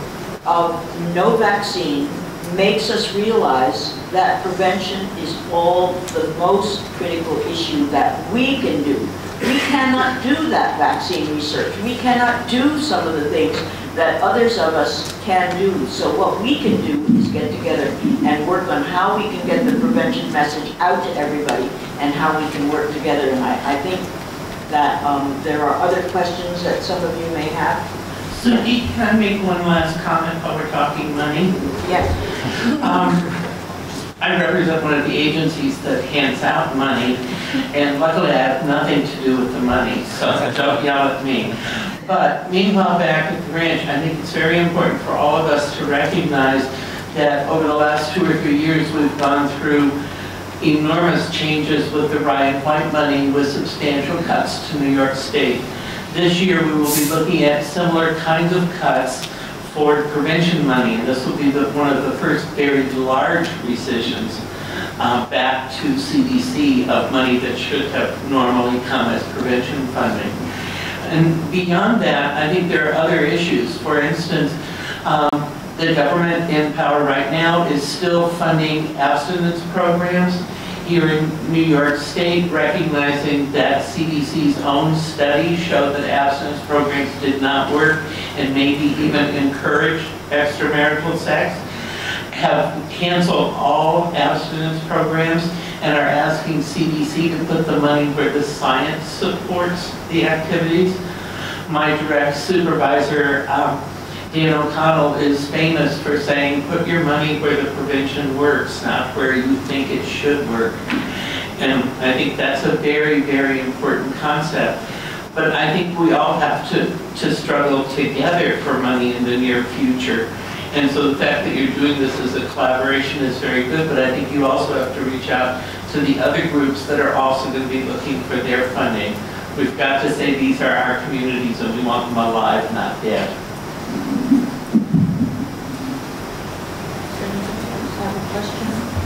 of no vaccine makes us realize that prevention is all the most critical issue that we can do. We cannot do that vaccine research. We cannot do some of the things that others of us can do. So what we can do is get together and work on how we can get the prevention message out to everybody and how we can work together. And I, I think that um, there are other questions that some of you may have. So, Dee, can I make one last comment while we're talking money? Yes. Um, I represent one of the agencies that hands out money, and luckily I have nothing to do with the money, so don't yell at me. But meanwhile, back at the ranch, I think it's very important for all of us to recognize that over the last two or three years, we've gone through enormous changes with the Ryan White money with substantial cuts to New York State. This year, we will be looking at similar kinds of cuts for prevention money, and this will be the, one of the first very large rescissions uh, back to C D C of money that should have normally come as prevention funding. And beyond that, I think there are other issues. For instance, um, the government in power right now is still funding abstinence programs, here in New York State, recognizing that C D C's own studies showed that abstinence programs did not work and maybe even encouraged extramarital sex, have canceled all abstinence programs and are asking C D C to put the money where the science supports the activities. My direct supervisor, um, Dan O'Connell, is famous for saying, put your money where the prevention works, not where you think it should work. And I think that's a very, very important concept. But I think we all have to, to struggle together for money in the near future. And so the fact that you're doing this as a collaboration is very good, but I think you also have to reach out to the other groups that are also going to be looking for their funding. We've got to say these are our communities and we want them alive, not dead. Have a question?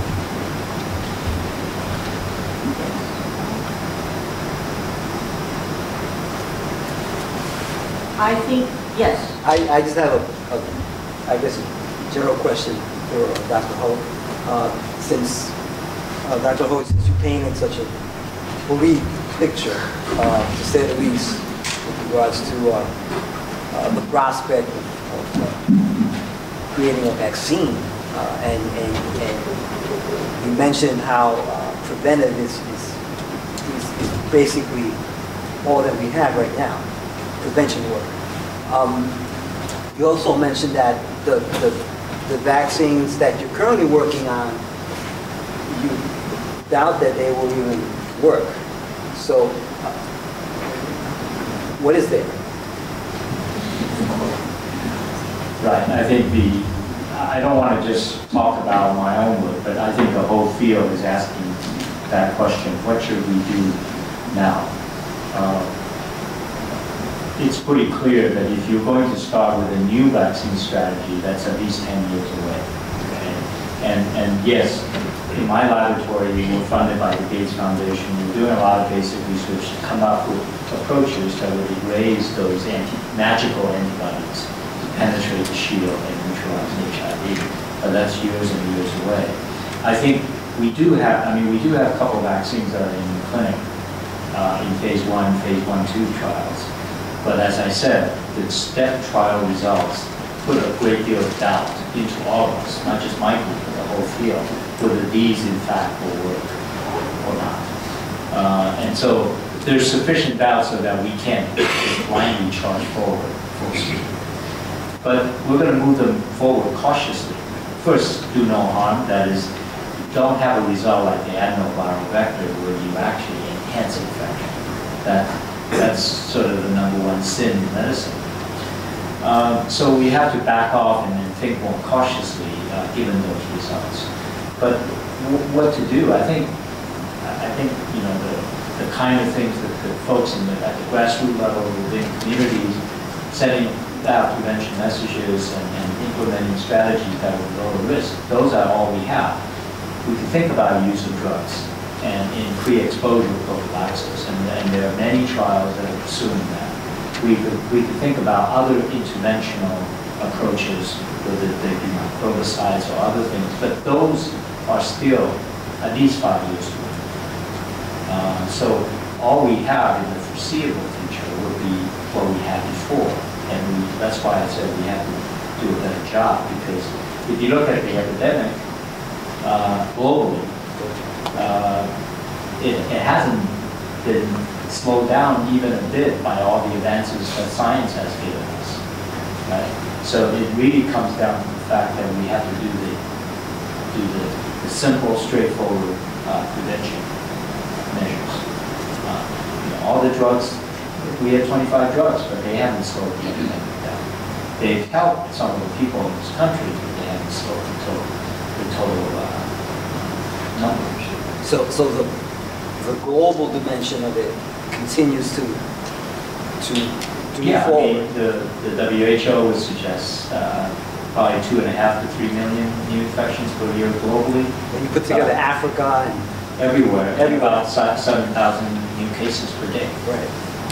I think, yes. I, I just have a, a, I guess, a general question for Doctor Ho. Uh, since uh, Doctor Ho, since you painted such a bleak picture, uh, to say the least, with regards to uh, uh, the prospect of, of uh, creating a vaccine, uh, and, and, and you mentioned how uh, preventive is, is, is, is basically all that we have right now, prevention work. Um, you also mentioned that the, the, the vaccines that you're currently working on, you doubt that they will even work. So, uh, what is there? Right, I think the, I don't want to just talk about my own work, but I think the whole field is asking that question, what should we do now? Uh, it's pretty clear that if you're going to start with a new vaccine strategy, that's at least ten years away. Okay? And, and yes, in my laboratory, we're funded by the Gates Foundation. We're doing a lot of basic research to come up with approaches that would raise those anti magical antibodies to penetrate the shield and neutralize H I V. But that's years and years away. I think we do have, I mean, we do have a couple of vaccines that are in the clinic uh, in phase one, phase one, two trials. But as I said, the STEP trial results put a great deal of doubt into all of us, not just my group, but the whole field, whether these in fact will work or not. Uh, and so there's sufficient doubt so that we can't blindly charge forward full speed. But we're going to move them forward cautiously. First, do no harm, that is, don't have a result like the adenoviral vector where you actually enhance infection. That, that's sort of the number one sin in medicine. Um, so we have to back off and, and think more cautiously uh, given those results. But w what to do? I think, I think you know the, the kind of things that the folks in the, at the grassroots level within communities, setting out prevention messages and, and implementing strategies that will lower risk. Those are all we have. We can think about the use of drugs and in pre-exposure prophylaxis, and, and there are many trials that are pursuing that. We could, we could think about other interventional approaches, whether they be microbicides or other things, but those are still at least five years away. Uh, so all we have in the foreseeable future would be what we had before, and we, that's why I said we have to do a better job, because if you look at the epidemic uh, globally, uh, it, it hasn't been slowed down even a bit by all the advances that science has given us, right? So it really comes down to the fact that we have to do the, do the, the simple, straightforward uh, prevention measures. Uh, you know, all the drugs, we have twenty-five drugs, but they haven't slowed the epidemic down. They've helped some of the people in this country, but they haven't slowed the total, the total uh, numbers. So, so the, the global dimension of it continues to, to, to yeah, move forward. I mean, the, the W H O would suggest uh, probably two and a half to three million new infections per year globally. When you put together uh, Africa and everywhere, everywhere. about seven thousand new cases per day. Right.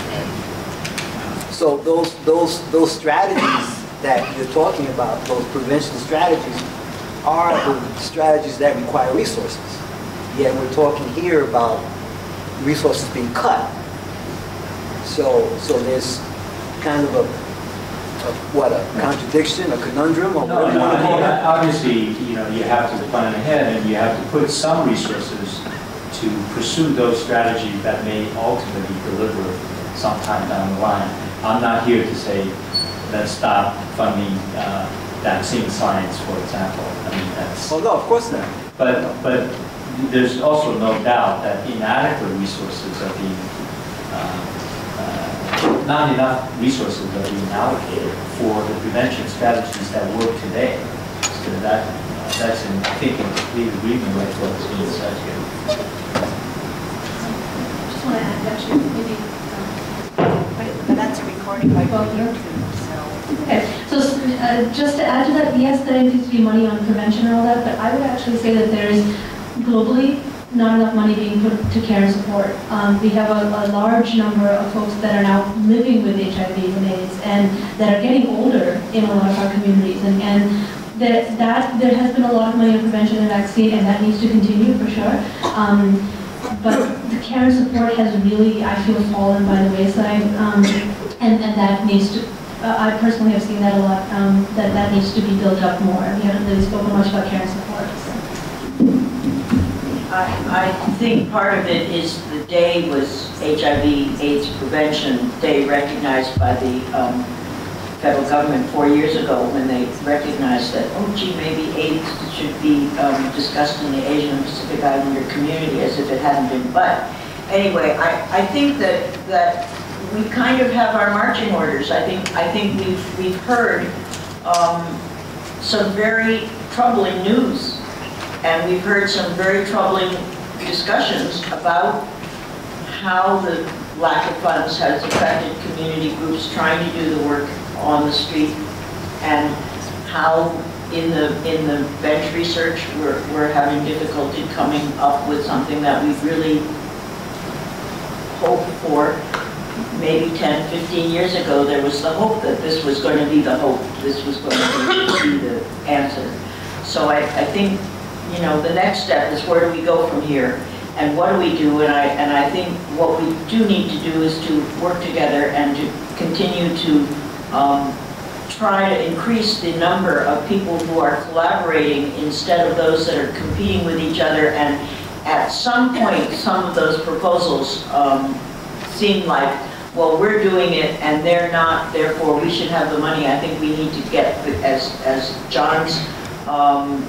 So those those those strategies that you're talking about, those prevention strategies, are the strategies that require resources. Yet we're talking here about resources being cut. So, so there's kind of a, a what, a contradiction, a conundrum, or No, what do you no, want to I call mean, it? obviously, you know, you have to plan ahead and you have to put some resources to pursue those strategies that may ultimately deliver sometime down the line. I'm not here to say, let's stop funding uh, vaccine science, for example. I mean, that's... Oh, no, of course not. But, but there's also no doubt that inadequate resources are being, uh, uh, not enough resources are being allocated for the prevention strategies that work today. So that, uh, that's in, I think, in complete agreement with what's being said here. Just want to add, actually, maybe. But but that's a recording by YouTube, so. Okay, so uh, just to add to that, yes, there needs to be money on prevention and all that, but I would actually say that there is globally not enough money being put to care and support. Um, we have a, a large number of folks that are now living with H I V and AIDS and that are getting older in a lot of our communities. And, and there, that, there has been a lot of money on prevention and vaccine, and that needs to continue for sure. Um, but the care and support has really, I feel, fallen by the wayside, um, and, and that needs to, uh, I personally have seen that a lot, um, that that needs to be built up more. We haven't really spoken much about care and support. So. I, I think part of it is the day was H I V AIDS Prevention Day, recognized by the um, federal government four years ago when they recognized that, oh gee, maybe AIDS should be um, discussed in the Asian and Pacific Islander community, as if it hadn't been. But anyway, I, I think that, that we kind of have our marching orders. I think, I think we've, we've heard um, some very troubling news. And we've heard some very troubling discussions about how the lack of funds has affected community groups trying to do the work on the street, and how in the in the bench research we're, we're having difficulty coming up with something that we've really hoped for. Maybe ten, fifteen years ago there was the hope that this was going to be the hope, this was going to be the answer. So I, I think, you know, the next step is, where do we go from here, and what do we do? And I and I think what we do need to do is to work together and to continue to um, try to increase the number of people who are collaborating instead of those that are competing with each other. And at some point, some of those proposals um, seem like, well, we're doing it and they're not, therefore we should have the money. I think we need to get, as as John's um,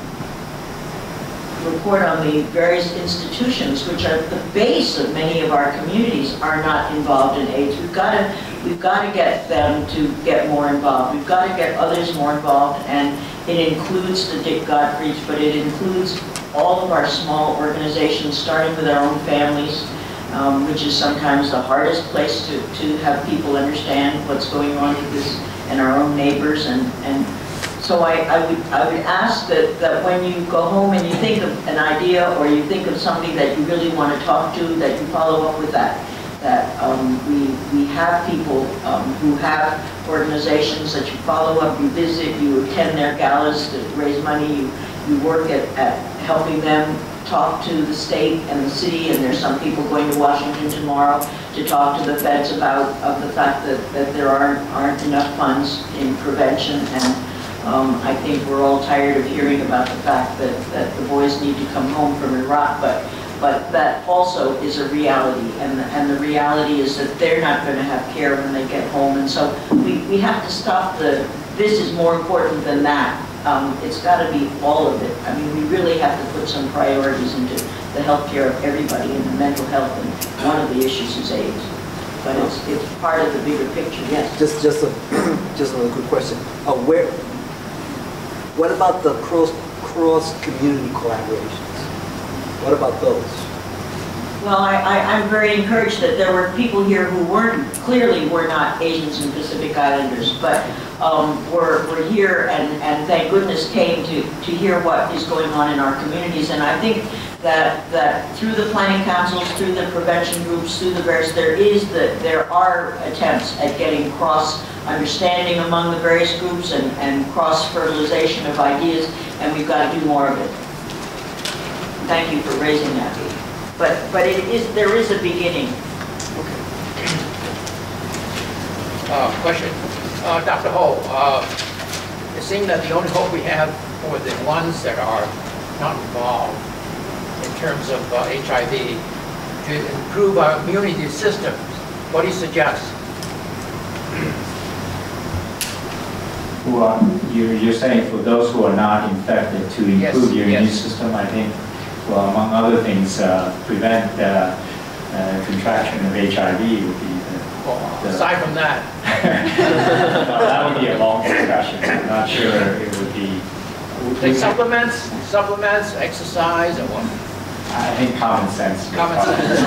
report on the various institutions, which are the base of many of our communities, are not involved in AIDS. We've got to, we've got to get them to get more involved. We've got to get others more involved, and it includes the Dick Godfreys, but it includes all of our small organizations, starting with our own families, um, which is sometimes the hardest place to, to have people understand what's going on with this, and our own neighbors. And, and so I, I, would, I would ask that, that when you go home and you think of an idea, or you think of somebody that you really want to talk to, that you follow up with that. That um, we, we have people um, who have organizations that you follow up, you visit, you attend their galas to raise money, you, you work at, at helping them talk to the state and the city, and there's some people going to Washington tomorrow to talk to the feds about of the fact that, that there aren't, aren't enough funds in prevention. And um, I think we're all tired of hearing about the fact that, that the boys need to come home from Iraq, but But that also is a reality, and the, and the reality is that they're not going to have care when they get home. And so we, we have to stop the, this is more important than that. Um, it's got to be all of it. I mean, we really have to put some priorities into the health care of everybody and the mental health, and one of the issues is AIDS. But it's, it's part of the bigger picture, yes. Just, just, a, just another quick question. Uh, where, what about the cross, cross-community collaborations? What about those? Well, I, I, I'm very encouraged that there were people here who weren't, clearly were not Asians and Pacific Islanders, but um, were, were here and, and thank goodness came to, to hear what is going on in our communities. And I think that, that through the planning councils, through the prevention groups, through the various, there is the, there are attempts at getting cross understanding among the various groups, and, and cross fertilization of ideas, and we've got to do more of it. thank you for raising that. But, but it is, there is a beginning. Uh, question. Uh, Doctor Ho, uh, it seems that the only hope we have for the ones that are not involved in terms of uh, H I V to improve our immunity system. What do you suggest? Well, you're, you're saying for those who are not infected to improve Yes, your yes. immune system, I think, well, among other things, uh, prevent uh, uh, contraction of H I V would be the, Well, the aside from that, no, that would be a long discussion. I'm not sure it would be. take supplements, supplements, exercise, or what? I think common sense. Common sense.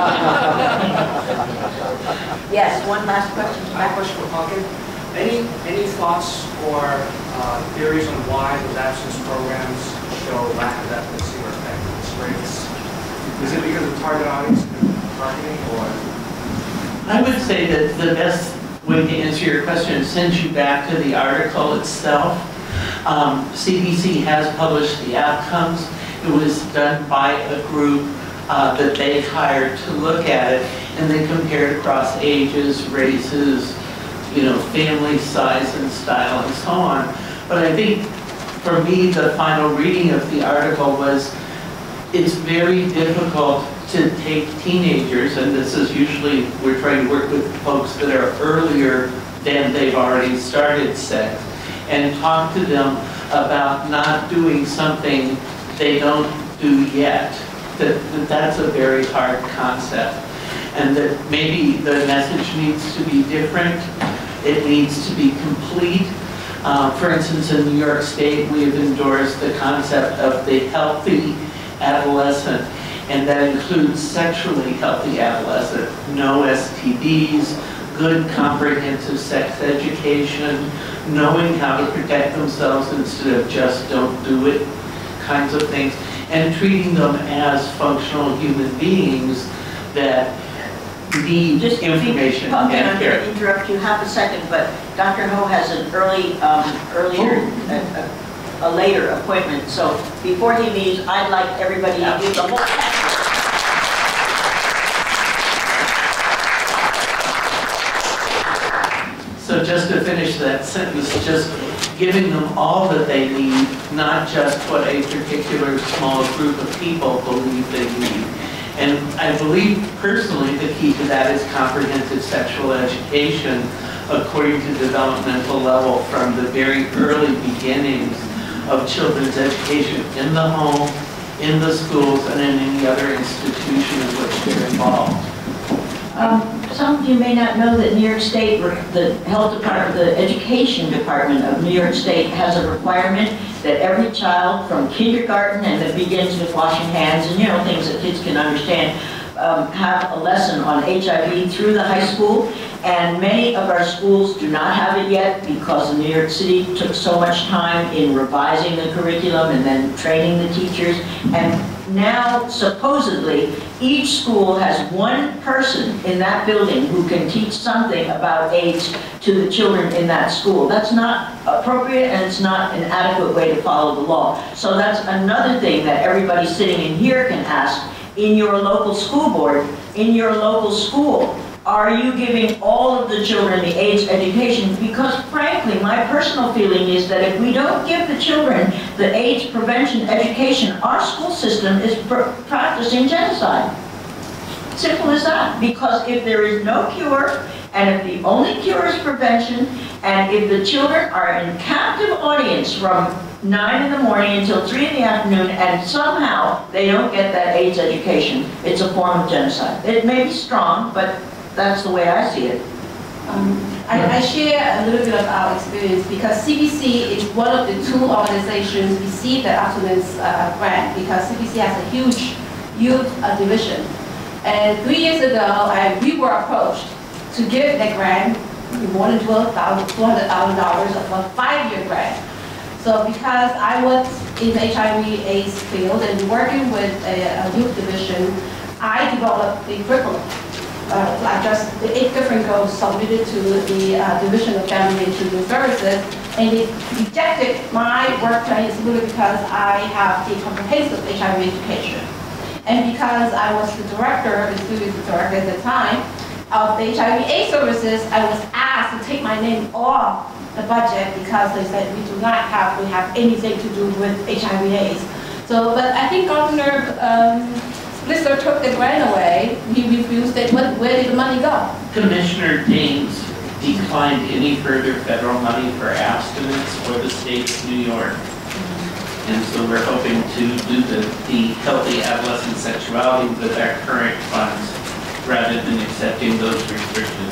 Yes, one last question. My question for Hawken. Any, any thoughts or uh, theories on why those abstinence programs show lack of efficacy or effectiveness rates? Is it because of target audience and targeting, or? I would say that the best way to answer your question is send you back to the article itself. Um, C D C has published the outcomes. It was done by a group uh, that they hired to look at it, and they compared across ages, races, you know, family size and style and so on. But I think for me, the final reading of the article was it's very difficult to take teenagers, and this is usually, we're trying to work with folks that are earlier than they've already started sex, and talk to them about not doing something they don't do yet. That, that that's a very hard concept. And that maybe the message needs to be different. It needs to be complete. Uh, for instance, in New York State, we have endorsed the concept of the healthy adolescent, and that includes sexually healthy adolescent, no S T Ds, good comprehensive sex education, knowing how to protect themselves instead of just don't do it kinds of things, and treating them as functional human beings that need Just information I'm and going care. to interrupt you half a second, but Doctor Ho has an early, um, earlier, a, a, a later appointment. So before he leaves, I'd like everybody to do the whole package. So just to finish that sentence, just giving them all that they need, not just what a particular small group of people believe they need. And I believe personally the key to that is comprehensive sexual education according to developmental level from the very early beginnings of children's education in the home, in the schools, and in any other institution in which they're involved. Um, some of you may not know that New York State, the health department, the education department of New York State has a requirement that every child from kindergarten, and it begins with washing hands and, you know, things that kids can understand, um, have a lesson on H I V through the high school. And many of our schools do not have it yet because New York City took so much time in revising the curriculum and then training the teachers. And now, supposedly, each school has one person in that building who can teach something about AIDS to the children in that school. That's not appropriate, and it's not an adequate way to follow the law. So that's another thing that everybody sitting in here can ask in your local school board, in your local school. Are you giving all of the children the AIDS education? Because frankly, my personal feeling is that if we don't give the children the AIDS prevention education, our school system is pr practicing genocide. Simple as that. Because if there is no cure, and if the only cure is prevention, and if the children are in captive audience from nine in the morning until three in the afternoon, and somehow they don't get that AIDS education, it's a form of genocide. It may be strong, but that's the way I see it. Um, I, I share a little bit of our experience because C B C is one of the two organizations received the abstinence uh, grant because C B C has a huge youth uh, division. And three years ago, I, we were approached to give the grant more than twelve thousand, two hundred thousand dollars of a five-year grant. So because I was in the H I V AIDS field and working with a, a youth division, I developed the curriculum. Uh, like just the eight different goals submitted to the uh, Division of Family and Children Services, And it rejected my work plan is really because I have the comprehensive H I V education. And because I was the director, the student director at the time, of the H I V AIDS services, I was asked to take my name off the budget because they said we do not have, we have anything to do with H I V AIDS. So, but I think Governor um, Lister took the grant away. He refused it. Where, where did the money go? Commissioner Daines declined any further federal money for abstinence for the state of New York. And so we're hoping to do the, the healthy adolescent sexuality with our current funds rather than accepting those restrictions.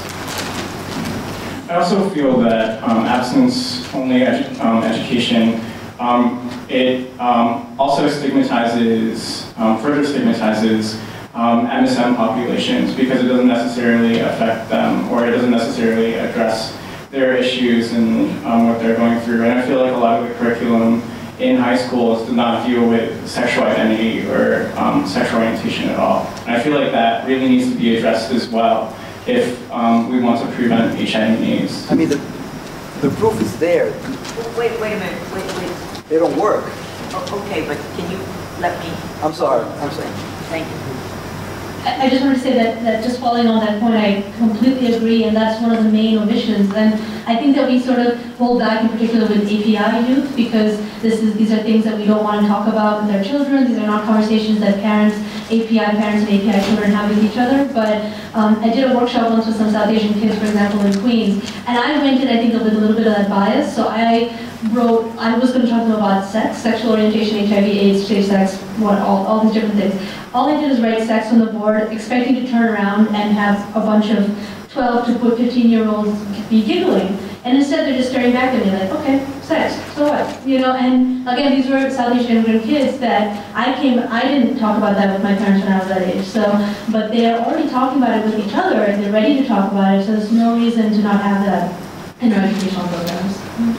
I also feel that um, abstinence-only edu um, education, um, it um, also stigmatizes, um, further stigmatizes um, M S M populations because it doesn't necessarily affect them or it doesn't necessarily address their issues and um, what they're going through. And I feel like a lot of the curriculum in high schools does not deal with sexual identity or um, sexual orientation at all. And I feel like that really needs to be addressed as well if um, we want to prevent H I V and AIDS. I mean, the, the proof is there. Wait, wait a minute, wait, wait. They don't work. Oh, okay, but can you let me? I'm sorry, I'm sorry. Thank you. I I just want to say that, that just following on that point, I completely agree, and that's one of the main omissions. And I think that we sort of hold back in particular with A P I youth because this is, these are things that we don't want to talk about with our children. These are not conversations that parents, A P I parents and A P I children have with each other. But um, I did a workshop once with some South Asian kids, for example, in Queens, and I went in, I think, with a little bit of that bias. So I wrote, I was going to talk to them about sex, sexual orientation, H I V, AIDS, safe sex, what, all, all these different things. All I did is write sex on the board, expecting to turn around and have a bunch of twelve to fifteen year olds be giggling. And instead they're just staring back at me like, okay, sex, so what? You know, and again, these were South Asian immigrant kids that I came, I didn't talk about that with my parents when I was that age. So, but they're already talking about it with each other and they're ready to talk about it. So there's no reason to not have that in our educational programs.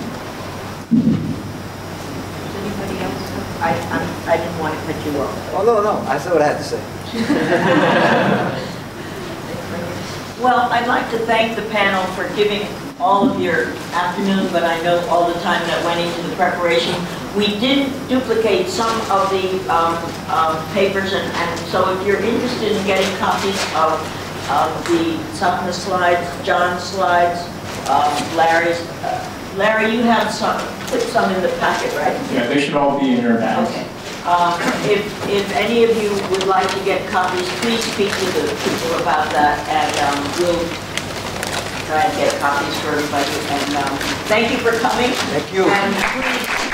Anybody else? I, I'm, I didn't want to cut you off. Oh, no, no, I said what I had to say. Well, I'd like to thank the panel for giving all of your afternoon, but I know all the time that went into the preparation. We did duplicate some of the um, um, papers, and, and so if you're interested in getting copies of, of the Sapna slides, John's slides, um, Larry's, uh, Larry, you have some, put some in the packet, right? Yeah, they should all be in your bags. Okay. Um, if, if any of you would like to get copies, please speak to the people about that, and um, we'll try and get copies for everybody. And um, thank you for coming. Thank you. And please